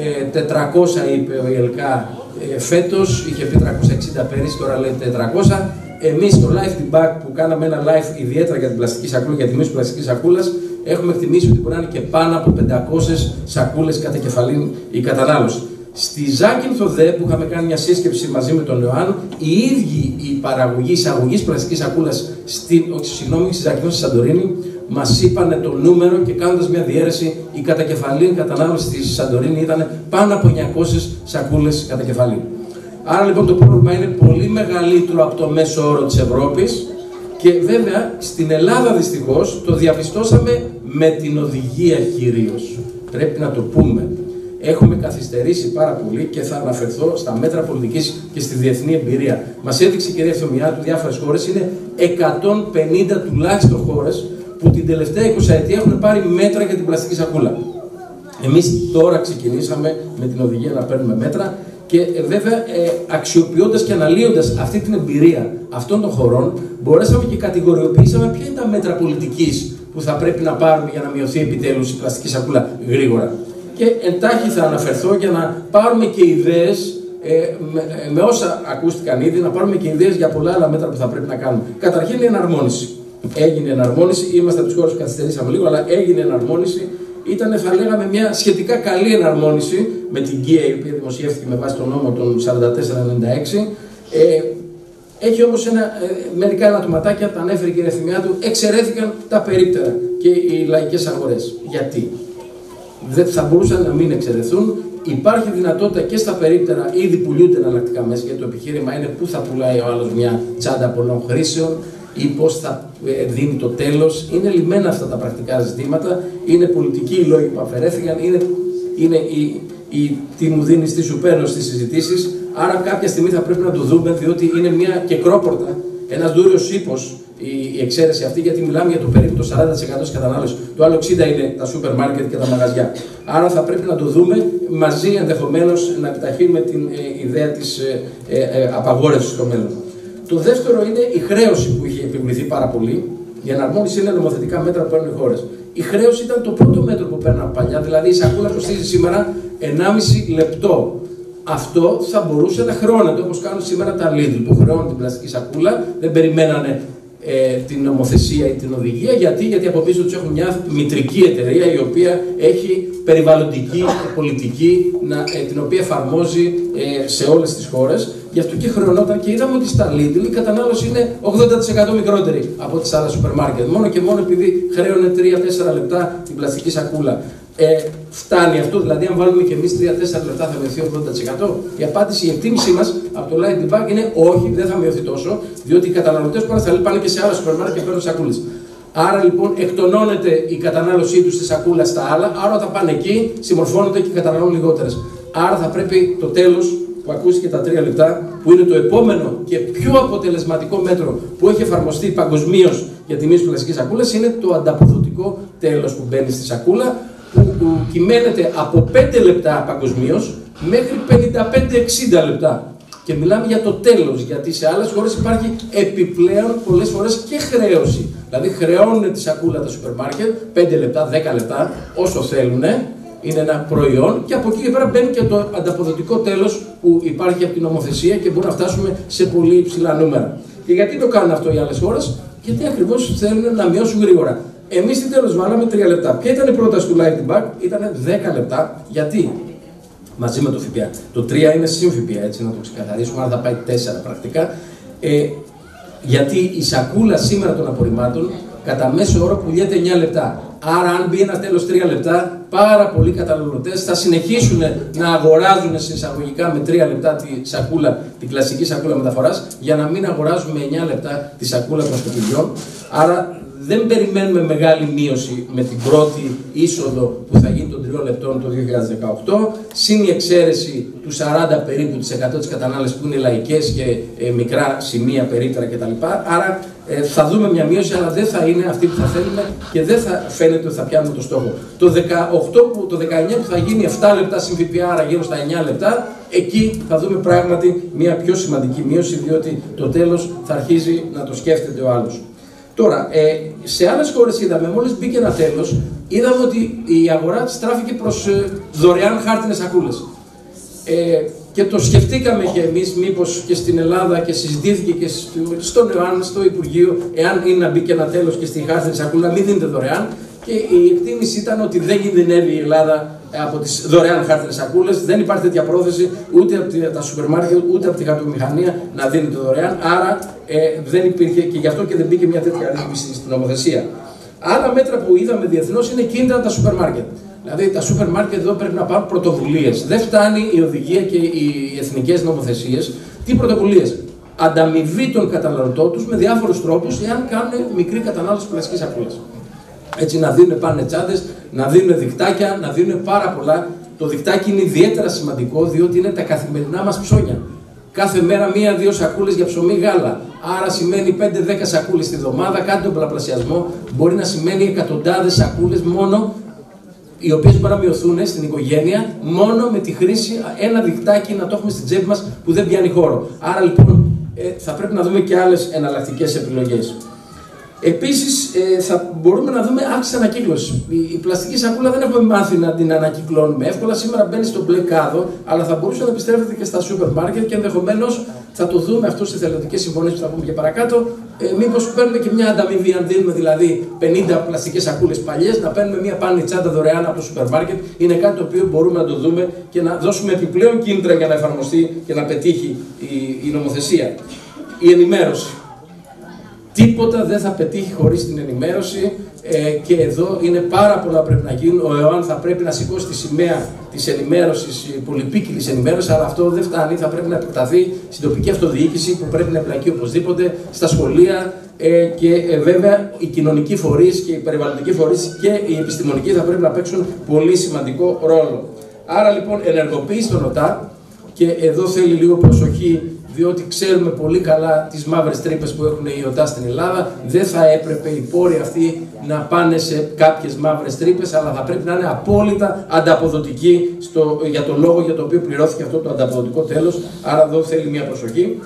[SPEAKER 15] 400 είπε ο ΙΕΛΚΑ φέτος, είχε πει 360 πέρυσι, τώρα λέει 400. Εμείς στο Life Debug που κάναμε ένα live ιδιαίτερα για την πλαστική σακούλα, για τη μείωση της πλαστικής σακούλας, έχουμε εκτιμήσει ότι μπορεί να είναι και πάνω από 500 σακούλες κατά κεφαλήν η κατανάλωση. Στη Ζάκυνθο ΔΕ, που είχαμε κάνει μια σύσκεψη μαζί με τον ΙΟΑΝ, οι ίδιοι η παραγωγή εισαγωγής πλαστικής σακούλας στη Ζάκυνθο στη Σαντορίνη μας είπαν το νούμερο και κάνοντας μια διαίρεση, η κατακεφαλήν κατανάλωση στη Σαντορίνη ήταν πάνω από 900 σακούλες κατακεφαλήν. Άρα λοιπόν το πρόβλημα είναι πολύ μεγαλύτερο από το μέσο όρο της Ευρώπης και βέβαια στην Ελλάδα δυστυχώς το διαπιστώσαμε με την οδηγία κυρίως. Πρέπει να το πούμε. Έχουμε καθυστερήσει πάρα πολύ και θα αναφερθώ στα μέτρα πολιτικής και στη διεθνή εμπειρία. Μας έδειξε η κυρία Ευθυμιάτου διάφορες χώρες, είναι 150 τουλάχιστον χώρες που την τελευταία 20 ετία έχουν πάρει μέτρα για την πλαστική σακούλα. Εμείς τώρα ξεκινήσαμε με την οδηγία να παίρνουμε μέτρα και βέβαια αξιοποιώντας και αναλύοντας αυτή την εμπειρία αυτών των χωρών, μπορέσαμε και κατηγοριοποιήσαμε ποια είναι τα μέτρα πολιτικής που θα πρέπει να πάρουμε για να μειωθεί επιτέλους η πλαστική σακούλα γρήγορα. Και εντάχει θα αναφερθώ για να πάρουμε και ιδέες, με όσα ακούστηκαν ήδη, να πάρουμε και ιδέες για πολλά άλλα μέτρα που θα πρέπει να κάνουμε. Καταρχήν η εναρμόνιση. Έγινε εναρμόνιση, είμαστε από τις χώρες που καθυστερήσαμε λίγο, αλλά έγινε εναρμόνιση. Ήταν, θα λέγαμε, μια σχετικά καλή εναρμόνιση με την ΚΙΑ, η οποία δημοσιεύτηκε με βάση τον νόμο των 4496. Έχει όμως μερικά ελαττωματάκια, τα ανέφερε η κυρία Ευθυμιάτου, εξαιρέθηκαν τα περίπτερα και οι λαϊκές αγορές. Γιατί? Δεν θα μπορούσαν να μην εξαιρεθούν. Υπάρχει δυνατότητα και στα περίπτερα, ήδη πουλούνται εναλλακτικά μέσα, γιατί το επιχείρημα είναι πού θα πουλάει ο άλλος μια τσάντα πολλών χρήσεων ή πώς θα δίνει το τέλος. Είναι λυμμένα αυτά τα πρακτικά ζητήματα, είναι πολιτικοί οι λόγοι που αφαιρέθηκαν, είναι τι μου δίνεις, τι σου παίρνω στις συζητήσεις. Άρα κάποια στιγμή θα πρέπει να το δούμε, διότι είναι μια κεκρόπορτα, ένας δούριος ύπος η εξαίρεση αυτή, γιατί μιλάμε για το περίπου το 40% της κατανάλωσης. Το άλλο 60% είναι τα σούπερ μάρκετ και τα μαγαζιά. Άρα θα πρέπει να το δούμε μαζί, ενδεχομένως να επιταχύνουμε την ιδέα της απαγόρευσης στο μέλλον. Το δεύτερο είναι η χρέωση που είχε επιβληθεί πάρα πολύ. Η εναρμόνιση είναι νομοθετικά μέτρα που παίρνουν οι χώρες. Η χρέωση ήταν το πρώτο μέτρο που παίρναν παλιά, δηλαδή η σακούλα κοστίζει σήμερα 1,5 λεπτό. Αυτό θα μπορούσε να χρεώνεται, όπως κάνουν σήμερα τα Lidl που χρεώνουν την πλαστική σακούλα, δεν περιμένανε την νομοθεσία ή την οδηγία. Γιατί από πίσω τους έχουν μια μητρική εταιρεία η οποία έχει περιβαλλοντική πολιτική την οποία εφαρμόζει σε όλες τις χώρες. Γι' αυτό και χρεωνόταν και είδαμε ότι στα Lidl η κατανάλωση είναι 80% μικρότερη από τις άλλες σούπερ μάρκετ. Μόνο και μόνο επειδή χρέωνε 3-4 λεπτά την πλαστική σακούλα. Φτάνει αυτό, δηλαδή, αν βάλουμε και εμείς 3-4 λεπτά θα μειωθεί 80%. Η απάντηση, η εκτίμησή μας από το Light Debug είναι όχι, δεν θα μειωθεί τόσο, διότι οι καταναλωτές τώρα θα πάνε και σε άλλα σούπερ μάρκετ και παίρνουν σακούλες. Άρα λοιπόν εκτονώνεται η κατανάλωσή τους στη σακούλα στα άλλα, άρα θα πάνε εκεί, συμμορφώνονται και καταναλώνουν λιγότερες. Άρα θα πρέπει το τέλος που ακούστηκε τα 3 λεπτά, που είναι το επόμενο και πιο αποτελεσματικό μέτρο που έχει εφαρμοστεί παγκοσμίως για τη μείωση της πλαστικής σακούλας, είναι το ανταποδοτικό τέλος που μπαίνει στη σακούλα, που κυμαίνεται από 5 λεπτά παγκοσμίως μέχρι 55-60 λεπτά. Και μιλάμε για το τέλος, γιατί σε άλλες χώρες υπάρχει επιπλέον πολλές φορές και χρέωση. Δηλαδή χρεώνουν τη σακούλα τα σούπερ μάρκετ 5 λεπτά, 10 λεπτά, όσο θέλουν. Είναι ένα προϊόν και από εκεί και πέρα μπαίνει και το ανταποδοτικό τέλος που υπάρχει από την νομοθεσία και μπορούμε να φτάσουμε σε πολύ υψηλά νούμερα. Και γιατί το κάνουν αυτό οι άλλες χώρες? Γιατί ακριβώς θέλουν να μειώσουν γρήγορα. Εμείς τι τέλος βάλαμε? 3 λεπτά. Ποια ήταν η πρόταση του Light Debug? Ήταν 10 λεπτά. Γιατί? Μαζί με το ΦΠΑ. Το 3 είναι συν ΦΠΑ, έτσι να το ξεκαθαρίσουμε, άρα θα πάει 4 πρακτικά. Γιατί η σακούλα σήμερα των απορριμμάτων κατά μέσο όρο πουλιέται 9 λεπτά. Άρα, αν μπει ένα τέλος 3 λεπτά, πάρα πολλοί καταναλωτές θα συνεχίσουν να αγοράζουν εισαγωγικά με 3 λεπτά τη σακούλα, την κλασική σακούλα μεταφοράς, για να μην αγοράζουν με 9 λεπτά τη σακούλα των σκουπιδιών. Άρα, δεν περιμένουμε μεγάλη μείωση με την πρώτη είσοδο που θα γίνει των 3 λεπτών το 2018, συν η εξαίρεση του 40 περίπου της 100 της κατανάλωσης που είναι λαϊκές και μικρά σημεία, περίπτερα κτλ. Άρα θα δούμε μια μείωση, αλλά δεν θα είναι αυτή που θα θέλουμε και δεν θα φαίνεται ότι θα πιάνουμε το στόχο. Το 19 που θα γίνει 7 λεπτά συν ΦΠΑ, άρα γύρω στα 9 λεπτά, εκεί θα δούμε πράγματι μια πιο σημαντική μείωση, διότι το τέλος θα αρχίζει να το σκέφτεται ο άλλος. Τώρα, σε άλλες χώρες είδαμε, μόλις μπήκε ένα τέλος, είδαμε ότι η αγορά στράφηκε προς δωρεάν χάρτινες σακούλες. Και το σκεφτήκαμε και εμείς, μήπως και στην Ελλάδα, και συζητήθηκε και στον ΕΟΑΝ, στο Υπουργείο, εάν είναι να μπει και ένα τέλος και στη χάρτινη σακούλα, μην δίνεται δωρεάν. Και η εκτίμηση ήταν ότι δεν κινδυνεύει η Ελλάδα από τις δωρεάν χάρτινες σακούλες, δεν υπάρχει τέτοια πρόθεση ούτε από τα σούπερ μάρκετ ούτε από τη χαρτομηχανία να δίνεται δωρεάν. Άρα δεν υπήρχε και γι' αυτό και δεν μπήκε μια τέτοια ρύθμιση στην νομοθεσία. Άλλα μέτρα που είδαμε διεθνώς είναι κίνητρα τα σούπερ μάρκετ. Δηλαδή τα σούπερ μάρκετ εδώ πρέπει να πάρουν πρωτοβουλίες. Δεν φτάνει η οδηγία και οι εθνικές νομοθεσίες. Τι πρωτοβουλίες? Ανταμοιβή των καταναλωτών τους με διάφορους τρόπους, εάν κάνουν μικρή κατανάλωση πλαστικής σακούλας. Έτσι, να δίνουν πάνε τσάντες, να δίνουν δικτάκια, να δίνουν πάρα πολλά. Το δικτάκι είναι ιδιαίτερα σημαντικό, διότι είναι τα καθημερινά μας ψώνια. Κάθε μέρα 1-2 σακούλες για ψωμί γάλα. Άρα σημαίνει 5-10 σακούλες τη βδομάδα. Κάτι τον πολλαπλασιασμό μπορεί να σημαίνει εκατοντάδες σακούλες μόνο, οι οποίες μπορεί να μειωθούν στην οικογένεια μόνο με τη χρήση ένα δικτάκι να το έχουμε στην τσέπη μας που δεν πιάνει χώρο. Άρα λοιπόν θα πρέπει να δούμε και άλλες εναλλακτικές επιλογές. Επίσης, θα μπορούμε να δούμε αύξηση ανακύκλωσης. Η πλαστική σακούλα δεν έχουμε μάθει να την ανακυκλώνουμε εύκολα. Σήμερα μπαίνει στο μπλε κάδο, αλλά θα μπορούσε να επιστρέφεται και στα σούπερ μάρκετ και ενδεχομένως θα το δούμε αυτό σε θελοντικές συμφωνίες που θα πούμε και παρακάτω. Μήπως παίρνουμε και μια ανταμοιβή, αν δίνουμε δηλαδή 50 πλαστικές σακούλες παλιές, να παίρνουμε μια πάνη τσάντα δωρεάν από το σούπερ μάρκετ. Είναι κάτι το οποίο μπορούμε να το δούμε και να δώσουμε επιπλέον κίνητρα για να εφαρμοστεί και να πετύχει η νομοθεσία. Η ενημέρωση. Τίποτα δεν θα πετύχει χωρίς την ενημέρωση και εδώ είναι πάρα πολλά πρέπει να γίνουν. Ο ΕΟΑΝ θα πρέπει να σηκώσει τη σημαία της ενημέρωσης, πολυπίκυλης ενημέρωσης, αλλά αυτό δεν φτάνει. Θα πρέπει να επεκταθεί στην τοπική αυτοδιοίκηση που πρέπει να εμπλακεί οπωσδήποτε, στα σχολεία και βέβαια οι κοινωνικοί φορείς και οι περιβαλλοντικοί φορείς και οι επιστημονικοί θα πρέπει να παίξουν πολύ σημαντικό ρόλο. Άρα λοιπόν ενεργοποίηση των ΟΤΑ, και εδώ θέλει λίγο προσοχή, διότι ξέρουμε πολύ καλά τις μαύρες τρύπες που έχουν οι ΟΤΑ στην Ελλάδα. Δεν θα έπρεπε οι πόροι αυτοί να πάνε σε κάποιες μαύρες τρύπες, αλλά θα πρέπει να είναι απόλυτα ανταποδοτικοί για τον λόγο για το οποίο πληρώθηκε αυτό το ανταποδοτικό τέλος. Άρα εδώ θέλει μια προσοχή.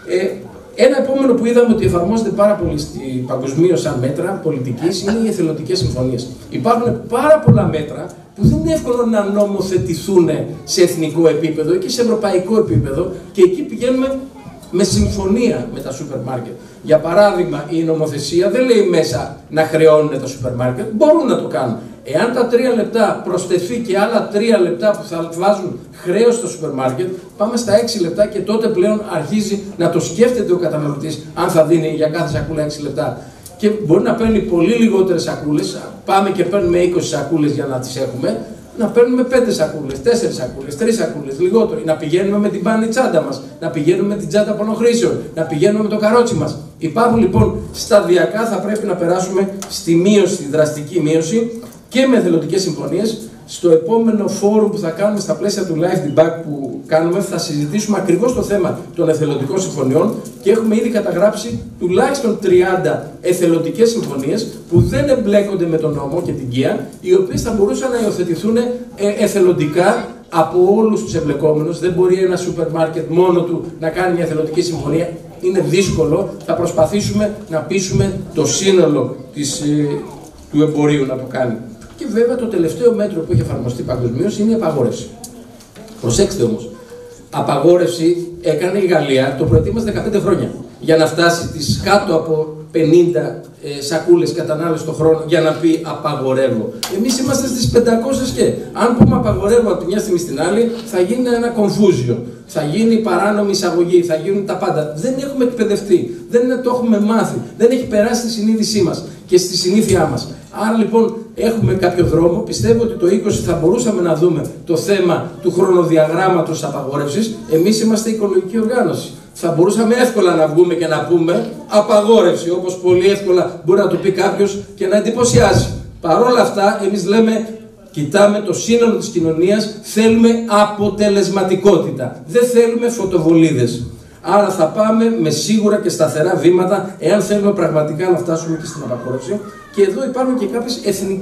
[SPEAKER 15] Ένα επόμενο που είδαμε ότι εφαρμόζεται πάρα πολύ παγκοσμίως σαν μέτρα πολιτικής είναι οι εθελοντικές συμφωνίες. Υπάρχουν πάρα πολλά μέτρα που δεν είναι εύκολο να νομοθετηθούν σε εθνικό επίπεδο και σε ευρωπαϊκό επίπεδο, και εκεί πηγαίνουμε με συμφωνία με τα σούπερ μάρκετ. Για παράδειγμα, η νομοθεσία δεν λέει μέσα να χρεώνουν τα σούπερ μάρκετ, μπορούν να το κάνουν. Εάν τα 3 λεπτά προσθεθεί και άλλα 3 λεπτά που θα βάζουν χρέος στο σούπερ μάρκετ, πάμε στα 6 λεπτά και τότε πλέον αρχίζει να το σκέφτεται ο καταναλωτής αν θα δίνει για κάθε σακούλα 6 λεπτά. και μπορεί να παίρνει πολύ λιγότερες σακούλες, πάμε και παίρνουμε 20 σακούλες για να τις έχουμε, να παίρνουμε 5 σακούλες, 4 σακούλες, 3 σακούλες, λιγότερο. Να πηγαίνουμε με την πάνη τσάντα μας, να πηγαίνουμε με την τσάντα απονοχρήσεων, να πηγαίνουμε με το καρότσι μας. Υπάρχουν λοιπόν σταδιακά, θα πρέπει να περάσουμε στη μείωση, στη δραστική μείωση και με εθελοντικές συμφωνίες. Στο επόμενο φόρουμ που θα κάνουμε στα πλαίσια του Live Debug που κάνουμε, θα συζητήσουμε ακριβώς το θέμα των εθελοντικών συμφωνιών και έχουμε ήδη καταγράψει τουλάχιστον 30 εθελοντικές συμφωνίες που δεν εμπλέκονται με τον νόμο και την ΚΙΑ, οι οποίες θα μπορούσαν να υιοθετηθούν εθελοντικά από όλους τους εμπλεκόμενους. Δεν μπορεί ένα σούπερ μάρκετ μόνο του να κάνει μια εθελοντική συμφωνία. Είναι δύσκολο. Θα προσπαθήσουμε να πείσουμε το σύνολο του εμπορίου να το κάνει. Και βέβαια το τελευταίο μέτρο που έχει εφαρμοστεί παγκοσμίως είναι η απαγόρευση. Προσέξτε όμως, απαγόρευση έκανε η Γαλλία, το προετοίμασε 15 χρόνια για να φτάσει τις κάτω από 50 σακούλες κατανάλωση το χρόνο για να πει απαγορεύω. Εμείς είμαστε στις 500 και αν πούμε απαγορεύω από τη μια στιγμή στην άλλη θα γίνει ένα κομφούζιο, θα γίνει παράνομη εισαγωγή, θα γίνουν τα πάντα. Δεν έχουμε εκπαιδευτεί, δεν το έχουμε μάθει, δεν έχει περάσει στη συνείδησή μας και στη συνήθειά μας. Άρα λοιπόν έχουμε κάποιο δρόμο. Πιστεύω ότι το 20 θα μπορούσαμε να δούμε το θέμα του χρονοδιαγράμματος απαγόρευσης. Εμείς είμαστε οικολογική οργάνωση. Θα μπορούσαμε εύκολα να βγούμε και να πούμε απαγόρευση, όπως πολύ εύκολα μπορεί να το πει κάποιος και να εντυπωσιάσει. Παρ' όλα αυτά, εμείς λέμε, κοιτάμε το σύνολο της κοινωνίας, θέλουμε αποτελεσματικότητα. Δεν θέλουμε φωτοβολίδες. Άρα θα πάμε με σίγουρα και σταθερά βήματα, εάν θέλουμε πραγματικά να φτάσουμε και στην απαγόρευση. Και εδώ υπάρχουν και κάποιες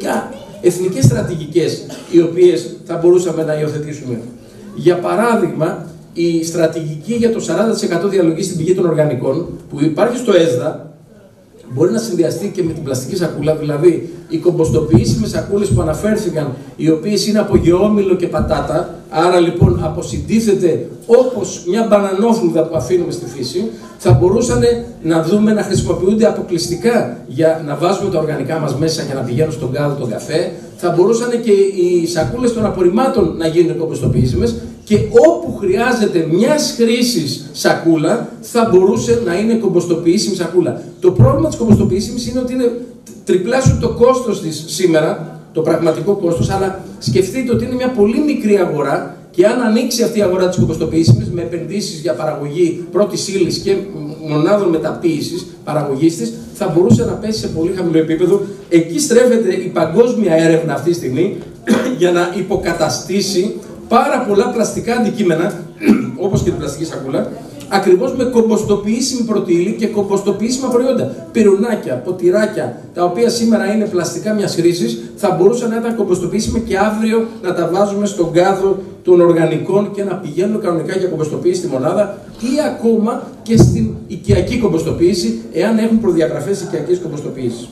[SPEAKER 15] εθνικές στρατηγικές, οι οποίες θα μπορούσαμε να υιοθετήσουμε. Για παράδειγμα, η στρατηγική για το 40% διαλογή στην πηγή των οργανικών, που υπάρχει στο ΕΣΔΑ, μπορεί να συνδυαστεί και με την πλαστική σακούλα, δηλαδή οι κομποστοποιήσιμες σακούλες που αναφέρθηκαν, οι οποίες είναι από γεώμηλο και πατάτα, άρα λοιπόν αποσυντίθεται όπως μια μπανανόφλουδα που αφήνουμε στη φύση, θα μπορούσαν να δούμε να χρησιμοποιούνται αποκλειστικά για να βάζουμε τα οργανικά μας μέσα για να πηγαίνουν στον κάδο τον καφέ, θα μπορούσαν και οι σακούλες των απορριμμάτων να γίνουν κομποστοποιήσιμες και όπου χρειάζεται μιας χρήσης σακούλα θα μπορούσε να είναι κομποστοποιήσιμη σακούλα. Το πρόβλημα της κομποστοποιήσιμης είναι ότι είναι τριπλάσιο το κόστος της σήμερα, το πραγματικό κόστος, αλλά σκεφτείτε ότι είναι μια πολύ μικρή αγορά και αν ανοίξει αυτή η αγορά της κομποστοποιήσιμης με επενδύσεις για παραγωγή πρώτης ύλης και μονάδων μεταποίησης, παραγωγής της, θα μπορούσε να πέσει σε πολύ χαμηλό επίπεδο. Εκεί στρέφεται η παγκόσμια έρευνα αυτή τη στιγμή για να υποκαταστήσει πάρα πολλά πλαστικά αντικείμενα, όπως και την πλαστική σακούλα, ακριβώς με κομποστοποιήσιμη πρωτεΐλη και κομποστοποιήσιμα προϊόντα. Πυρουνάκια, ποτηράκια, τα οποία σήμερα είναι πλαστικά μιας χρήσης, θα μπορούσαν να ήταν κομποστοποιήσιμα και αύριο να τα βάζουμε στον κάδο των οργανικών και να πηγαίνουν κανονικά για κομποστοποίηση στη μονάδα ή ακόμα και στην οικιακή κομποστοποίηση, εάν έχουν προδιαγραφές οικιακής κομποστοποίησης.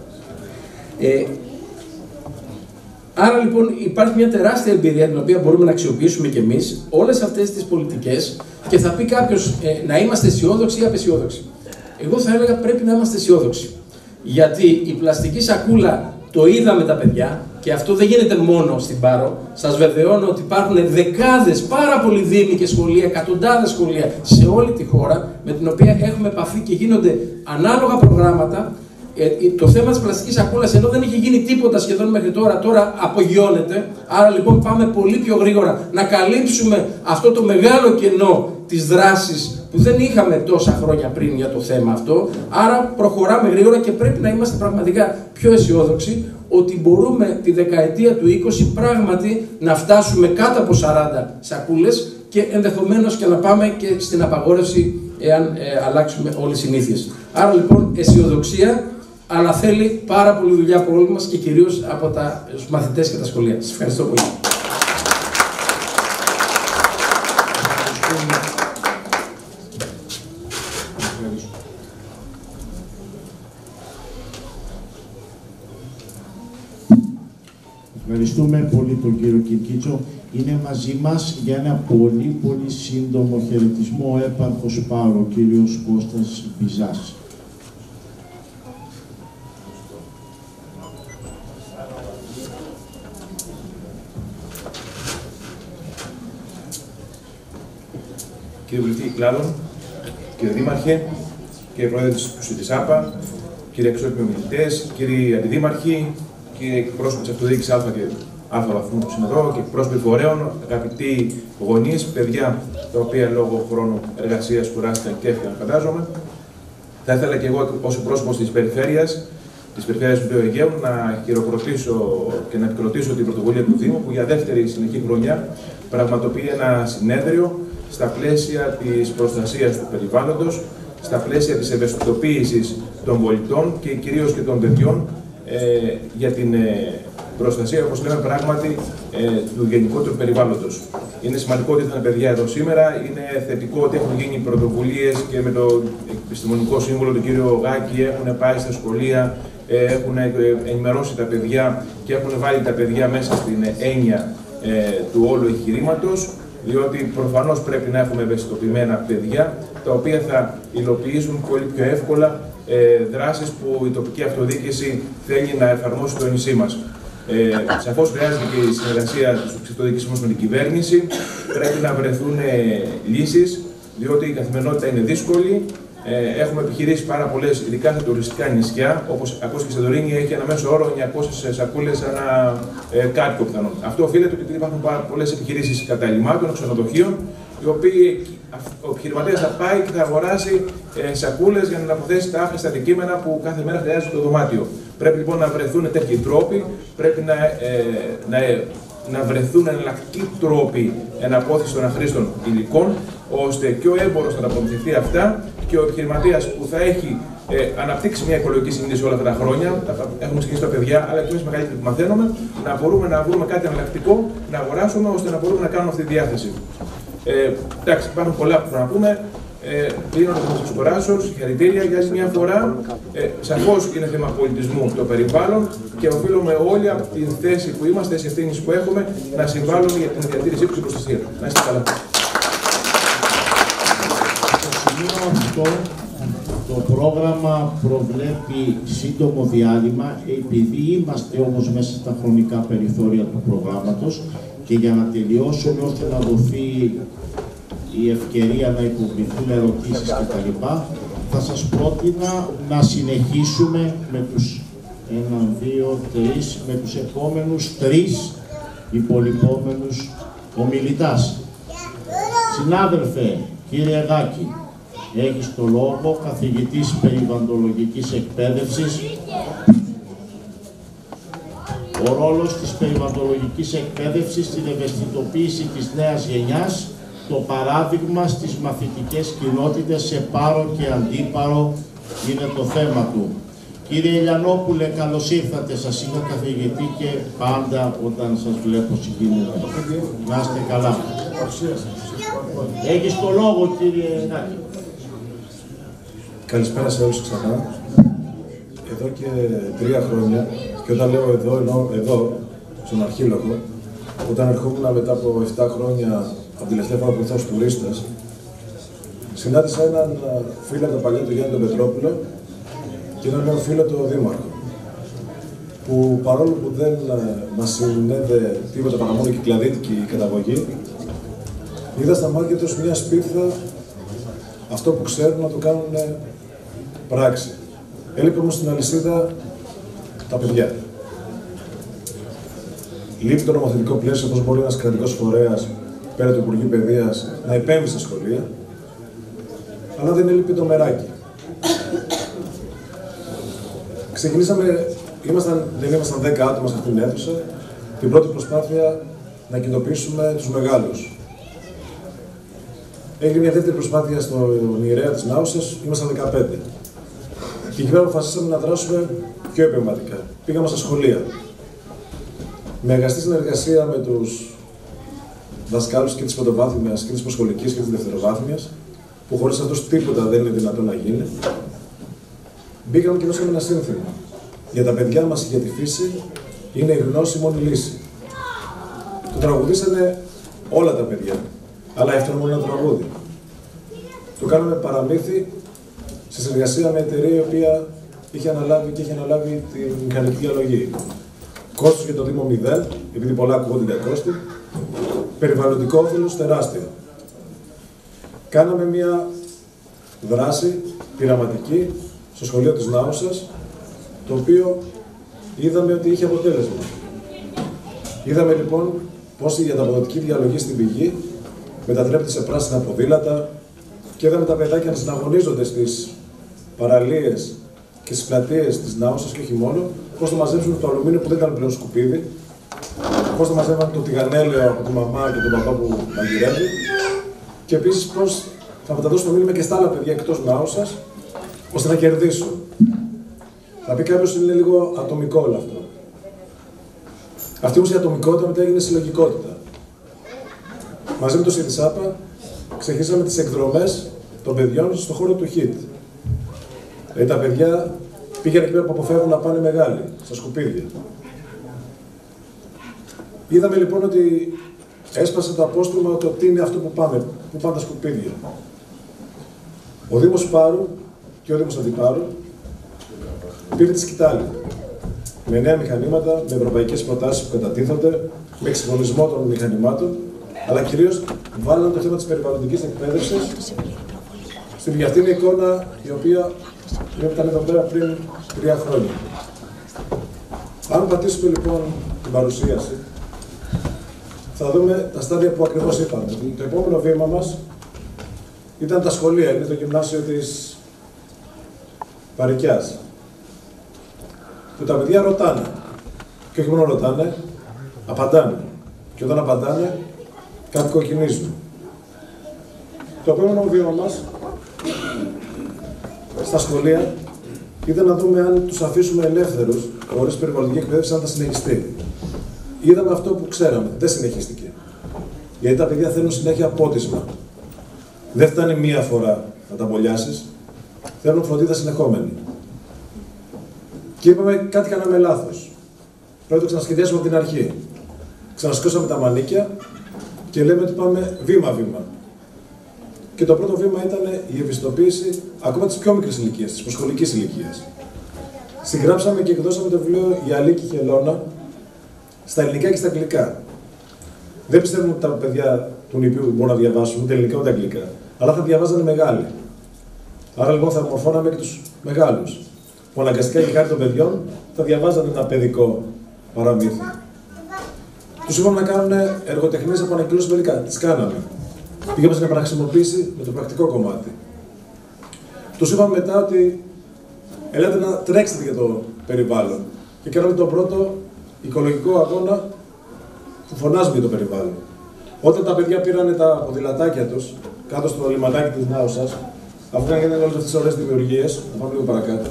[SPEAKER 15] Άρα λοιπόν υπάρχει μια τεράστια εμπειρία την οποία μπορούμε να αξιοποιήσουμε κι εμείς όλες αυτές τις πολιτικές και θα πει κάποιος να είμαστε αισιόδοξοι ή απαισιόδοξοι. Εγώ θα έλεγα πρέπει να είμαστε αισιόδοξοι. Γιατί η πλαστική σακούλα το είδαμε τα παιδιά και αυτό δεν γίνεται μόνο στην Πάρο. Σας βεβαιώνω ότι υπάρχουν δεκάδες, πάρα πολλοί δήμοι και σχολεία, εκατοντάδες σχολεία σε όλη τη χώρα με την οποία έχουμε επαφή και γίνονται ανάλογα προγράμματα. Το θέμα της πλαστικής σακούλας, ενώ δεν είχε γίνει τίποτα σχεδόν μέχρι τώρα, τώρα απογειώνεται. Άρα λοιπόν πάμε πολύ πιο γρήγορα να καλύψουμε αυτό το μεγάλο κενό της δράσης που δεν είχαμε τόσα χρόνια πριν για το θέμα αυτό. Άρα προχωράμε γρήγορα και πρέπει να είμαστε πραγματικά πιο αισιόδοξοι ότι μπορούμε τη δεκαετία του 20 πράγματι να φτάσουμε κάτω από 40 σακούλες και ενδεχομένως και να πάμε και στην απαγόρευση εάν αλλάξουμε όλες οι συνήθειες. Άρα λοιπόν αισιοδοξία, αλλά θέλει πάρα πολλή δουλειά από όλοι μας και κυρίως από τους μαθητές και τα σχολεία. Σας ευχαριστώ πολύ.
[SPEAKER 4] Ευχαριστούμε πολύ τον κύριο Κυρκίτσο. Είναι μαζί μας για ένα πολύ σύντομο χαιρετισμό ο έπαρχος Πάρο, ο κύριος Κώστας Μπιζάς.
[SPEAKER 16] Κύριε Βουλευτή Κυκλάδων, κύριε Δήμαρχε, κύριε Πρόεδρε του ΣΥΤΙΣΑΠΑ, κύριοι αξιότιμοι μιλητές, κύριοι αντιδήμαρχοι, κύριοι εκπρόσωποι της αυτοδιοίκησης Α και Α βαθμού που είναι εδώ και εκπρόσωποι φορέων, αγαπητοί γονείς, παιδιά τα οποία λόγω χρόνου εργασίας κουράστηκαν και έφυγαν, φαντάζομαι. Θα ήθελα και εγώ ως πρόσωπος της περιφέρειας του Νέου Αιγαίου να χειροκροτήσω και να επικροτήσω την πρωτοβουλία του Δήμου που για δεύτερη συνεχή χρονιά πραγματοποιεί ένα συνέδριο στα πλαίσια της προστασίας του περιβάλλοντος, στα πλαίσια της ευαισθητοποίησης των πολιτών και κυρίως και των παιδιών για την προστασία, όπως λέμε πράγματι, του γενικότερου περιβάλλοντος. Είναι σημαντικό ότι ήταν παιδιά εδώ σήμερα, είναι θετικό ότι έχουν γίνει πρωτοβουλίες και με το επιστημονικό σύμβολο του κύριο Γάκη έχουν πάει στα σχολεία, έχουν ενημερώσει τα παιδιά και έχουν βάλει τα παιδιά μέσα στην έννοια του όλου εγχειρήματος, διότι προφανώς πρέπει να έχουμε ευαισθητοποιημένα παιδιά, τα οποία θα υλοποιήσουν πολύ πιο εύκολα δράσεις που η τοπική αυτοδιοίκηση θέλει να εφαρμόσει στο νησί μας. Σαφώς χρειάζεται και η συνεργασία της αυτοδιοίκησης με την κυβέρνηση. Πρέπει να βρεθούν λύσεις, διότι η καθημερινότητα είναι δύσκολη. Έχουμε επιχειρήσει πάρα πολλές, ειδικά στα τουριστικά νησιά, όπως ακούστηκε η Σαντορίνη, έχει ένα μέσο όρο 900 σακούλες ανά κάτοικο πιθανόν. Αυτό οφείλεται ότι υπάρχουν πολλές επιχειρήσεις καταλυμάτων, ξενοδοχείων, οι οποίοι ο επιχειρηματίας θα πάει και θα αγοράσει σακούλες για να αποθέσει τα άχρηστα αντικείμενα που κάθε μέρα χρειάζεται στο δωμάτιο. Πρέπει λοιπόν να βρεθούν τέτοιοι τρόποι, πρέπει να βρεθούν εναλλακτικοί τρόποι εναπόθεση των αχρήστων υλικών, ώστε και ο έμπορος να απομυθευτεί αυτά και ο επιχειρηματίας που θα έχει αναπτύξει μια οικολογική συνείδηση όλα αυτά τα χρόνια, έχουμε σχέση τα παιδιά, αλλά και εμείς μεγαλύτεροι που μαθαίνουμε, να μπορούμε να βρούμε κάτι εναλλακτικό, να αγοράσουμε, ώστε να μπορούμε να κάνουμε αυτή τη διάθεση. Εντάξει, υπάρχουν πολλά που πρέπει να πούμε. Κλείνοντας θα σας κουράσω, συγχαρητήρια για άλλη μια φορά. Σαφώς είναι θέμα πολιτισμού το περιβάλλον και οφείλουμε όλοι από την θέση που είμαστε, τις ευθύνες που έχουμε, να συμβάλλουμε για την διατήρησή του και προστασία. Να είστε καλά.
[SPEAKER 4] Στο σημείο αυτό το πρόγραμμα προβλέπει σύντομο διάλειμμα, επειδή είμαστε όμως μέσα στα χρονικά περιθώρια του προγράμματος και για να τελειώσουμε ώστε να δοθεί η ευκαιρία να υποβληθούν ερωτήσεις κτλ. Θα σας πρότεινα να συνεχίσουμε με τους 1, 2, 3, με τους επόμενους 3 υπολοιπόμενους ομιλητάς. Συνάδελφε, κύριε Γάκη, έχεις το λόγο, καθηγητής περιβαλλοντολογικής εκπαίδευσης. Ο ρόλος της περιβαλλοντολογικής εκπαίδευσης στην ευαισθητοποίηση της νέας γενιάς, το παράδειγμα στις μαθητικές κοινότητες σε πάρο και αντίπαρο είναι το θέμα του. Κύριε Ηλιανόπουλε, καλώς ήρθατε. Σας είχα καθηγητή και πάντα όταν σας βλέπω συγκινούμε. Να είστε καλά. Έχεις το λόγο, κύριε Νάκη.
[SPEAKER 1] Καλησπέρα σε όλους ξανά. Εδώ και 3 χρόνια, και όταν λέω εδώ, εννοώ εδώ, στον Αρχίλογο, όταν ερχόμουν μετά από 7 χρόνια από την τελευταία φορά που ήρθα ως τουρίστας, συνάντησα έναν φίλο από το παλιό, τον Γιάννη τον Πετρόπουλο, και έναν νέο φίλο, τον Δήμαρχο, που παρόλο που δεν μας συνέδε τίποτα παρά μόνο κυκλαδίτικη καταγωγή, είδα στα μάτια τους μια σπίθα αυτό που ξέρουν να το κάνουν πράξη. Έλειπε όμως στην αλυσίδα τα παιδιά. Λείπει το νομοθετικό πλαίσιο, πώς μπορεί ένας κρατικός φορέας πέρα του Υπουργείου Παιδείας να επέμβει στα σχολεία, αλλά δεν έλειπε το μεράκι. Ξεκινήσαμε, δεν ήμασταν 10 άτομα σε αυτήν την αίθουσα, την πρώτη προσπάθεια να κοινοποιήσουμε τους μεγάλους. Έγινε μια δεύτερη προσπάθεια στον ιερέα της Νάουσας, ήμασταν 15. Και εκεί πέρα αποφασίσαμε να δράσουμε πιο επαγγελματικά. Πήγαμε στα σχολεία. Με αγαστή συνεργασία με τους δασκάλους και της πρωτοβάθμιας και της προσχολικής και της δευτεροβάθμιας, που χωρίς αυτούς τίποτα δεν είναι δυνατόν να γίνει, μπήκαμε και δώσαμε ένα σύνθημα. Για τα παιδιά μας και για τη φύση είναι η γνώση μόνη λύση. Το τραγουδήσανε όλα τα παιδιά, αλλά έφτανε μόνο ένα τραγούδι. Το κάναμε παραμύθι σε συνεργασία με εταιρεία η οποία είχε αναλάβει και έχει αναλάβει την μηχανική διαλογή. Κόστος για το Δήμο 0, επειδή πολλά ακούγονται για κόστη. Περιβαλλοντικό όφελος τεράστιο. Κάναμε μια δράση πειραματική στο σχολείο της Νάουσας, το οποίο είδαμε ότι είχε αποτέλεσμα. Είδαμε λοιπόν πώς η ανταποδοτική διαλογή στην πηγή μετατρέπεται σε πράσινα ποδήλατα και είδαμε τα παιδάκια να συναγωνίζονται στις παραλίες και στις πλατείες της Νάουσας και όχι μόνο, πώς θα μαζέψουν το αλουμίνιο που δεν ήταν πλέον σκουπίδι, πώς θα μαζεύαν το τηγανέλαιο από τη μαμά και τον παπά που μαγειρεύει και επίσης πώς θα μεταδώσουν το μήνυμα και στα άλλα παιδιά εκτός Νάουσας, ώστε να κερδίσουν. Θα πει κάποιος ότι είναι λίγο ατομικό όλο αυτό. Αυτή όμως η ατομικότητα μετά έγινε συλλογικότητα. Μαζί με το ΣΥΡΙΣΑΠΑ ξεκινήσαμε τις εκδρομές των παιδιών στον χώρο του HIT. Δηλαδή τα παιδιά πήγαιναν εκεί πέρα που αποφεύγουν να πάνε μεγάλοι, στα σκουπίδια. Είδαμε λοιπόν ότι έσπασε το απόστρωμα το τι είναι αυτό που πάνε τα σκουπίδια. Ο Δήμος Πάρου και ο Δήμος Αντιπάρου πήρε τη σκητάλη. Με νέα μηχανήματα, με ευρωπαϊκές προτάσεις που κατατίθονται, με εξυγχρονισμό των μηχανημάτων, αλλά κυρίως βάλανε το θέμα της περιβαλλοντικής εκπαίδευσης στην για αυτήν εικόνα η οποία ήταν εδώ πέρα πριν 3 χρόνια. Αν πατήσουμε λοιπόν την παρουσίαση, θα δούμε τα στάδια που ακριβώς είπαμε. Το επόμενο βήμα μας ήταν τα σχολεία, είναι το γυμνάσιο της Παρικιάς. Που τα παιδιά ρωτάνε. Και όχι μόνο ρωτάνε, απαντάνε. Και όταν απαντάνε, κάτι κοκκινίζουν. Το επόμενο βήμα μας στα σχολεία ήταν να δούμε αν τους αφήσουμε ελεύθερους, χωρίς περιβαλλοντική εκπαίδευση, αν θα συνεχιστεί. Είδαμε αυτό που ξέραμε, δεν συνεχίστηκε. Γιατί τα παιδιά θέλουν συνέχεια πότισμα. Δεν φτάνει μία φορά να τα μπολιάσεις, θέλουν φροντίδα συνεχόμενη. Και είπαμε κάτι κάναμε λάθος. Πρέπει να το ξανασχεδιάσουμε από την αρχή. Ξανασκώσαμε τα μανίκια και λέμε ότι πάμε βήμα-βήμα. Και το πρώτο βήμα ήταν η ευαισθητοποίηση ακόμα της πιο μικρής ηλικίας, της προσχολικής ηλικίας. Συγγράψαμε και εκδώσαμε το βιβλίο «Η Αλίκη Χελώνα» στα ελληνικά και στα αγγλικά. Δεν πιστεύουμε ότι τα παιδιά του νηπιού μπορούν να διαβάσουν ούτε ελληνικά ούτε αγγλικά, αλλά θα διαβάζανε μεγάλοι. Άρα λοιπόν θα μορφώναμε και τους μεγάλους, που αναγκαστικά και χάρη των παιδιών θα διαβάζανε ένα παιδικό παραμύθι. Τους είπαμε να κάνουν εργοτεχνίες από ανακοινώσεις παιδικά. Τις κάναμε. Πήγαμε στην επαναχρησιμοποίηση με το πρακτικό κομμάτι. Τους είπαμε μετά ότι ελάτε να τρέξετε για το περιβάλλον. Και κάναμε τον πρώτο οικολογικό αγώνα που φωνάζουμε για το περιβάλλον. Όταν τα παιδιά πήρανε τα ποδηλατάκια τους κάτω στο λιματάκι της Νάουσας, αφού κάνανε όλες αυτές τις ωραίες δημιουργίες, να πάμε λίγο παρακάτω.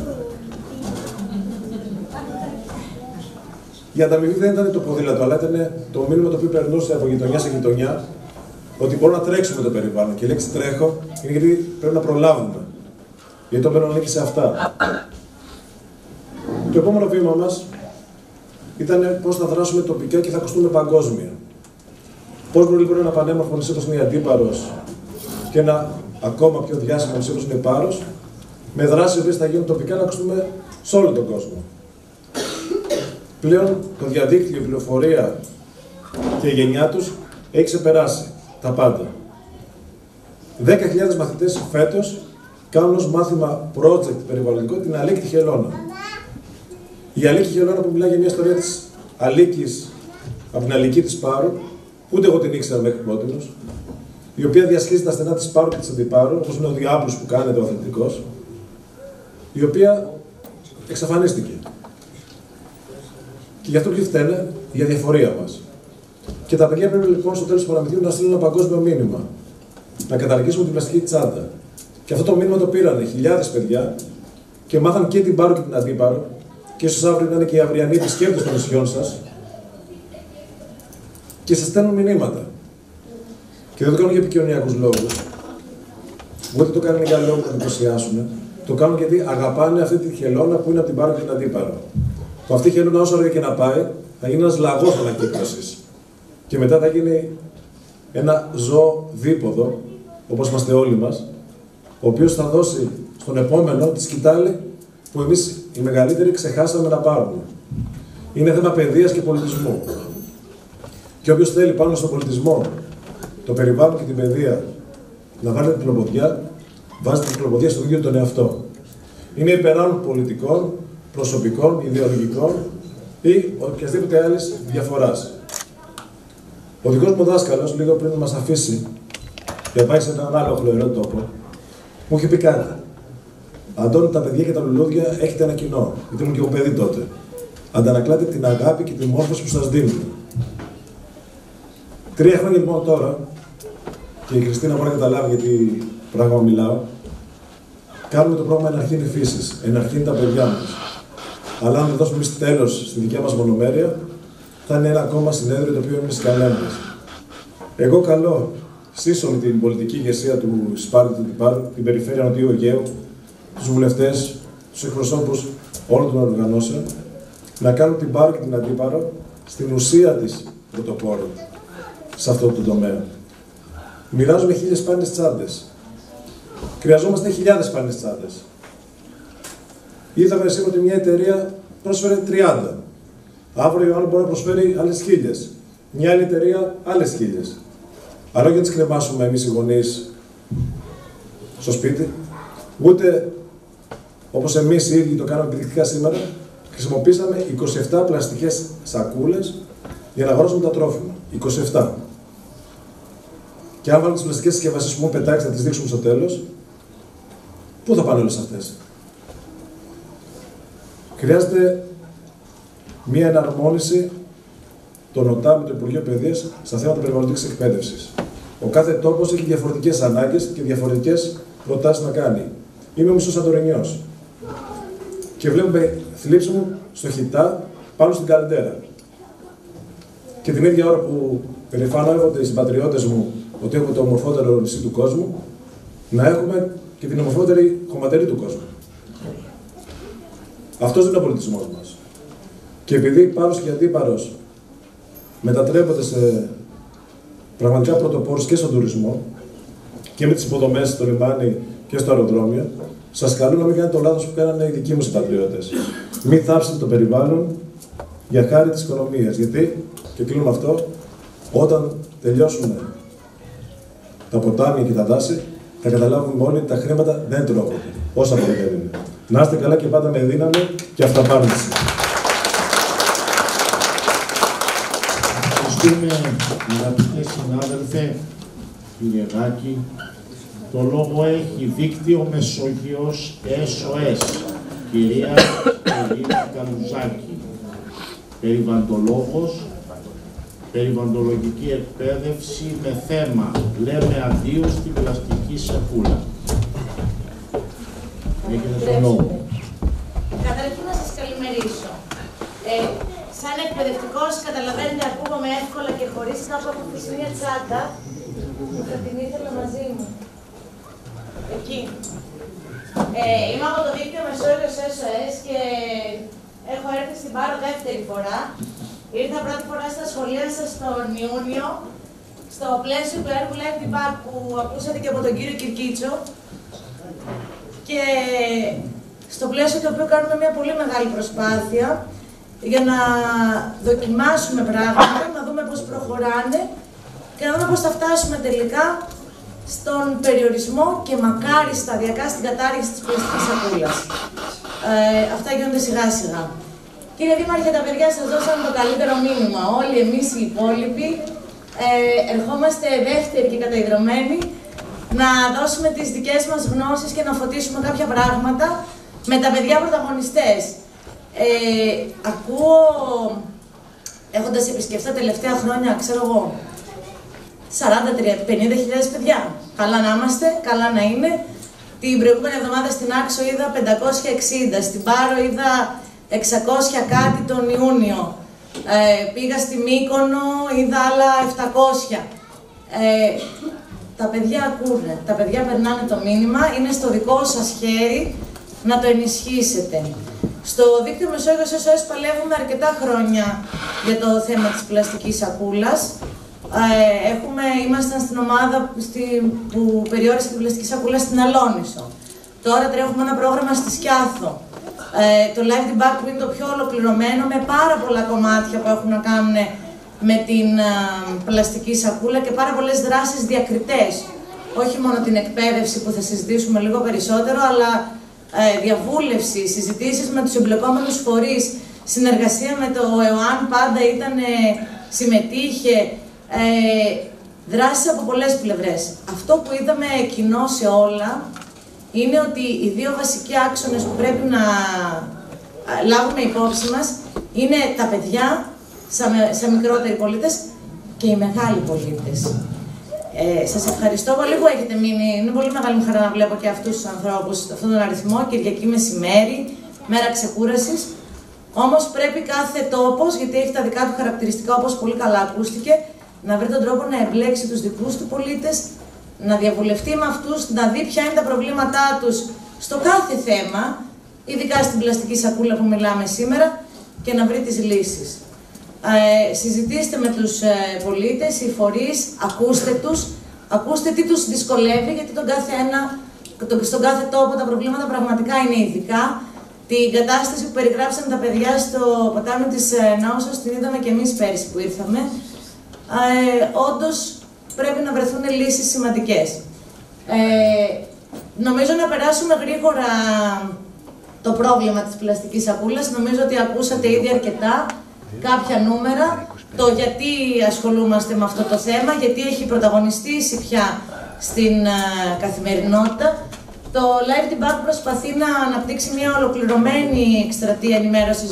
[SPEAKER 1] Η ανταμοιβή δεν ήταν το ποδήλατο, αλλά ήταν το μήνυμα το οποίο περνούσε από γειτονιά σε γειτονιά, ότι μπορούμε να τρέξουμε το περιβάλλον. Και η λέξη τρέχω είναι γιατί πρέπει να προλάβουμε. Γιατί το μέλλον ανήκει σε αυτά. Το επόμενο βήμα μας ήταν πώς θα δράσουμε τοπικά και θα ακουστούμε παγκόσμια. Πώς μπορεί λοιπόν ένα πανέμορφο νησί όπως είναι η Αντίπαρος και ένα ακόμα πιο διάσημο νησί όπως είναι η Πάρος, με δράσεις οι οποίες θα γίνουν τοπικά να ακουστούμε σε όλο τον κόσμο. Πλέον το διαδίκτυο, η πληροφορία και η γενιά τους έχει ξεπεράσει τα πάντα. 10.000 μαθητές φέτος κάνουν ως μάθημα project περιβαλλοντικό την Αλίκη Χελώνα. Η Αλίκη Χελώνα που μιλάει για μια ιστορία της Αλίκης από την Αλική της Πάρου, ούτε εγώ την ήξερα μέχρι πρότινος, η οποία διασχίζει τα στενά της Πάρου και της Αντιπάρου, όπως είναι ο διάβλος που κάνετε ο αθλητικός, η οποία εξαφανίστηκε. Και γι' αυτό ποιοι φταίνε, για διαφορία μας. Και τα παιδιά πρέπει λοιπόν στο τέλος του παραμυθιού να στείλουν ένα παγκόσμιο μήνυμα. Να καταργήσουμε την πλαστική τσάντα. Και αυτό το μήνυμα το πήρανε χιλιάδες παιδιά και μάθαν και την Πάρο και την Αντίπαρο. Και ίσως αύριο να είναι και οι αυριανοί επισκέπτες των νησιών σας. Και σας στέλνουν μηνύματα. Και δεν το κάνουν για επικοινωνιακούς λόγους. Ούτε το κάνουν για λόγους να εντυπωσιάσουν. Το κάνουν γιατί αγαπάνε αυτή τη χελώνα που είναι από την Πάρο και την Αντίπαρο. Που αυτή η χελώνα όσο ωραία και να πάει, θα γίνει ένας λαγός ανακύκλωσης. Και μετά θα γίνει ένα ζώο δίποδο, όπως είμαστε όλοι μας, ο οποίος θα δώσει στον επόμενο τη σκητάλη που εμείς οι μεγαλύτεροι ξεχάσαμε να πάρουμε. Είναι θέμα παιδείας και πολιτισμού. Και όποιος θέλει πάνω στον πολιτισμό, το περιβάλλον και την παιδεία να βάλει την κλοποδιά, βάζει την κλοποδιά στον ίδιο τον εαυτό. Είναι υπεράνω πολιτικών, προσωπικών, ιδεολογικών ή οποιασδήποτε άλλης διαφοράς. Ο δικός μου δάσκαλος, λίγο πριν μας αφήσει για πάει σε έναν άλλο χλωερό τόπο, μου είχε πει κάτι. Αντώνη, τα παιδιά και τα λουλούδια έχετε ένα κοινό. Γιατί ήμουν και εγώ παιδί τότε. Αντανακλάτε την αγάπη και τη μόρφωση που σας δίνουν. 3 χρόνια λοιπόν τώρα, και η Χριστίνα μπορεί να καταλάβει γιατί πράγμα μιλάω, κάνουμε το πρόγραμμα Εναρχήν η Φύσης. Εναρχήν τα παιδιά μας. Αλλά αν δεν δώσουμε εμείς τέλος στη δικιά μας μονομέρεια, θα είναι ένα ακόμα συνέδριο το οποίο είναι στις καλένδες. Εγώ καλώ σύσσωμη την πολιτική ηγεσία του Σπάρτη του Τυπάρου, την περιφέρεια Νοτιού Αιγαίου, τους βουλευτές, τους εκπροσώπους όλων των οργανώσεων, να κάνουν την Πάρο και την Αντίπαρο στην ουσία της πρωτοπόρου σε αυτό το τομέα. Μοιράζουμε 1000 σπάνιες τσάντες. Χρειαζόμαστε χιλιάδες σπάνιες τσάντες. Είδαμε σήμερα ότι μια εταιρεία πρόσφερε 30. Αύριο άλλο μπορεί να προσφέρει άλλες 1000. Μια άλλη εταιρεία άλλες 1000. Αλλά όχι να τις κρεμάσουμε εμείς οι γονείς στο σπίτι, ούτε όπως εμείς οι ίδιοι το κάναμε επιδεικτικά σήμερα, χρησιμοποίησαμε 27 πλαστικές σακούλες για να αγοράσουμε τα τρόφιμα. 27. Και αν βάλουμε τις πλαστικές συσκευασίες που μου πετάξει, θα τις δείξουμε στο τέλος, πού θα πάνε όλες αυτές? Χρειάζεται μία εναρμόνιση των ΟΤΑ με το Υπουργείο Παιδείας στα θέματα περιβαλλοντικής εκπαίδευσης. Ο κάθε τόπος έχει διαφορετικές ανάγκες και διαφορετικές προτάσεις να κάνει. Είμαι ο μισός Σαντορινιός και βλέπουμε θλίψη μου στο Χιτά πάνω στην Καλντέρα. Και την ίδια ώρα που περηφανεύονται οι συμπατριώτες μου ότι έχουμε το ομορφότερο νησί του κόσμου, να έχουμε και την ομορφότερη χωματερή του κόσμου. Αυτός δεν είναι ο πολιτισμός μας. Και επειδή Πάρος και Αντίπαρος μετατρέπονται σε πραγματικά πρωτοπόρους και στον τουρισμό και με τις υποδομές στο λιμάνι και στο αεροδρόμιο, σας καλώ να μην κάνετε το λάθος που κάνανε οι δικοί μου συμπατριώτες. Μην θάψετε το περιβάλλον για χάρη της οικονομίας. Γιατί, και κλείνουμε αυτό, όταν τελειώσουμε τα ποτάμια και τα δάση, θα καταλάβουμε όλοι ότι τα χρήματα δεν τρώγονται. Όσα πολύ είναι. Να είστε καλά και πάντα με δύναμη και αυταπάρνηση.
[SPEAKER 4] Ευχαριστούμε, αγαπητέ συνάδελφε, κύριε Γάκη. Το λόγο έχει δίκτυο Μεσόγειος SOS, κυρία Ελίνα Καλουζάκη. Περιβαλλοντολόγος, περιβαλλοντολογική εκπαίδευση με θέμα «Λέμε αντίο στην πλαστική σακούλα». Έχετε το λόγο.
[SPEAKER 13] Καταρχήν να σας καλημερίσω. Σαν εκπαιδευτικός, καταλαβαίνετε, ακούγομαι εύκολα και χωρίς κάπου από τη μία τσάντα, που θα την ήθελα μαζί μου. Εκεί. Είμαι από το δίκτυο Μεσόγειος SOS και έχω έρθει στην Πάρο δεύτερη φορά. Ήρθα πρώτη φορά στα σχολεία σας τον Ιούνιο, στο πλαίσιο του έργου Live Debug που ακούσατε και από τον κύριο Κυρκίτσο. Και στο πλαίσιο του οποίου κάνουμε μια πολύ μεγάλη προσπάθεια για να δοκιμάσουμε πράγματα, να δούμε πώς προχωράνε και να δούμε πώς θα φτάσουμε τελικά στον περιορισμό και μακάρι σταδιακά στην κατάργηση της πλαστικής σακούλας. Αυτά γίνονται σιγά σιγά. Κύριε Δήμαρχε, τα παιδιά σας δώσαν το καλύτερο μήνυμα. Όλοι εμείς οι υπόλοιποι ερχόμαστε δεύτεροι και καταϊδρωμένοι να δώσουμε τις δικές μας γνώσεις και να φωτίσουμε κάποια πράγματα με τα παιδιά πρωταγωνιστές. Ακούω, έχοντας επισκεφτεί τα τελευταία χρόνια, ξέρω εγώ, 40-50.000 παιδιά. Καλά να είμαστε, καλά να είναι. Την προηγούμενη εβδομάδα στην Άξο είδα 560, στην Πάρο είδα 600 κάτι τον Ιούνιο. Πήγα στη Μύκονο, είδα άλλα 700. Τα παιδιά ακούνε, τα παιδιά περνάνε το μήνυμα, είναι στο δικό σας χέρι να το ενισχύσετε. Στο δίκτυο Μεσόγειος SOS παλεύουμε αρκετά χρόνια για το θέμα της πλαστικής σακούλας. Ήμασταν στην ομάδα που περιόρισε την πλαστική σακούλα στην Αλόνισο. Τώρα τρέχουμε ένα πρόγραμμα στη Σκιάθο. Το Live Debug που είναι το πιο ολοκληρωμένο, με πάρα πολλά κομμάτια που έχουν να κάνουν με την πλαστική σακούλα και πάρα πολλές δράσεις διακριτές. Όχι μόνο την εκπαίδευση που θα συζητήσουμε λίγο περισσότερο, αλλά διαβούλευση, συζητήσεις με τους εμπλεκόμενους φορείς, συνεργασία με το ΕΟΑΝ πάντα συμμετείχε, δράσεις από πολλές πλευρές. Αυτό που είδαμε κοινό σε όλα είναι ότι οι δύο βασικοί άξονες που πρέπει να λάβουμε υπόψη μας είναι τα παιδιά, σαν μικρότεροι πολίτες, και οι μεγάλοι πολίτες. Σας ευχαριστώ πολύ που έχετε μείνει. Είναι πολύ μεγάλη μου χαρά να βλέπω και αυτούς τους ανθρώπους, αυτόν τον αριθμό, Κυριακή μεσημέρι, μέρα ξεκούρασης. Όμως πρέπει κάθε τόπος, γιατί έχει τα δικά του χαρακτηριστικά, όπως πολύ καλά ακούστηκε, να βρει τον τρόπο να εμπλέξει τους δικούς του πολίτες, να διαβουλευτεί με αυτούς, να δει ποια είναι τα προβλήματά τους στο κάθε θέμα, ειδικά στην πλαστική σακούλα που μιλάμε σήμερα, και να βρει τις λύσεις. Συζητήστε με τους πολίτες, οι φορείς, ακούστε τι τους δυσκολεύει, γιατί στον κάθε τόπο τα προβλήματα πραγματικά είναι ειδικά. Την κατάσταση που περιγράψαν τα παιδιά στο ποτάμι της Νάουσας την είδαμε και εμείς πέρυσι που ήρθαμε. Όντως πρέπει να βρεθούν λύσεις σημαντικές. Νομίζω να περάσουμε γρήγορα το πρόβλημα της πλαστικής σακούλας. Νομίζω ότι ακούσατε ήδη αρκετά κάποια νούμερα, το γιατί ασχολούμαστε με αυτό το θέμα, γιατί έχει πρωταγωνιστήσει πια στην καθημερινότητα. Το Live Debug προσπαθεί να αναπτύξει μια ολοκληρωμένη εκστρατεία ενημέρωσης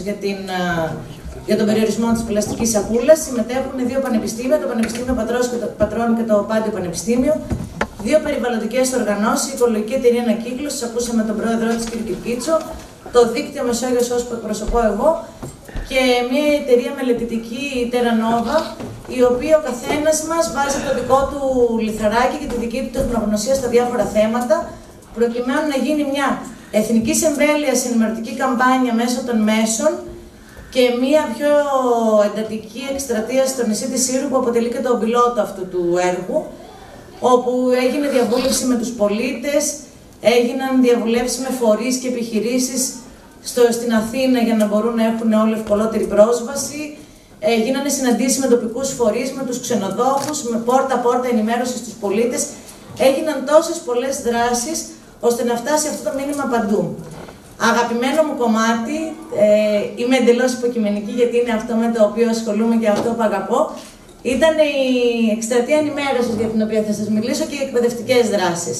[SPEAKER 13] για τον περιορισμό της πλαστικής σακούλας. Συμμετέχουν δύο πανεπιστήμια, το Πανεπιστήμιο Πατρών και το Πάντιο Πανεπιστήμιο, δύο περιβαλλοντικές οργανώσεις, η Οικολογική Εταιρεία Ανακύκλωσης, ακούσαμε τον πρόεδρό της, κ. Κυρκίτσο, το Δίκτυο Μεσόγειος όσο που εκπροσωπώ εγώ, και μια εταιρεία μελετητική, η Terra Nova, η οποία ο καθένας μας βάζει το δικό του λιθαράκι και τη δική του τεχνογνωσία στα διάφορα θέματα, προκειμένου να γίνει μια εθνικής εμβέλειας ενημερωτική καμπάνια μέσω των μέσων και μια πιο εντατική εκστρατεία στο νησί της Σύρου, που αποτελεί και το πιλότο αυτού του έργου, όπου έγινε διαβούλευση με τους πολίτες, έγιναν διαβουλεύσεις με φορείς και επιχειρήσεις στην Αθήνα για να μπορούν να έχουν όλοι ευκολότερη πρόσβαση. Γίνανε συναντήσεις με τοπικούς φορείς, με τους ξενοδόχους, με πόρτα-πόρτα ενημέρωση στους πολίτες. Έγιναν τόσες πολλές δράσεις, ώστε να φτάσει αυτό το μήνυμα παντού. Αγαπημένο μου κομμάτι, είμαι εντελώς υποκειμενική γιατί είναι αυτό με το οποίο ασχολούμαι και αυτό που αγαπώ, ήταν η εκστρατεία ενημέρωσης για την οποία θα σας μιλήσω και οι εκπαιδευτικές δράσεις.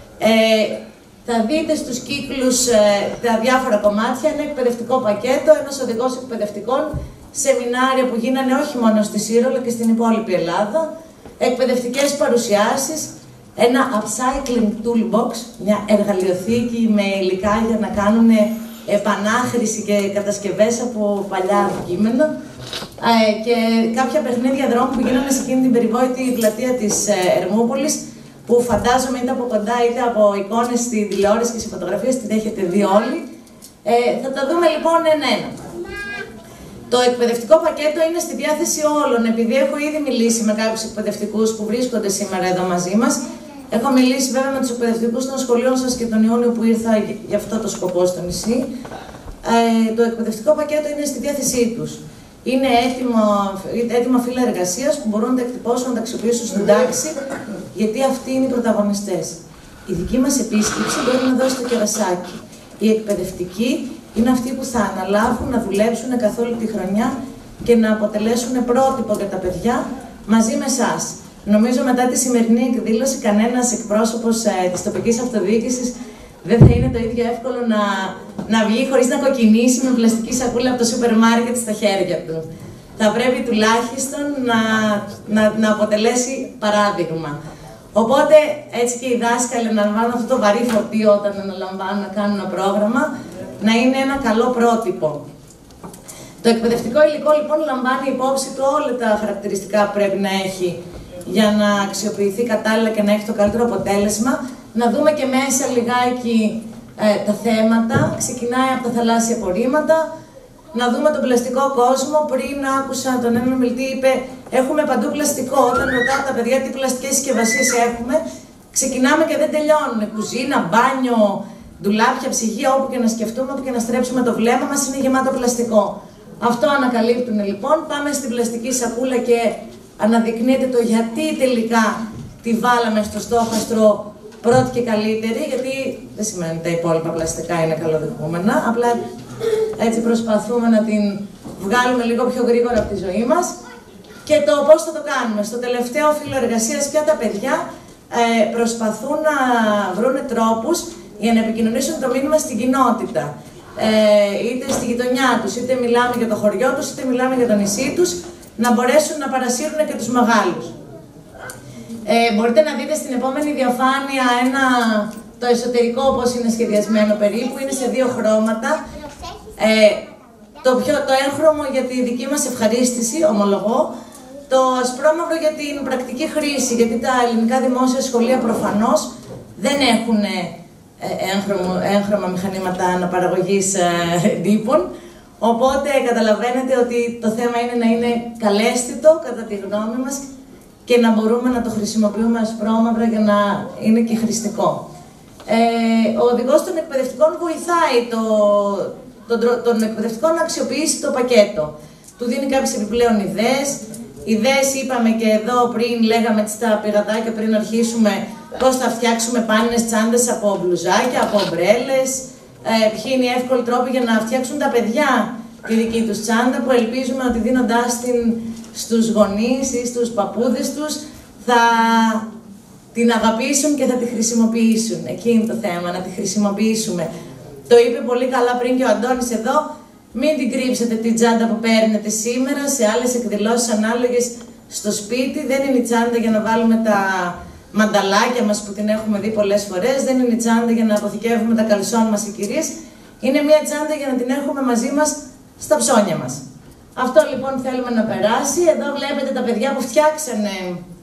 [SPEAKER 13] Θα δείτε στους κύκλους τα διάφορα κομμάτια, ένα εκπαιδευτικό πακέτο, ένας οδηγός εκπαιδευτικών, σεμινάρια που γίνανε όχι μόνο στη Σύρο αλλά και στην υπόλοιπη Ελλάδα, εκπαιδευτικές παρουσιάσεις, ένα upcycling toolbox, μια εργαλειοθήκη με υλικά για να κάνουν επανάχρηση και κατασκευές από παλιά αντικείμενα, και κάποια παιχνίδια δρόμου που γίνανε σε εκείνη την περιβόητη πλατεία της Ερμούπολης, που φαντάζομαι είτε από κοντά είτε από εικόνες στη τηλεόραση και σε φωτογραφίες, την έχετε δει όλοι. Θα τα δούμε λοιπόν ένα-ένα. Το εκπαιδευτικό πακέτο είναι στη διάθεση όλων, επειδή έχω ήδη μιλήσει με κάποιους εκπαιδευτικούς που βρίσκονται σήμερα εδώ μαζί μας. Έχω μιλήσει βέβαια με τους εκπαιδευτικούς των σχολείων σας και τον Ιούνιο που ήρθα για αυτό το σκοπό στο νησί. Το εκπαιδευτικό πακέτο είναι στη διάθεσή τους. Είναι έτοιμα φύλλα εργασίας που μπορούν να τα εκτυπώσουν, να τα αξιοποιήσουν στην τάξη, γιατί αυτοί είναι οι πρωταγωνιστές. Η δική μας επίσκεψη μπορεί να δώσει το κερασάκι. Οι εκπαιδευτικοί είναι αυτοί που θα αναλάβουν να δουλέψουν καθ' όλη τη χρονιά και να αποτελέσουν πρότυπο για τα παιδιά μαζί με εσάς. Νομίζω μετά τη σημερινή εκδήλωση κανένας εκπρόσωπος της τοπικής αυτοδιοίκησης δεν θα είναι το ίδιο εύκολο να βγει χωρίς να κοκκινήσει με πλαστική σακούλα από το σούπερ μάρκετ στα χέρια του. Θα πρέπει τουλάχιστον να αποτελέσει παράδειγμα. Οπότε έτσι και οι δάσκαλοι αναλαμβάνουν αυτό το βαρύ φορτίο όταν αναλαμβάνουν να κάνουν ένα πρόγραμμα, να είναι ένα καλό πρότυπο. Το εκπαιδευτικό υλικό λοιπόν λαμβάνει υπόψη του όλα τα χαρακτηριστικά που πρέπει να έχει για να αξιοποιηθεί κατάλληλα και να έχει το καλύτερο αποτέλεσμα. Να δούμε και μέσα λιγάκι τα θέματα. Ξεκινάει από τα θαλάσσια απορρίμματα. Να δούμε τον πλαστικό κόσμο. Πριν άκουσα τον έναν ομιλητή, είπε: έχουμε παντού πλαστικό. Όταν ρωτάω τα παιδιά τι πλαστικές συσκευασίες έχουμε, ξεκινάμε και δεν τελειώνουν. Κουζίνα, μπάνιο, ντουλάπια, ψυγεία, όπου και να σκεφτούμε, όπου και να στρέψουμε το βλέμμα μας, είναι γεμάτο πλαστικό. Αυτό ανακαλύπτουν λοιπόν. Πάμε στην πλαστική σακούλα και αναδεικνύεται το γιατί τελικά τη βάλαμε στο στόχαστρο πρώτη και καλύτερη, γιατί Δεν σημαίνει ότι τα υπόλοιπα πλαστικά είναι καλοδεχούμενα. Απλά έτσι προσπαθούμε να την βγάλουμε λίγο πιο γρήγορα από τη ζωή μας. Και το πώς θα το κάνουμε. Στο τελευταίο φύλλο εργασίας πια τα παιδιά προσπαθούν να βρουν τρόπους για να επικοινωνήσουν το μήνυμα στην κοινότητα. Είτε στη γειτονιά τους, είτε μιλάμε για το χωριό τους, είτε μιλάμε για το νησί τους, να μπορέσουν να παρασύρουν και τους μεγάλους. Μπορείτε να δείτε στην επόμενη διαφάνεια το εσωτερικό πώς είναι σχεδιασμένο περίπου, είναι σε 2 χρώματα. Το έγχρωμο για τη δική μας ευχαρίστηση, ομολογώ, το ασπρόμαυρο για την πρακτική χρήση, γιατί τα ελληνικά δημόσια σχολεία προφανώς δεν έχουν έγχρωμα μηχανήματα αναπαραγωγής τύπων, οπότε καταλαβαίνετε ότι το θέμα είναι να είναι καλέσθητο, κατά τη γνώμη μας, και να μπορούμε να το χρησιμοποιούμε ασπρόμαυρα για να είναι και χρηστικό. Ο οδηγός των εκπαιδευτικών βοηθάει τον εκπαιδευτικό να αξιοποιήσει το πακέτο. Του δίνει κάποιες επιπλέον ιδέες. Ιδέες είπαμε και εδώ πριν, λέγαμε στα πηγαδάκια πριν αρχίσουμε, πώς θα φτιάξουμε πάνινες τσάντες από μπλουζάκια, από ομπρέλες, ποιοι είναι οι εύκολοι τρόποι για να φτιάξουν τα παιδιά τη δική τους τσάντα, που ελπίζουμε ότι δίνοντάς την στους γονείς ή στους παππούδες τους θα την αγαπήσουν και θα τη χρησιμοποιήσουν. Εκεί είναι το θέμα, να τη χρησιμοποιήσουμε. Το είπε πολύ καλά πριν και ο Αντώνης εδώ, μην την κρύψετε την τσάντα που παίρνετε σήμερα σε άλλες εκδηλώσεις ανάλογες στο σπίτι. Δεν είναι η τσάντα για να βάλουμε τα μανταλάκια μας που την έχουμε δει πολλές φορές, δεν είναι η τσάντα για να αποθηκεύουμε τα καλσόν μας οι κυρίες. Είναι μια τσάντα για να την έχουμε μαζί μας στα ψώνια μας. Αυτό λοιπόν θέλουμε να περάσει. Εδώ βλέπετε τα παιδιά που φτιάξανε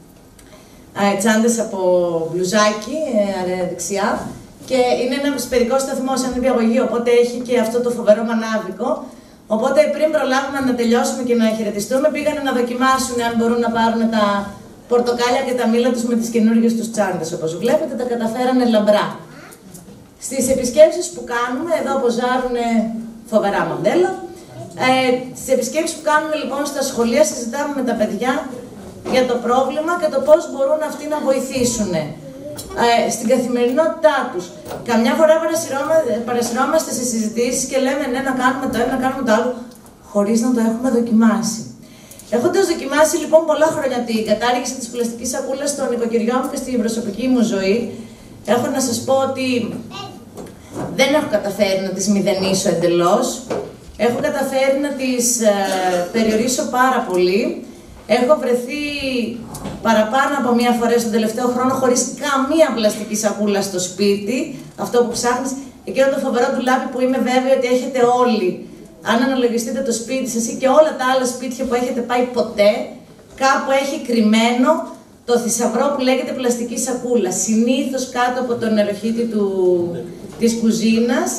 [SPEAKER 13] τσάντες από μπλουζάκι, δεξιά. Και είναι ένας παιδικός σταθμός, ένα νηπιαγωγείο, οπότε έχει και αυτό το φοβερό μανάβικο. Οπότε πριν προλάβουμε να τελειώσουμε και να χαιρετιστούμε, πήγανε να δοκιμάσουν αν μπορούν να πάρουν τα πορτοκάλια και τα μήλα τους με τις καινούργιες τους τσάντες. Όπως βλέπετε, τα καταφέρανε λαμπρά. Στις επισκέψεις που κάνουμε, εδώ ποζάρουν φοβερά μοντέλα. Στις επισκέψεις που κάνουμε λοιπόν στα σχολεία, συζητάμε με τα παιδιά για το πρόβλημα και το πώς μπορούν αυτοί να βοηθήσουν στην καθημερινότητά τους. Καμιά φορά παρασυρώμαστε σε συζητήσεις και λέμε ναι, να κάνουμε το ένα, να κάνουμε το άλλο, χωρίς να το έχουμε δοκιμάσει. Έχοντας δοκιμάσει λοιπόν πολλά χρόνια την κατάργηση της πλαστικής σακούλας στο νοικοκυριό μου και στην προσωπική μου ζωή, έχω να σας πω ότι δεν έχω καταφέρει να τις μηδενίσω εντελώς. Έχω καταφέρει να τις περιορίσω πάρα πολύ. Έχω βρεθεί παραπάνω από μία φορά στον τελευταίο χρόνο χωρίς καμία πλαστική σακούλα στο σπίτι. Αυτό που ψάχνεις, εκείνο το φοβερό ντουλάπι που είμαι βέβαιη ότι έχετε όλοι. Αν αναλογιστείτε το σπίτι σας ή και όλα τα άλλα σπίτια που έχετε πάει ποτέ, κάπου έχει κρυμμένο το θησαυρό που λέγεται πλαστική σακούλα. Συνήθως κάτω από το νεροχύτη της κουζίνας,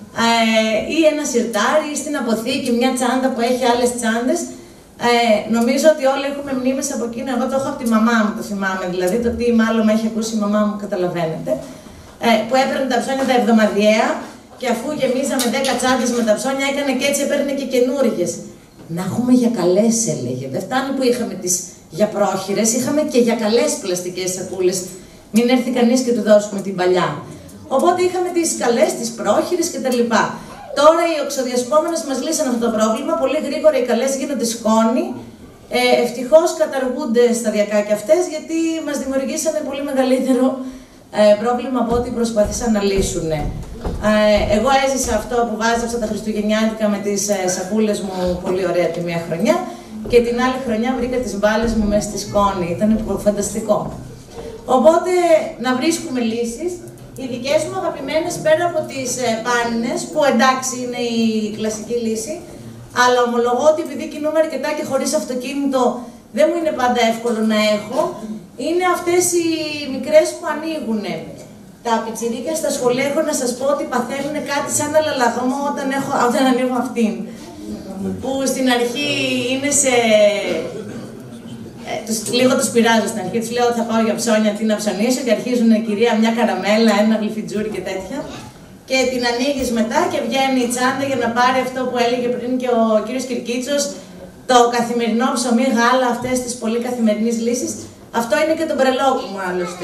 [SPEAKER 13] ή ένα σιρτάρι ή στην αποθήκη, μια τσάντα που έχει άλλες τσάντες. Νομίζω ότι όλοι έχουμε μνήμες από εκείνο. Εγώ το έχω από τη μαμά μου, το θυμάμαι. Δηλαδή το τι μάλλον με έχει ακούσει η μαμά μου, καταλαβαίνετε. Που έπαιρνε τα ψώνια τα εβδομαδιαία και αφού γεμίζαμε 10 τσάντες με τα ψώνια, έκανε και έτσι έπαιρνε και καινούργιες. Να έχουμε για καλές, έλεγε. Δεν φτάνει που είχαμε τις για πρόχειρες, είχαμε και για καλές πλαστικές σακούλες. Μην έρθει κανείς και του δώσουμε την παλιά. Οπότε είχαμε τις καλές, τις πρόχειρες κτλ. Τώρα οι οξοδιασπόμενες μας λύσαν αυτό το πρόβλημα. Πολύ γρήγορα οι καλές γίνονται σκόνη. Ευτυχώς καταργούνται σταδιακά και αυτές, γιατί μας δημιουργήσανε πολύ μεγαλύτερο πρόβλημα από ό,τι προσπαθήσαν να λύσουν. Εγώ έζησα αυτό που βάζαψα τα Χριστουγεννιάτικα με τις σακούλες μου πολύ ωραία τη μία χρονιά και την άλλη χρονιά βρήκα τις μπάλες μου μέσα στη σκόνη. Ήταν φανταστικό. Οπότε να βρίσκουμε λύσεις. Οι δικές μου αγαπημένες πέρα από τις πάνινες, που εντάξει είναι η κλασική λύση, αλλά ομολογώ ότι επειδή κινούμαι αρκετά και χωρίς αυτοκίνητο δεν μου είναι πάντα εύκολο να έχω, είναι αυτές οι μικρές που ανοίγουν. Τα πιτσιρίκια στα σχολεία έχω να σας πω ότι παθαίνουν κάτι σαν αλαλαγμό όταν ανοίγω αυτήν. Που στην αρχή είναι σε... λίγο τους πειράζω στην αρχή, τους λέω ότι θα πάω για ψώνια, τι να ψωνίσω και αρχίζουν κυρία μια καραμέλα, ένα γλυφιτζούρι και τέτοια. Και την ανοίγεις μετά και βγαίνει η τσάντα για να πάρει αυτό που έλεγε πριν και ο κύριος Κυρκίτσος, το καθημερινό ψωμί, γάλα, αυτές τις πολύ καθημερινές λύσεις. Αυτό είναι και το μπρελόκι μου άλλωστε.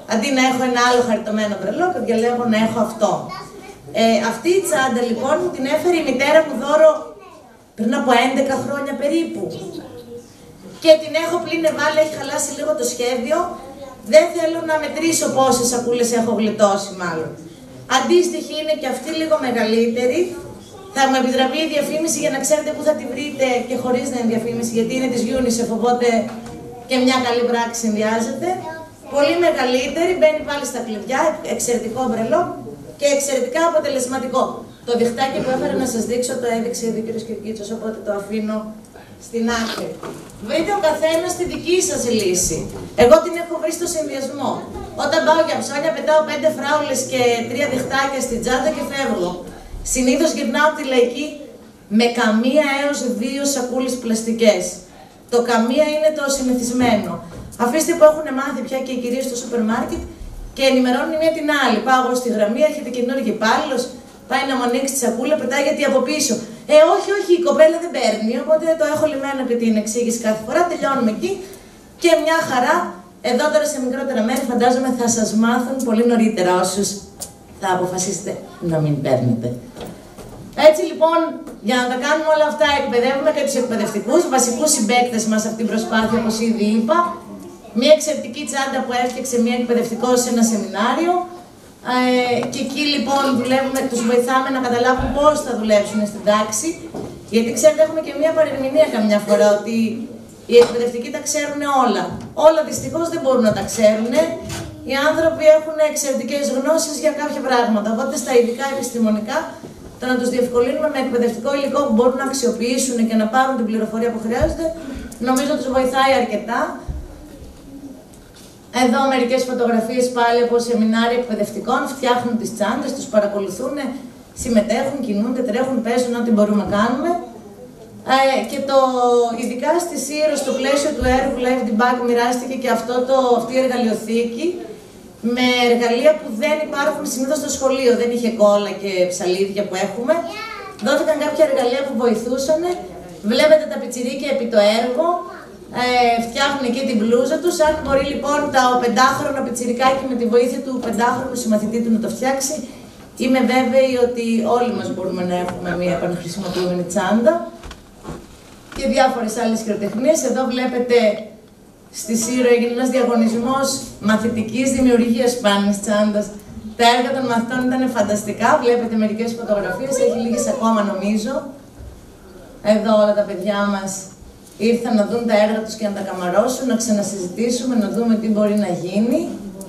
[SPEAKER 13] Αντί να έχω ένα άλλο χαριτωμένο μπρελό, διαλέγω να έχω αυτό. Αυτή η τσάντα λοιπόν μου την έφερε η μητέρα μου δώρο πριν από 11 χρόνια περίπου. Και την έχω πλήν βάλει, έχει χαλάσει λίγο το σχέδιο. Δεν θέλω να μετρήσω πόσες σακούλες έχω γλιτώσει μάλλον. Αντίστοιχη είναι και αυτή λίγο μεγαλύτερη. Θα μου επιτραπεί η διαφήμιση για να ξέρετε πού θα τη βρείτε και χωρίς να είναι διαφήμιση, γιατί είναι της UNICEF, οπότε και μια καλή πράξη συνδυάζεται. Πολύ μεγαλύτερη, μπαίνει πάλι στα κλειδιά, εξαιρετικό μπρελό και εξαιρετικά αποτελεσματικό. Το διχτάκι που έφερα να σας δείξω το έδειξε ήδη ο κ. Κυρκίτσος, οπότε το αφήνω στην άκρη. Βρείτε ο καθένας τη δική σας λύση. Εγώ την έχω βρει στο συνδυασμό. Όταν πάω για ψώνια, πετάω 5 φράουλες και 3 διχτάκια στην τσάντα και φεύγω. Συνήθως γυρνάω από τη Λαϊκή με 1 έως 2 σακούλες πλαστικές. Το 1 είναι το συνηθισμένο. Αφήστε που έχουν μάθει πια και οι κυρίες στο σούπερ μάρκετ και ενημερώνουν η μία την άλλη. Πάω εγώ στη γραμμή, έρχεται καινούργιο υπάλληλος, πάει να μου ανοίξει τη σακούλα, πετάει γιατί από πίσω. Όχι, η κοπέλα δεν παίρνει. Οπότε το έχω λυμμένο και την εξήγηση κάθε φορά. Τελειώνουμε εκεί και μια χαρά. Εδώ τώρα σε μικρότερα μέρη φαντάζομαι θα σας μάθουν πολύ νωρίτερα όσους θα αποφασίσετε να μην παίρνετε. Έτσι λοιπόν, για να τα κάνουμε όλα αυτά, εκπαιδεύουμε και τους εκπαιδευτικούς, βασικούς συμπαίκτες μας αυτή την προσπάθεια, όπως ήδη είπα. Μια εξαιρετική τσάντα που έφτιαξε μια εκπαιδευτικός σε ένα σεμινάριο. Και εκεί λοιπόν δουλεύουμε, τους βοηθάμε να καταλάβουν πώς θα δουλέψουν στην τάξη. Γιατί ξέρετε, έχουμε και μια παρερμηνία καμιά φορά ότι οι εκπαιδευτικοί τα ξέρουν όλα. Όλα δυστυχώς δεν μπορούν να τα ξέρουν. Οι άνθρωποι έχουν εξαιρετικές γνώσεις για κάποια πράγματα. Οπότε στα ειδικά επιστημονικά, το να τους διευκολύνουμε με εκπαιδευτικό υλικό που μπορούν να αξιοποιήσουν και να πάρουν την πληροφορία που χρειάζονται, νομίζω τους βοηθάει αρκετά. Εδώ μερικές φωτογραφίες πάλι από σεμινάρια εκπαιδευτικών, φτιάχνουν τις τσάντες, τους παρακολουθούν, συμμετέχουν, κινούνται, τρέχουν, παίζουν ό,τι μπορούμε να κάνουμε. Και ειδικά στη Σύρο, στο πλαίσιο του έργου Live Debug, μοιράστηκε και αυτή η εργαλειοθήκη με εργαλεία που δεν υπάρχουν συνήθως στο σχολείο. Δεν είχε κόλλα και ψαλίδια που έχουμε. Δόθηκαν κάποια εργαλεία που βοηθούσαν. Βλέπετε τα πιτσιρίκια επί το έργο. Φτιάχνουν εκεί την μπλούζα τους. Αν μπορεί λοιπόν το 5χρονο πιτσιρικάκι με τη βοήθεια του 5χρονου συμμαθητή του να το φτιάξει, είμαι βέβαιη ότι όλοι μας μπορούμε να έχουμε μια επαναχρησιμοποιούμενη τσάντα. Και διάφορες άλλες χειροτεχνίες. Εδώ βλέπετε στη Σύρο έγινε ένας διαγωνισμός μαθητικής δημιουργίας σπάνιας τσάντας. Τα έργα των μαθητών ήταν φανταστικά. Βλέπετε μερικές φωτογραφίες, έχει λίγες ακόμα νομίζω. Εδώ όλα τα παιδιά μας ήρθαν να δουν τα έργα τους και να τα καμαρώσουν, να ξανασυζητήσουμε, να δούμε τι μπορεί να γίνει.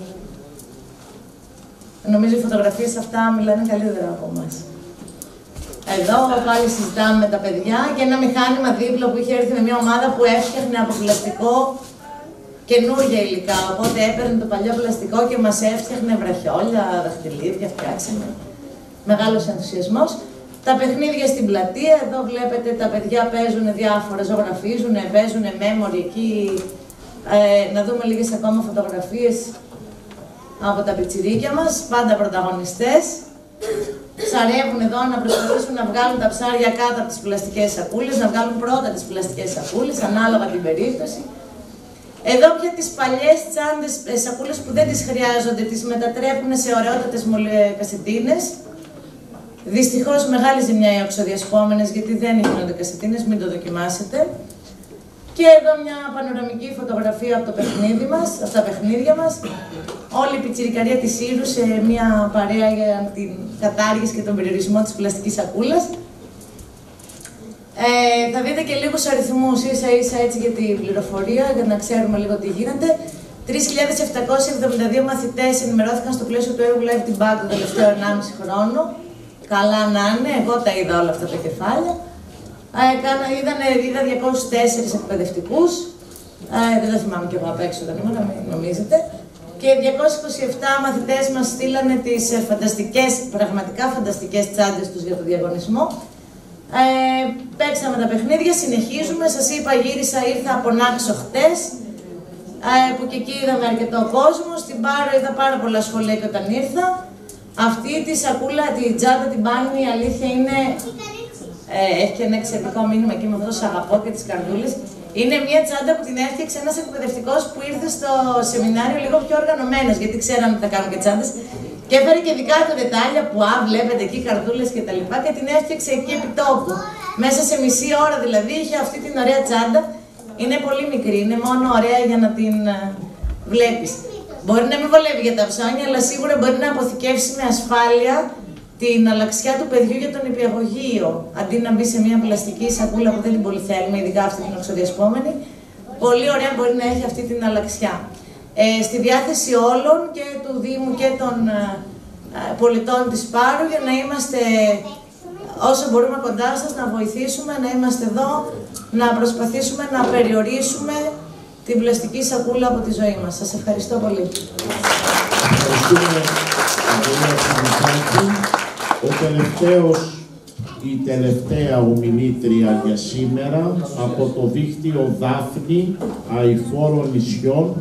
[SPEAKER 13] Νομίζω οι φωτογραφίες αυτά μιλάνε καλύτερα από εμάς. Εδώ πάλι συζητάμε με τα παιδιά και ένα μηχάνημα δίπλα που είχε έρθει με μια ομάδα που έφτιαχνε από πλαστικό καινούργια υλικά. Οπότε έπαιρνε το παλιό πλαστικό και μας έφτιαχνε βραχιόλια, δαχτυλίδια, φτιάξαμε. Μεγάλος ενθουσιασμός. Τα παιχνίδια στην πλατεία, εδώ βλέπετε τα παιδιά παίζουν διάφορα, ζωγραφίζουν, παίζουν memory εκεί. Να δούμε λίγες ακόμα φωτογραφίες από τα πιτσιρίκια μας, πάντα πρωταγωνιστές. Ψαρεύουν εδώ να προσπαθήσουν να βγάλουν τα ψάρια κάτω από τις πλαστικές σακούλες, να βγάλουν πρώτα τις πλαστικές σακούλες, ανάλογα την περίπτωση. Εδώ πια τις παλιές τσάντες, σακούλες που δεν τις χρειάζονται, τις μετατρέπουν σε ωραιότατες κασετίνες. Δυστυχώς μεγάλη ζημιά οι οξοδιασπόμενες, γιατί δεν γίνονται κασετίνες, μην το δοκιμάσετε. Και εδώ μια πανοραμική φωτογραφία από το παιχνίδι μας, από τα παιχνίδια μας. Όλη η πιτσιρικαρία της Σύρου σε μια παρέα για την κατάργηση και τον περιορισμό της πλαστικής σακούλας. Θα δείτε και λίγους αριθμούς ίσα-ίσα έτσι για την πληροφορία, για να ξέρουμε λίγο τι γίνεται. 3.772 μαθητές ενημερώθηκαν στο πλαίσιο του έργου Live Debug το τελευταίο 1,5 χρόνο. Καλά να είναι, εγώ τα είδα όλα αυτά τα κεφάλια. Είδα 204 εκπαιδευτικούς, δεν τα θυμάμαι κι εγώ απ' έξω όταν ήμουν, μην νομίζετε. Και 227 μαθητές μας στείλανε τις φανταστικές, πραγματικά φανταστικές τσάντες τους για το διαγωνισμό. Παίξαμε τα παιχνίδια, συνεχίζουμε. Σας είπα, ήρθα από Νάξο χτες, που και εκεί είδαμε αρκετό κόσμο. Στην Πάρο είδα πάρα πολλά σχολεία και όταν ήρθα. Αυτή τη σακούλα, τη τσάντα, την πάνη, η αλήθεια είναι... έχει και ένα εξαιρετικό μήνυμα εκεί με αυτό, σας αγαπώ και τις καρδούλες. Είναι μια τσάντα που την έφτιαξε ένας εκπαιδευτικός που ήρθε στο σεμινάριο λίγο πιο οργανωμένος, γιατί ξέραμε ότι θα κάνουμε και τσάντες. Και έφερε και δικά του δετάλια που βλέπετε εκεί, καρδούλες και τα λοιπά, και την έφτιαξε εκεί επί τόπου. Μέσα σε μισή ώρα δηλαδή είχε αυτή την ωραία τσάντα. Είναι πολύ μικρή, είναι μόνο ωραία για να την βλέπεις. Μπορεί να μην βολεύει για τα ψώνια, αλλά σίγουρα μπορεί να αποθηκεύσει με ασφάλεια την αλλαξιά του παιδιού για τον νηπιαγωγείο. Αντί να μπει σε μια πλαστική σακούλα που δεν την πολύ θέλουμε, ειδικά αυτή την οξοδιασπόμενη, πολύ ωραία μπορεί να έχει αυτή την αλλαξιά. Στη διάθεση όλων και του Δήμου και των πολιτών της Πάρου για να είμαστε όσο μπορούμε κοντά σας, να βοηθήσουμε, να είμαστε εδώ, να προσπαθήσουμε να περιορίσουμε την πλαστική σακούλα από τη ζωή μας. Σας ευχαριστώ πολύ.
[SPEAKER 4] Η τελευταία ομιλήτρια για σήμερα από το δίκτυο Δάφνη Αηφόρων Νησιών.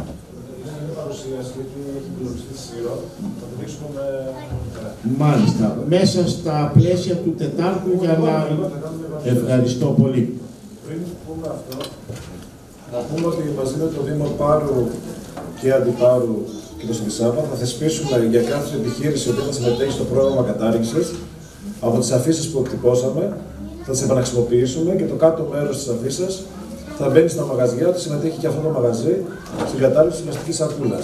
[SPEAKER 4] Μάλιστα, μέσα στα πλαίσια του Τετάρτου για να... Ευχαριστώ πολύ.
[SPEAKER 1] Πριν πούμε αυτό, να πούμε ότι μαζί με το Δήμο Πάρου και Αντιπάρου και το Σιδησάπα θα θεσπίσουμε για κάθε επιχείρηση που θα συμμετέχει στο πρόγραμμα κατάργησης από τις αφήσεις που εκτυπώσαμε, θα τις επαναχρησιμοποιήσουμε και το κάτω μέρος της αφήσας θα μπαίνει στα μαγαζιά του, συμμετέχει και αυτό το μαγαζί στην κατάληψη της πλαστικής σακούλας.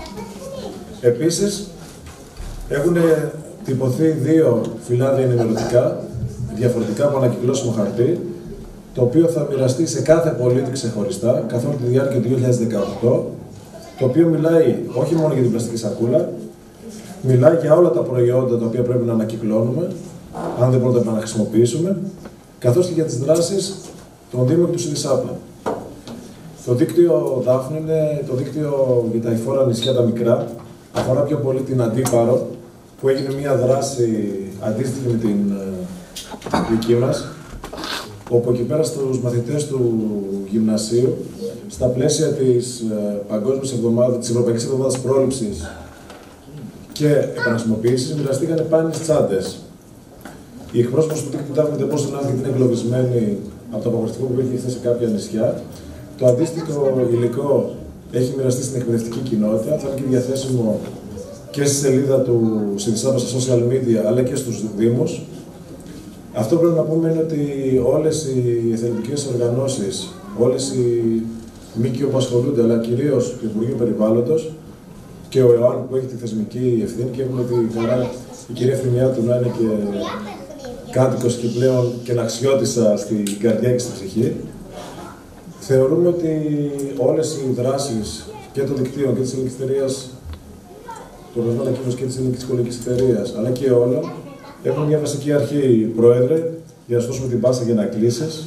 [SPEAKER 1] Επίσης, έχουν τυπωθεί 2 φυλάδια ενημερωτικά, διαφορετικά από ανακυκλώσιμο χαρτί, το οποίο θα μοιραστεί σε κάθε πολίτη ξεχωριστά, καθ' όλη τη διάρκεια του 2018, το οποίο μιλάει όχι μόνο για την πλαστική σακούλα, μιλάει για όλα τα προϊόντα τα οποία πρέπει να ανακυκλώνουμε, αν δεν μπορούμε να τα επαναχρησιμοποιήσουμε, καθώς και για τις δράσεις των Δήμων και του Σιδησάπα. Το δίκτυο Δάφνη είναι το δίκτυο για τα αηφόρα νησιά τα μικρά, αφορά πιο πολύ την Αντίπαρο, που έγινε μια δράση αντίστοιχη με την δική μας, όπου εκεί πέρα στους μαθητές του γυμνασίου, στα πλαίσια της Παγκόσμιας Εβδομάδας, της Ευρωπαϊκής Εβδομάδας Πρόληψης και Επαναχρησιμοποίησης, μοιραστήκαν επάνειες τσάντες. Η εκπρόσωπος του δίκτυου Δάφνη δεν μπορούσε να έρθει γιατί είναι εγκλωβισμένη από το απαγορευτικό που υπήρχε σε κάποια νησιά. Το αντίστοιχο υλικό έχει μοιραστεί στην εκπαιδευτική κοινότητα, θα είναι και διαθέσιμο και στη σελίδα του Σιδησάπα στα social media, αλλά και στους Δήμους. Αυτό που πρέπει να πούμε είναι ότι όλες οι εθελοντικές οργανώσεις, όλες οι ΜΚΟ που ασχολούνται, αλλά κυρίως το Υπουργείο Περιβάλλοντος και ο ΕΟΑΝ που έχει τη θεσμική ευθύνη και έχουμε τη χαρά η κυρία Ευθυμιάτου να είναι και κάτοικος και πλέον και αξιώτισσα στην καρδιά και στην ψυχή. Θεωρούμε ότι όλες οι δράσεις και των δικτύων και της ελληνικής εταιρείας, του οργανισμού ανακοίνωσης και της ελληνικής οικολογικής εταιρείας, αλλά και όλων, έχουμε μια βασική αρχή, Πρόεδρε, για να σου δώσουμε την πάσα για να κλείσεις.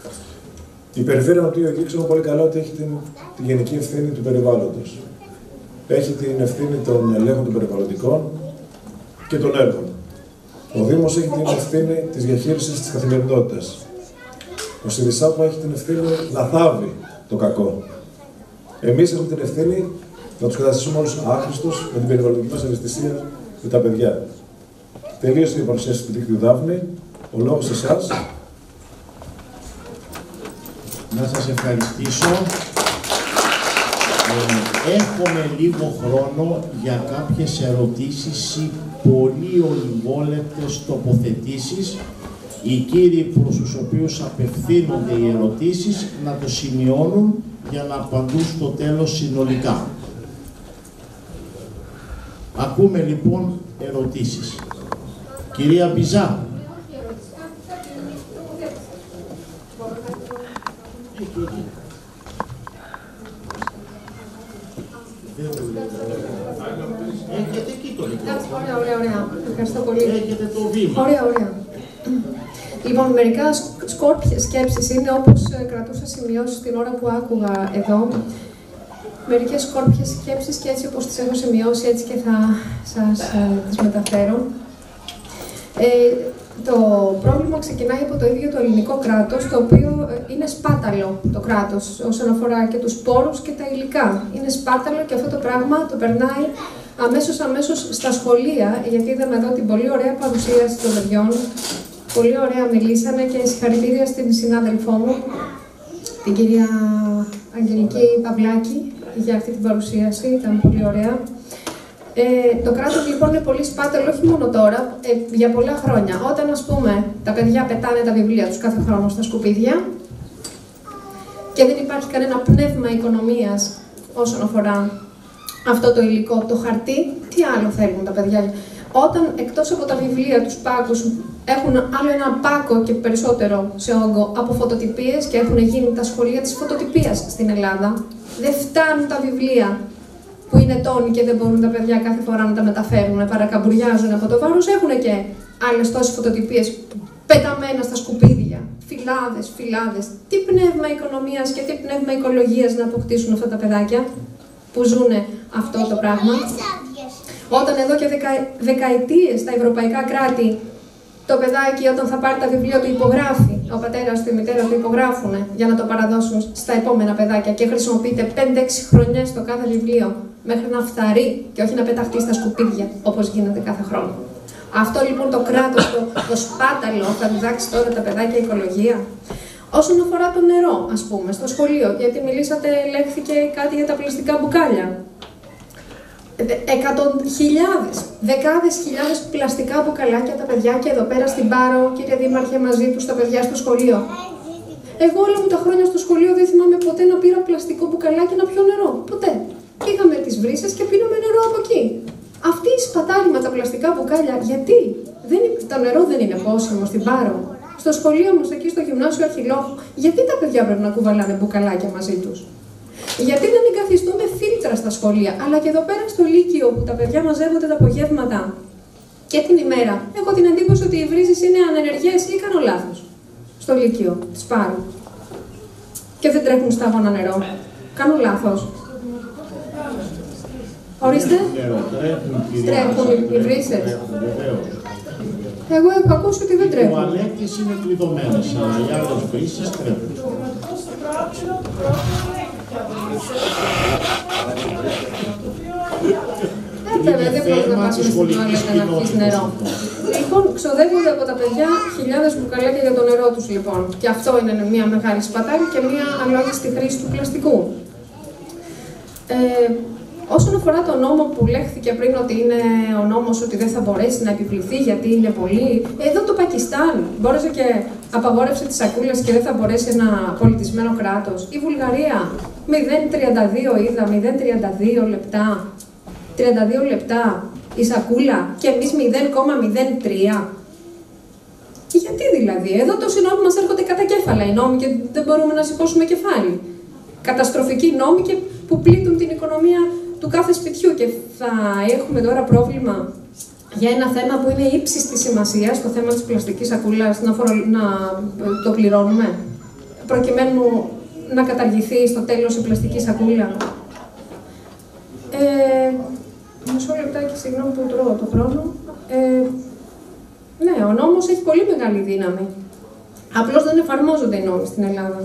[SPEAKER 1] Η Περιφέρεια Νοτιού Αιγαίου ξέρουμε πολύ καλά ότι έχει τη γενική ευθύνη του περιβάλλοντος. Έχει την ευθύνη των ελέγχων των περιβαλλοντικών και των έργων. Ο Δήμος έχει την ευθύνη της διαχείρισης της καθημερινότητας. Ο Σιδησάπα έχει την ευθύνη να θάβει το κακό. Εμείς έχουμε την ευθύνη να τους καταστήσουμε όλους άχρηστους με την περιβαλλοντική μας ευαισθησία με τα παιδιά. Τελείωσε η παρουσίαση του δίκτυου Δάφνη. Ο λόγος σε εσάς.
[SPEAKER 4] Να σας ευχαριστήσω. Έχουμε λίγο χρόνο για κάποιες ερωτήσεις ή πολύ ολιγόλεπτες τοποθετήσεις. Οι κύριοι προς τους οποίους απευθύνονται οι ερωτήσεις να το σημειώνουν για να απαντούν στο τέλος συνολικά. Ακούμε λοιπόν ερωτήσεις. Κυρία Μπιζά. Έχετε εκεί το μικρόφωνο.
[SPEAKER 17] Ωραία. Ευχαριστώ πολύ.
[SPEAKER 4] Έχετε το βήμα.
[SPEAKER 17] Ωραία. Λοιπόν, μερικά σκέψεις είναι όπως κρατούσα σημειώσεις την ώρα που άκουγα εδώ. Μερικές σκόρπιες σκέψεις και έτσι όπως τις έχω σημειώσει, έτσι και θα σας τις μεταφέρω. Το πρόβλημα ξεκινάει από το ίδιο το ελληνικό κράτος, το οποίο είναι σπάταλο το κράτος όσον αφορά και τους πόρους και τα υλικά. Είναι σπάταλο και αυτό το πράγμα το περνάει αμέσως στα σχολεία, γιατί είδαμε εδώ την πολύ ωραία παρουσίαση των παιδιών. Πολύ ωραία μιλήσανε και συγχαρητήρια στην συνάδελφό μου. την κυρία Αγγελική Παυλάκη για αυτή την παρουσίαση, ήταν πολύ ωραία. Το κράτος λοιπόν είναι πολύ σπάτελο, όχι μόνο τώρα, για πολλά χρόνια. Όταν, ας πούμε, τα παιδιά πετάνε τα βιβλία τους κάθε χρόνο στα σκουπίδια και δεν υπάρχει κανένα πνεύμα οικονομίας όσον αφορά αυτό το υλικό, το χαρτί, τι άλλο θέλουν τα παιδιά. Όταν εκτός από τα βιβλία, τους πάκους, έχουν άλλο ένα πάκο και περισσότερο σε όγκο από φωτοτυπίες και έχουν γίνει τα σχολεία της φωτοτυπίας στην Ελλάδα, δεν φτάνουν τα βιβλία που είναι τόνοι και δεν μπορούν τα παιδιά κάθε φορά να τα μεταφέρουν, παρακαμπουριάζουν από το βάρος, έχουν και άλλες τόσες φωτοτυπίες πεταμένα στα σκουπίδια. Φυλάδες. Τι πνεύμα οικονομίας και τι πνεύμα οικολογίας να αποκτήσουν αυτά τα παιδάκια που ζουν αυτό το πράγμα. Όταν εδώ και δεκαετίες στα ευρωπαϊκά κράτη το παιδάκι όταν θα πάρει τα βιβλία του υπογράφει, ο πατέρας του, η μητέρα του υπογράφουν για να το παραδώσουν στα επόμενα παιδάκια και χρησιμοποιείται 5-6 χρονιές το κάθε βιβλίο μέχρι να φθαρεί και όχι να πεταχτεί στα σκουπίδια όπως γίνεται κάθε χρόνο. Αυτό λοιπόν το κράτος, το σπάταλο, θα διδάξει τώρα τα παιδάκια οικολογία. Όσον αφορά το νερό, ας πούμε, στο σχολείο, γιατί μιλήσατε, λέχθηκε κάτι για τα πλαστικά μπουκάλια. Δεκάδες χιλιάδες πλαστικά μπουκαλάκια τα παιδιά και εδώ πέρα στην Πάρο, κύριε Δήμαρχε, μαζί τους τα παιδιά στο σχολείο. Εγώ όλα μου τα χρόνια στο σχολείο δεν θυμάμαι ποτέ να πήρα πλαστικό μπουκαλάκι να πιω νερό. Ποτέ. Πήγαμε τις βρύσες και πίναμε νερό από εκεί. Αυτή η σπατάλη με τα πλαστικά μπουκάλια, γιατί το νερό δεν είναι πόσιμο στην Πάρο. Στο σχολείο μας, εκεί στο γυμνάσιο Αρχιλόχου, γιατί τα παιδιά πρέπει να κουβαλάνε μπουκαλάκια μαζί τους. Γιατί δεν εγκαθιστούμε φίλτρα στα σχολεία, αλλά και εδώ πέρα στο Λύκειο που τα παιδιά μαζεύονται τα απογεύματα και την ημέρα. Έχω την εντύπωση ότι οι βρύσεις είναι ανενεργές ή κάνω λάθος στο Λύκειο της Πάρου. Και δεν τρέχουν σταγόνα νερό. Κάνω λάθος. Ορίστε. Τρέχουν οι βρύσες. Εγώ έχω ακούσει ότι δεν τρέχουν.
[SPEAKER 4] Οι τουαλέτες είναι κλειδωμένες, αλλά οι άλλες βρύσεις τρέχουν.
[SPEAKER 17] Βέβαια, δεν μπορείς να πας στην τουαλέτα να πιεις νερό. Λοιπόν, ξοδεύονται από τα παιδιά χιλιάδες μπουκαλάκια για το νερό τους, λοιπόν. Και αυτό είναι μια μεγάλη σπατάλη και μια αλόγιστη χρήση του πλαστικού. Όσον αφορά τον νόμο που λέχθηκε πριν ότι είναι ο νόμος ότι δεν θα μπορέσει να επιβληθεί γιατί είναι πολύ. Εδώ το Πακιστάν μπόρεσε και απαγόρευσε τις σακούλες και δεν θα μπορέσει ένα πολιτισμένο κράτος. Η Βουλγαρία 0,32 είδα, 0,32 λεπτά. 32 λεπτά η σακούλα και εμείς 0,03. Γιατί δηλαδή, εδώ το συνόμοι μας έρχονται κατά κέφαλα οι νόμοι και δεν μπορούμε να σηκώσουμε κεφάλι. Καταστροφικοί νόμοι και που πλήττουν την οικονομία του κάθε σπιτιού και θα έχουμε τώρα πρόβλημα για ένα θέμα που είναι ύψης της σημασίας, το θέμα της πλαστικής σακούλας, να το πληρώνουμε, προκειμένου να καταργηθεί στο τέλος η πλαστική σακούλα. Μισό λεπτάκι, συγγνώμη που τρώω το χρόνο. Ναι, ο νόμος έχει πολύ μεγάλη δύναμη. Απλώς δεν εφαρμόζονται οι νόμοι στην Ελλάδα.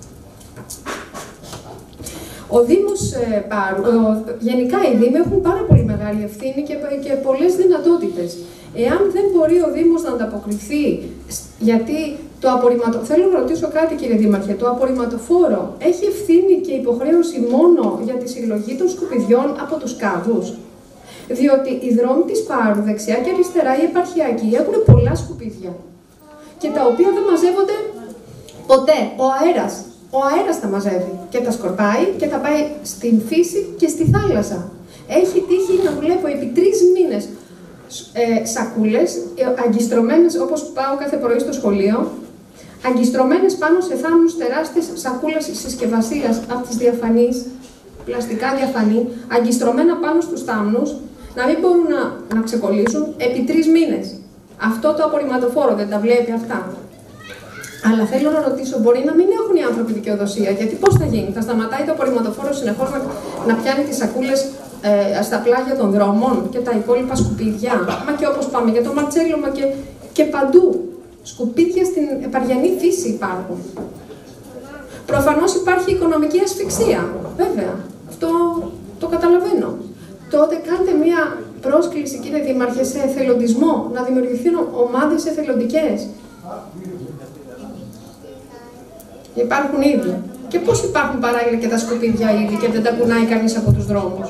[SPEAKER 17] Ο Δήμος Πάρου, γενικά οι Δήμοι έχουν πάρα πολύ μεγάλη ευθύνη και πολλές δυνατότητες. Εάν δεν μπορεί ο Δήμος να ανταποκριθεί, γιατί το απορριμματοφόρο, θέλω να ρωτήσω κάτι κύριε Δήμαρχε, το απορριμματοφόρο έχει ευθύνη και υποχρέωση μόνο για τη συλλογή των σκουπιδιών από τους κάδους. Διότι οι δρόμοι της Πάρου, δεξιά και αριστερά, οι επαρχιακοί, έχουν πολλά σκουπίδια και τα οποία δεν μαζεύονται ποτέ. Ο αέρας τα μαζεύει και τα σκορπάει και τα πάει στην φύση και στη θάλασσα. Έχει τύχει να βλέπω επί 3 μήνες σακούλες αγκιστρωμένες, όπως πάω κάθε πρωί στο σχολείο, αγκιστρωμένες πάνω σε θάμνους τεράστιες σακούλες συσκευασίας από τις διαφανείς, πλαστικά διαφανή, αγκιστρωμένα πάνω στους θάμνους, να μην μπορούν να ξεκολλήσουν επί 3 μήνες. Αυτό το απορριμματοφόρο δεν τα βλέπει αυτά. Αλλά θέλω να ρωτήσω, μπορεί να μην έχουν οι άνθρωποι δικαιοδοσία, γιατί πώς θα γίνει, θα σταματάει το απορριμματοφόρο συνεχώς να πιάνει τις σακούλες στα πλάγια των δρόμων και τα υπόλοιπα σκουπίδια. Μα και όπως πάμε για το Μαρτσέλο, μα και παντού. Σκουπίδια στην επαριανή φύση υπάρχουν. Προφανώς υπάρχει οικονομική ασφυξία, βέβαια. Αυτό το καταλαβαίνω. Τότε κάντε μία πρόσκληση, κύριε Δήμαρχε, σε εθελοντισμό, να δημιουργηθούν ομάδες εθελοντικές. Υπάρχουν ήδη. Και πώς υπάρχουν παράλληλα και τα σκουπίδια ήδη και δεν τα κουνάει κανείς από τους δρόμους.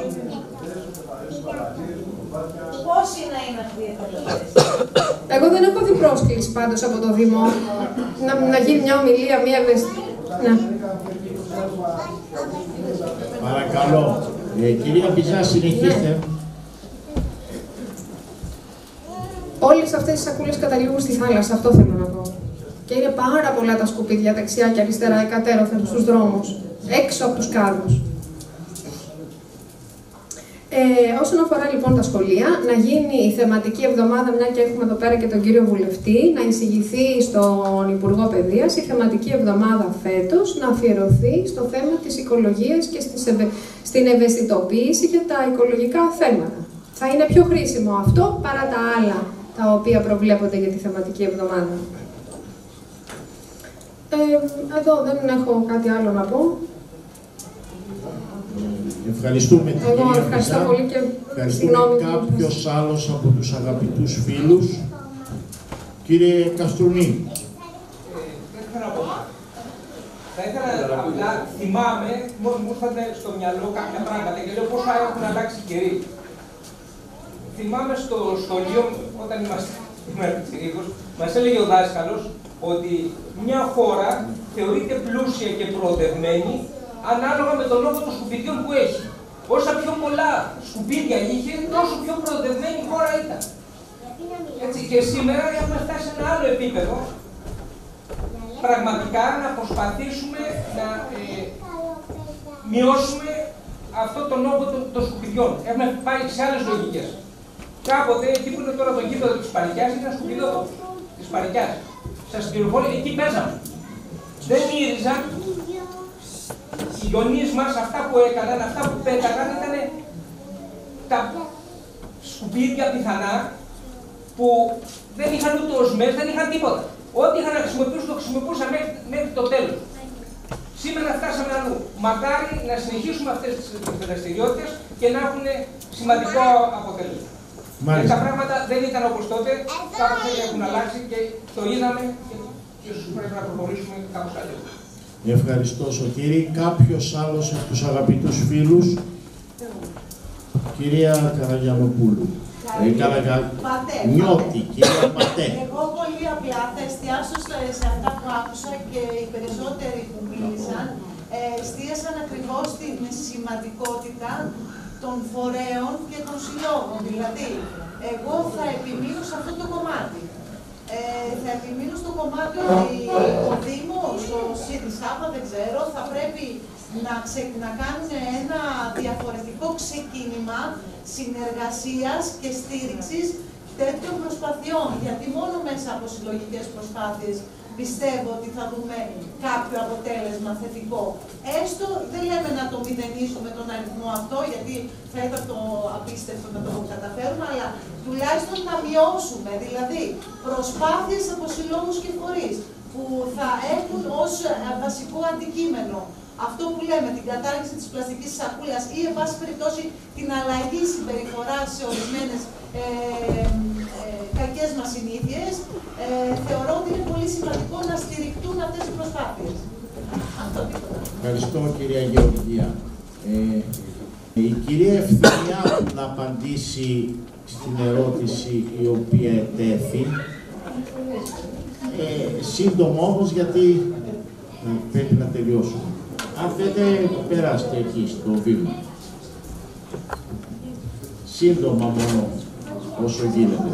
[SPEAKER 13] Πόσοι να είναι αυτοί οι εθελοντές?
[SPEAKER 17] Εγώ δεν έχω δει πρόσκληση πάντως από το Δήμο να γίνει μια ομιλία, μια ναι.
[SPEAKER 4] Παρακαλώ. Κυρία Μπιζά, συνεχίστε.
[SPEAKER 17] Ναι. Όλες αυτές οι σακούλες καταλήγουν στη θάλασσα, αυτό θέλω να πω. Και είναι πάρα πολλά τα σκουπίδια δεξιά και αριστερά, εκατέρωθεν στους δρόμους, έξω από τους κάδους. Όσον αφορά λοιπόν τα σχολεία, να γίνει η θεματική εβδομάδα, μια και έχουμε εδώ πέρα και τον κύριο Βουλευτή, να εισηγηθεί στον Υπουργό Παιδείας η θεματική εβδομάδα φέτος να αφιερωθεί στο θέμα της οικολογίας και στην ευαισθητοποίηση για τα οικολογικά θέματα. Θα είναι πιο χρήσιμο αυτό παρά τα άλλα τα οποία προβλέπονται για τη θεματική εβδομάδα. Εδώ δεν έχω κάτι άλλο να πω.
[SPEAKER 4] Ευχαριστούμε την
[SPEAKER 17] Εγώ
[SPEAKER 4] κυρία
[SPEAKER 17] ευχαριστώ
[SPEAKER 4] Μπιζά.
[SPEAKER 17] πολύ και
[SPEAKER 4] Ευχαριστούμε κάποιος άλλος από τους αγαπητούς φίλους. Κύριε Καστρουνή.
[SPEAKER 18] Δεν θέλω να πω. Θα ήθελα απλά, θυμάμαι, μου ήρθατε στο μυαλό κάποια πράγματα και λέω πόσο έχουν αλλάξει οι καιροί. Θυμάμαι στο σχολείο, όταν ήμουν πιτσιρίκος, μας έλεγε ο δάσκαλος ότι μια χώρα θεωρείται πλούσια και προοδευμένη ανάλογα με τον νόμο των σκουπιδιών που έχει. Όσα πιο πολλά σκουπίδια είχε, τόσο πιο προοδευμένη η χώρα ήταν. Έτσι, και σήμερα έχουμε φτάσει σε ένα άλλο επίπεδο. Πραγματικά να προσπαθήσουμε να μειώσουμε αυτό τον νόμο των σκουπιδιών. Έχουμε πάει σε άλλες λογικές. Κάποτε, εκεί που είναι τώρα το γήπεδο της Παρικιάς, ήταν σκουπίδο της Παρικιάς. Σας πληροφορώ, εκεί παίζαμε. Δεν μύριζαν. Οι γονείς μας, αυτά που έκαναν, αυτά που πέταγαν, ήταν τα σκουπίδια πιθανά που δεν είχαν ούτε οσμές, δεν είχαν τίποτα. Ό,τι είχαν να χρησιμοποιήσουν, το χρησιμοποιούσαν μέχρι το τέλος. Σήμερα φτάσαμε αλλού. Μακάρι να συνεχίσουμε αυτές τις δραστηριότητες και να έχουν σημαντικό αποτέλεσμα. Τα πράγματα δεν ήταν όπως τότε, κάπως έχουν αλλάξει και το είδαμε και ίσως πρέπει να προχωρήσουμε κάπως καλύτερα.
[SPEAKER 4] Ευχαριστώ, Σωτήρη. Κάποιος άλλος από τους αγαπητούς φίλους. Κυρία Καραγιανοπούλου. Νιώτη, κυρία Πατέ.
[SPEAKER 13] Εγώ πολύ απλά θα εστιάσω σε αυτά που άκουσα και οι περισσότεροι που μίλησαν εστίασαν ακριβώς στην σημαντικότητα των φορέων και των συλλόγων. Δηλαδή, εγώ θα επιμείνω σε αυτό το κομμάτι. Θα επιμείνω στο κομμάτι ότι ο Δήμος, ο ΣΥΡΙΣΑΠΑ, δεν ξέρω, θα πρέπει να κάνουν ένα διαφορετικό ξεκίνημα συνεργασίας και στήριξης τέτοιων προσπαθειών. Γιατί μόνο μέσα από συλλογικές προσπάθειες πιστεύω ότι θα δούμε κάποιο αποτέλεσμα θετικό. Έστω δεν λέμε να το μηδενίσουμε τον αριθμό αυτό, γιατί θα ήταν το απίστευτο να το καταφέρουμε, αλλά τουλάχιστον να μειώσουμε. Δηλαδή, προσπάθειες από συλλόγους και φορείς που θα έχουν ως βασικό αντικείμενο αυτό που λέμε, την κατάργηση της πλαστικής σακούλας ή, εν πάση περιπτώσει, την αλλαγή συμπεριφοράς σε ορισμένες κακές μας συνήθειες, θεωρώ ότι είναι πολύ σημαντικό να στηριχτούν αυτές οι προσπάθειες. Αυτό τίποτα.
[SPEAKER 4] Ευχαριστώ, κυρία Γεωργία. Η κυρία Ευθυμιάδου να απαντήσει στην ερώτηση η οποία ετέθη. Σύντομο όμως, γιατί πρέπει να τελειώσουμε. Αν θέλετε, περάστε εκεί στο βήμα. Σύντομα μόνο, όσο γίνεται.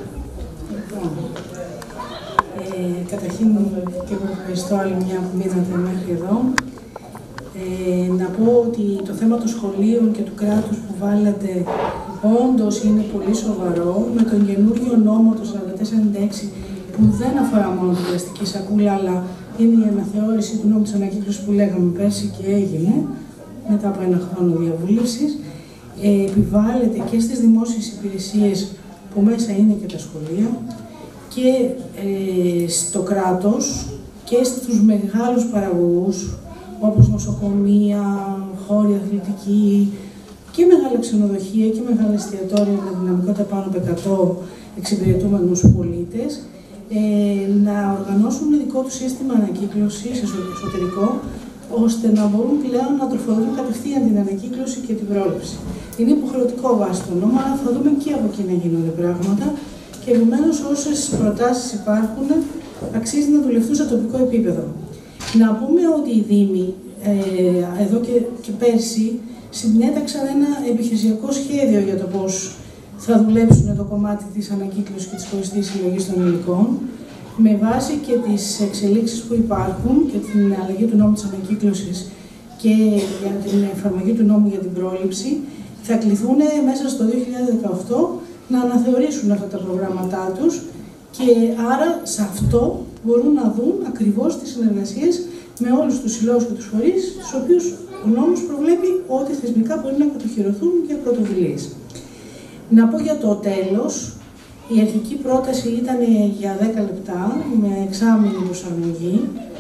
[SPEAKER 8] Καταρχήν, και εγώ ευχαριστώ άλλη μια που μείνατε μέχρι εδώ. Να πω ότι το θέμα των σχολείων και του κράτους που βάλατε όντως είναι πολύ σοβαρό. Με τον καινούριο νόμο, το 4496, που δεν αφορά μόνο την πλαστική σακούλα, αλλά είναι η αναθεώρηση του νόμου της ανακύκλωσης που λέγαμε πέρσι και έγινε μετά από ένα χρόνο διαβούλευσης, επιβάλλεται και στις δημόσιες υπηρεσίες που μέσα είναι και τα σχολεία και στο κράτος και στους μεγάλους παραγωγούς όπως νοσοκομεία, χώροι αθλητικοί και μεγάλα ξενοδοχεία και μεγάλα εστιατόρια με δυναμικότητα πάνω από 100 εξυπηρετούμενους πολίτες να οργανώσουν δικό του σύστημα ανακύκλωσης εσωτερικό, ώστε να μπορούν πλέον να τροφοδοτούν κατευθείαν την ανακύκλωση και την πρόληψη. Είναι υποχρεωτικό βάσει τον νόμο, αλλά θα δούμε και από εκεί να γίνονται πράγματα και επομένως όσες προτάσεις υπάρχουν αξίζει να δουλευτούν σε τοπικό επίπεδο. Να πούμε ότι οι Δήμοι εδώ και πέρσι συνέταξαν ένα επιχειρησιακό σχέδιο για το πώς θα δουλέψουν το κομμάτι της ανακύκλωσης και της χωριστής συλλογής των υλικών, με βάση και τις εξελίξεις που υπάρχουν και την αλλαγή του νόμου της ανακύκλωσης και για την εφαρμογή του νόμου για την πρόληψη, θα κληθούν μέσα στο 2018 να αναθεωρήσουν αυτά τα προγράμματά τους και άρα σε αυτό μπορούν να δουν ακριβώς τις συνεργασίες με όλους τους συλλόγους και τους φορείς, τους οποίους ο νόμος προβλέπει ότι θεσμικά μπορεί να κατοχυρωθούν για πρωτοβουλίες. Να πω για το τέλος, η αρχική πρόταση ήταν για 10 λεπτά, με εξάμηνη προσαρμογή.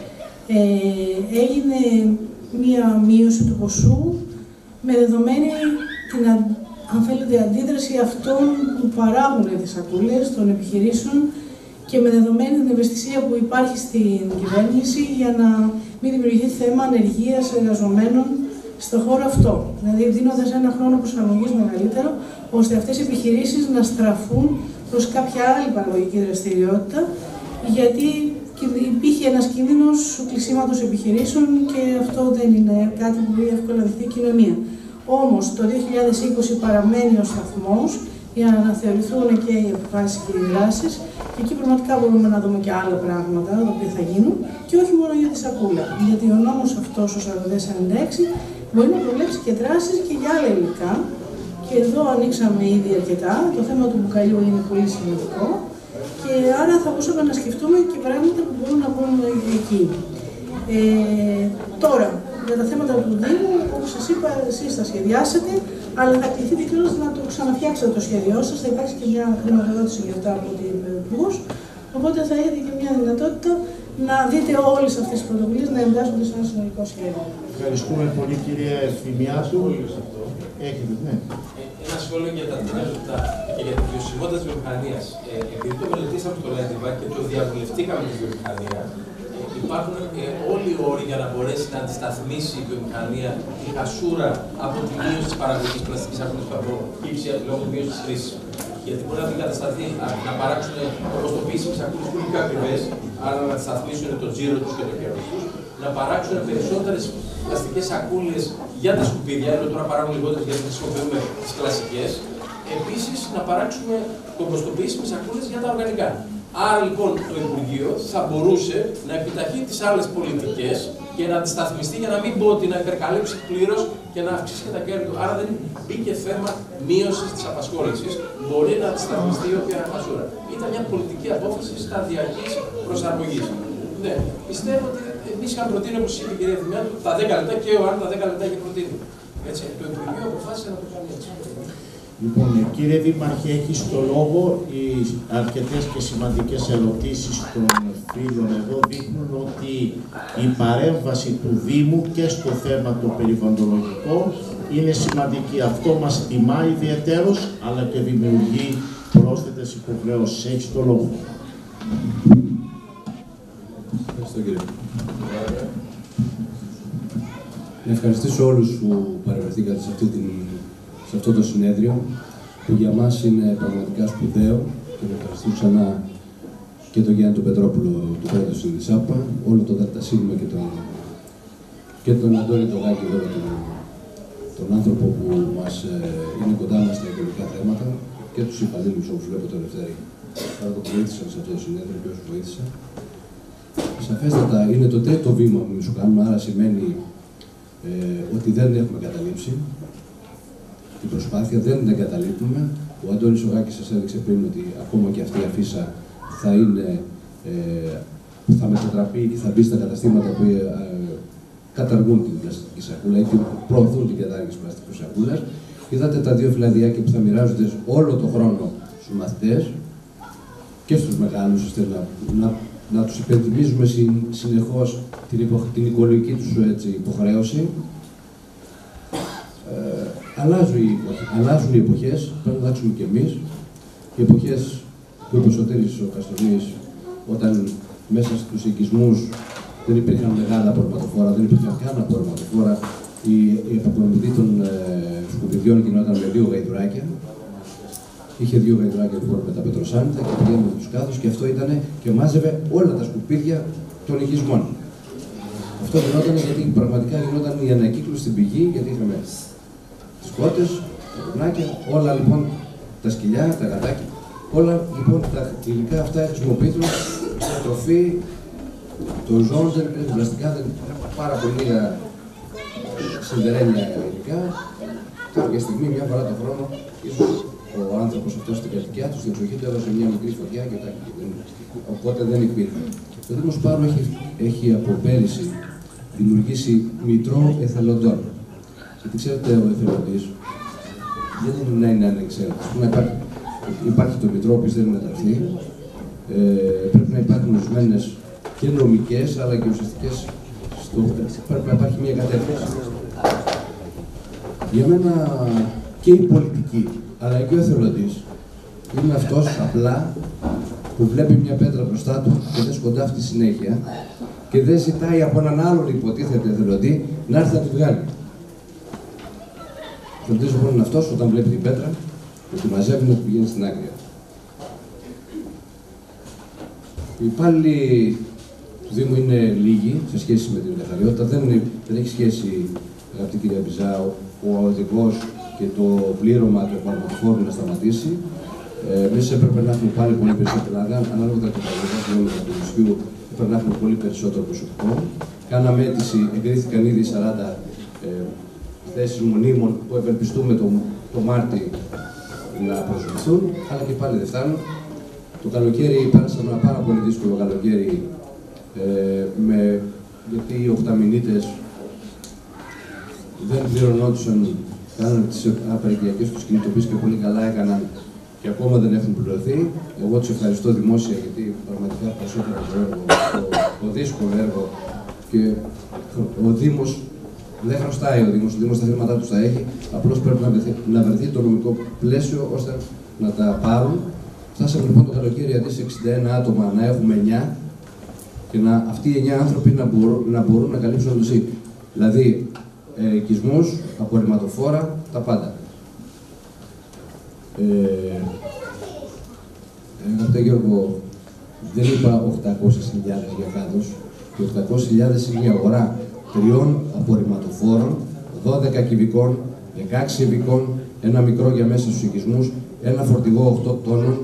[SPEAKER 8] Έγινε μία μείωση του ποσού, με δεδομένη την, αν θέλετε, αντίδραση αυτών που παράγουν τις σακούλες, των επιχειρήσεων και με δεδομένη την ευαισθησία που υπάρχει στην κυβέρνηση για να μην δημιουργηθεί θέμα ανεργίας εργαζομένων στον χώρο αυτό. Δηλαδή, δίνοντας ένα χρόνο προσαρμογής μεγαλύτερο, ώστε αυτές οι επιχειρήσεις να στραφούν προς κάποια άλλη παραγωγική δραστηριότητα, γιατί υπήρχε ένας κίνδυνος κλεισίματος επιχειρήσεων και αυτό δεν είναι κάτι που μπορεί εύκολα να δεχτεί η κοινωνία. Όμως, το 2020 παραμένει ο σταθμός για να αναθεωρηθούν και οι αποφάσεις και οι δράσεις και εκεί πραγματικά μπορούμε να δούμε και άλλα πράγματα τα οποία θα γίνουν και όχι μόνο για τη σακούλα. Γιατί ο νόμος αυτός, ο 4246, μπορεί να προβλέψει και δράσεις και για άλλα υλικά. Και εδώ ανοίξαμε ήδη αρκετά. Το θέμα του μπουκαλιού είναι πολύ σημαντικό. Και άρα θα μπορούσαμε να σκεφτούμε και πράγματα που μπορούν να μπουν εκεί. Τώρα, για τα θέματα του Δήμου, όπως σας είπα, εσείς τα σχεδιάσετε, αλλά θα κληθείτε κιόλας να το ξαναφτιάξετε το σχέδιό σας. Θα υπάρξει και μια χρηματοδότηση για αυτά από την Υπουργός. Οπότε θα έχετε και μια δυνατότητα να δείτε όλες αυτές τις πρωτοβουλίες να εντάσσονται σε ένα συνολικό σχέδιο.
[SPEAKER 4] Ευχαριστούμε πολύ, κυρία Ευθυμιάτου. Έχετε, ναι.
[SPEAKER 15] Ένα σχόλιο για τα δυνατότητα και για τη βιωσιμότητα της βιομηχανίας. Επειδή το μελετήσαμε στο Λέντιβα και το διαβουλευτήκαμε τη βιομηχανία, υπάρχουν όλοι οι όροι για να μπορέσει να αντισταθμίσει η βιομηχανία τη χασούρα από τη μείωση της παραγωγής πλαστικής σακούλας που θα προκύψει λόγω της μείωσης της χρήσης. Γιατί μπορεί να αντικατασταθεί, να παράξουν κοστοποιήσιμες σακούλες που είναι πιο ακριβές, άρα να αντισταθμίσουν το τζίρο τους και το κέρδος τους, να παράξουν περισσότερες πλαστικές σακούλες για τα σκουπίδια, ενώ τώρα παράγουν λιγότερες γιατί χρησιμοποιούμε τις κλασικές. Επίσης, να παράξουμε κοστοποιήσιμες σακούλες για τα οργανικά. Άρα λοιπόν το Υπουργείο θα μπορούσε να επιταχύνει τις άλλες πολιτικές και να αντισταθμιστεί για να μην πω ότι να υπερκαλύψει πλήρως και να αυξήσει και τα κέρδη του. Άρα δεν μπήκε θέμα μείωσης της απασχόλησης, μπορεί να αντισταθμιστεί η οποία χασούρα. Ήταν μια πολιτική απόφαση σταδιακής προσαρμογής. Ναι, πιστεύω ότι εμείς είχαμε προτείνει, όπως είπε η κυρία Ευθυμιάτου, τα 10 λεπτά και ο Άρη τα 10 λεπτά είχε προτείνει. Έτσι, το Υπουργείο αποφάσισε να το κάνει έτσι.
[SPEAKER 4] Λοιπόν, κύριε Δήμαρχε, έχεις το λόγο. Οι αρκετές και σημαντικές ερωτήσεις των φίλων εδώ δείχνουν ότι η παρέμβαση του Δήμου και στο θέμα το περιβαλλοντολογικό είναι σημαντική. Αυτό μας τιμά ιδιαιτέρως, αλλά και δημιουργεί πρόσθετες υποχρεώσεις. Έχεις το λόγο.
[SPEAKER 2] Ευχαριστώ, κύριε. Να ευχαριστήσω όλους που παρευρεθήκατε σε αυτό το συνέδριο, που για μας είναι πραγματικά σπουδαίο, και να ευχαριστήσω ξανά και τον Γιάννη τον Πετρόπουλο του Πέτρου στην ΙΣΑΠΑ, όλο το ΔΣ και τον Αντώνη τον Γάκη εδώ, τον άνθρωπο που είναι κοντά μας στα οικονομικά θέματα, και τους υπαλλήλους όπως βλέπω το Ελευθέρη, που βοήθησαν σε αυτό το συνέδριο και όσους βοήθησαν. Σαφέστατα είναι το τρίτο βήμα που σου κάνουμε, άρα σημαίνει ότι δεν έχουμε καταλήψει την προσπάθεια, δεν την εγκαταλείπουμε. Ο Αντώνης ο Γάκης σας έδειξε πριν ότι ακόμα και αυτή η αφίσα θα μετατραπεί και θα μπει στα καταστήματα που καταργούν την πλαστική σακούλα ή προωθούν την κατάργηση πλαστικής σακούλας. Είδατε τα δύο φυλαδιάκια που θα μοιράζονται όλο τον χρόνο στους μαθητές και στους μεγάλους, ώστε να τους υπενθυμίζουμε συνεχώς την οικολογική τους υποχρέωση. Αλλάζουν οι εποχές, πρέπει να αλλάξουμε και εμείς. Οι εποχές που είπε ο Σωτήρης ο Καστονής, όταν μέσα στους οικισμούς δεν υπήρχαν μεγάλα απορριμματοφόρα, δεν υπήρχαν καν απορριμματοφόρα. Η αποκομιδή των σκουπιδιών γινόταν με 2 γαϊδουράκια. Είχε 2 γαϊδουράκια λοιπόν με τα πετροσάνητα και πηγαίνουμε με τους κάδους και αυτό ήταν και μάζευε όλα τα σκουπίδια των οικισμών. Αυτό γινόταν γιατί πραγματικά γινόταν η ανακύκλωση στην πηγή, γιατί είχαμε τις κότες, τα κουνάκια, όλα λοιπόν, τα σκυλιά, τα γατάκια, όλα λοιπόν τα υλικά αυτά χρησιμοποιήθηκαν για τροφή των ζώων, δεν υπήρχαν πλαστικά, δεν υπήρχαν πάρα πολύ λίγα σιδερένια υλικά. Κάποια στιγμή, μια φορά το χρόνο, ίσως ο άνθρωπος αυτός στην κατοικιά του, στην εξοχή του, έδωσε μια μικρή φωτιά και τα οπότε δεν υπήρχε. Το Δήμος Πάρου έχει από πέρυσι δημιουργήσει μητρό εθελοντών. Γιατί ξέρετε, ο εθελοντής δεν είναι να είναι ανεξάρτητος. Υπάρχει το μητρό που θέλει να ενταχθεί. Πρέπει να υπάρχουν ορισμένες και νομικές αλλά και ουσιαστικές. Πρέπει να υπάρχει μια κατεύθυνση. Για μένα και η πολιτική αλλά και ο εθελοντής είναι αυτός απλά που βλέπει μια πέτρα μπροστά του και δεν σκοντάφτει συνέχεια και δεν ζητάει από έναν άλλον υποτίθεται εθελοντή να έρθει να τη βγάλει. Ο εθελοντής λοιπόν είναι αυτός όταν βλέπει την πέτρα και τη μαζεύει να τη πηγαίνει στην άκρη. Οι υπάλληλοι του Δήμου είναι λίγοι σε σχέση με την καθαριότητα. Δεν έχει σχέση, αγαπητή κυρία Μπιζάου, ο οδηγός και το πλήρωμα του επαγγελματοφόρου να σταματήσει. Εμείς έπρεπε να έχουμε πάλι πολύ περισσότερο, ανάλογα με τα επαγγελματικά του νησιού, έπρεπε να έχουμε πολύ περισσότερο προσωπικό. Κάναμε αίτηση, εγκρίθηκαν ήδη 40 θέσεις μονίμων που ευελπιστούμε το Μάρτι να προσωπηθούν, αλλά και πάλι δεν φτάνουν. Το καλοκαίρι πέρασαμε ένα πάρα πολύ δύσκολο καλοκαίρι, γιατί οι οκταμηνίτες δεν πληρωνόντουσαν, κάνανε τις απεργιακές τους κινητοποίησεις και πολύ καλά έκαναν και ακόμα δεν έχουν πληρωθεί. Εγώ τους ευχαριστώ δημόσια γιατί πραγματικά προσέφεραν το έργο, το δύσκολο έργο και ο Δήμος δεν χρωστάει ο Δήμος τα χρήματά τους τα έχει, απλώς πρέπει να βρεθεί το νομικό πλαίσιο ώστε να τα πάρουν. Φτάσαμε λοιπόν το καλοκαίρι αντί σε 61 άτομα να έχουμε 9 και αυτοί οι 9 άνθρωποι να μπορούν να καλύψουν το ΣΥ. Δηλαδή, οικισμούς, απορριμματοφόρα, τα πάντα. Αγαπητέ Γιώργο, δεν είπα 800.000 για κάδος. Και 800.000 είναι η αγορά 3 απορριμματοφόρων, 12 κυβικών, 16 κυβικών, ένα μικρό για μέσα στους οικισμούς, ένα φορτηγό 8 τόνων,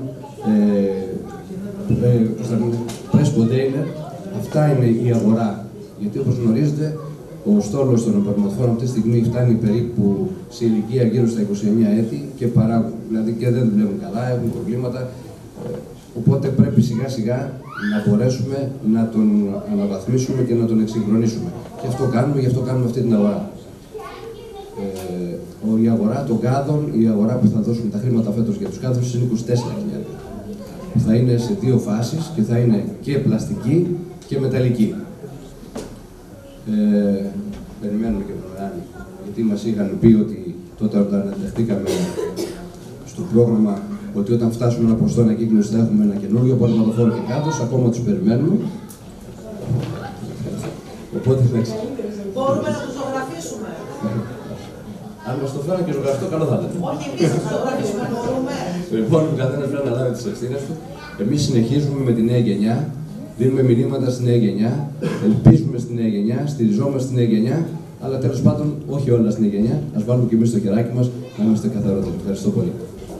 [SPEAKER 2] press container. Αυτά είναι η αγορά. Γιατί όπως γνωρίζετε, ο στόλος των απορριμματοφόρων αυτή τη στιγμή φτάνει περίπου σε ηλικία γύρω στα 29 έτη και παράγουν. Δηλαδή και δεν δουλεύουν καλά, έχουν προβλήματα. Οπότε πρέπει σιγά σιγά να μπορέσουμε να τον αναβαθμίσουμε και να τον εξυγχρονίσουμε. Και αυτό κάνουμε, γι' αυτό κάνουμε αυτή την αγορά. Η αγορά των κάδων, η αγορά που θα δώσουμε τα χρήματα φέτος για τους κάδους είναι 24.000. Θα είναι σε 2 φάσεις και θα είναι και πλαστική και μεταλλική. Περιμένουμε και τον Ράνη, γιατί μας είχαν πει ότι τότε όταν ενταχθήκαμε στο πρόγραμμα ότι όταν φτάσουμε ένα ποσοστό ανακύκλωση θα έχουμε ένα καινούργιο απορριμματοφόρο και κάτω, ακόμα τους περιμένουμε. Οπότε εντάξει.
[SPEAKER 13] Μπορούμε να τους ζωγραφίσουμε.
[SPEAKER 2] Αν μας το φέραν και ζωγραφιστό, καλό θα ήταν.
[SPEAKER 13] Όχι, εμείς θα τους ζωγραφίσουμε, μπορούμε.
[SPEAKER 2] Λοιπόν, ο καθένας πρέπει να λάβει τις ευθύνες του. Εμείς συνεχίζουμε με τη νέα γενιά, δίνουμε μηνύματα στη νέα γενιά, ελπίζουμε στη νέα γενιά, στηριζόμαστε στη νέα γενιά, αλλά τέλος πάντων όχι όλα στη νέα γενιά. Ας βάλουμε και εμείς το χεράκι μας να είμαστε καθαρότεροι. Ευχαριστώ πολύ.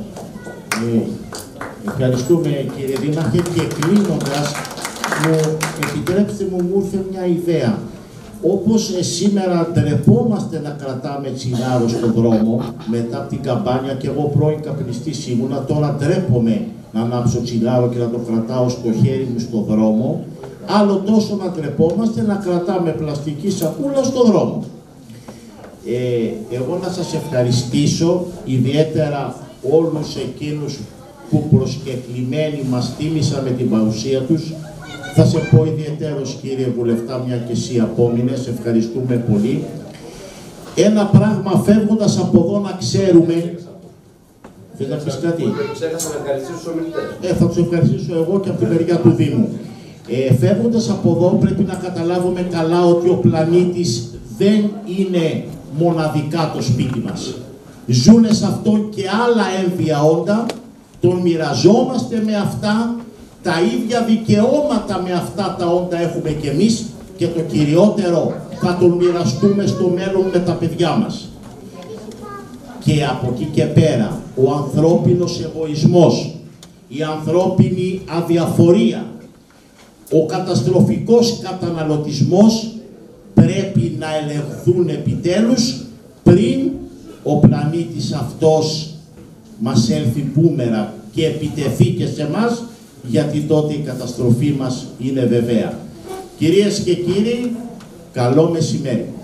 [SPEAKER 4] Ευχαριστούμε κύριε Δήμαρχε και κλείνοντας, επιτρέψτε μου ήρθε μια ιδέα. Όπως σήμερα ντρεπόμαστε να κρατάμε τσιγάρο στον δρόμο μετά από την καμπάνια και εγώ πρώην καπνιστής ήμουνα, τώρα ντρέπομαι να ανάψω τσιγάρο και να το κρατάω στο χέρι μου στον δρόμο, άλλο τόσο να ντρεπόμαστε να κρατάμε πλαστική σακούλα στον δρόμο. Εγώ να σας ευχαριστήσω ιδιαίτερα όλους εκείνους που προσκεκλημένοι μας τίμησαν με την παρουσία τους. Θα σε πω ιδιαιτέρως κύριε Βουλευτά, μια και εσύ απόμεινες, ευχαριστούμε πολύ. Ένα πράγμα φεύγοντας από εδώ να ξέρουμε. Θες να πεις κάτι?
[SPEAKER 2] Ξέχασα να ευχαριστήσω τους ομιλητές.
[SPEAKER 4] Θα τους ευχαριστήσω εγώ και από την μεριά του Δήμου. Φεύγοντας από εδώ πρέπει να καταλάβουμε καλά ότι ο πλανήτης δεν είναι μοναδικά το σπίτι μας. Ζούνε σε αυτό και άλλα έμβια όντα, τον μοιραζόμαστε με αυτά, τα ίδια δικαιώματα με αυτά τα όντα έχουμε κι εμείς και το κυριότερο θα τον μοιραστούμε στο μέλλον με τα παιδιά μας. Και από εκεί και πέρα ο ανθρώπινος εγωισμός, η ανθρώπινη αδιαφορία, ο καταστροφικός καταναλωτισμός πρέπει να ελεγχθούν επιτέλους πριν ο πλανήτης αυτός μας έλθει μπούμερα και επιτεθεί και σε εμάς, γιατί τότε η καταστροφή μας είναι βεβαία. Κυρίες και κύριοι, καλό μεσημέρι.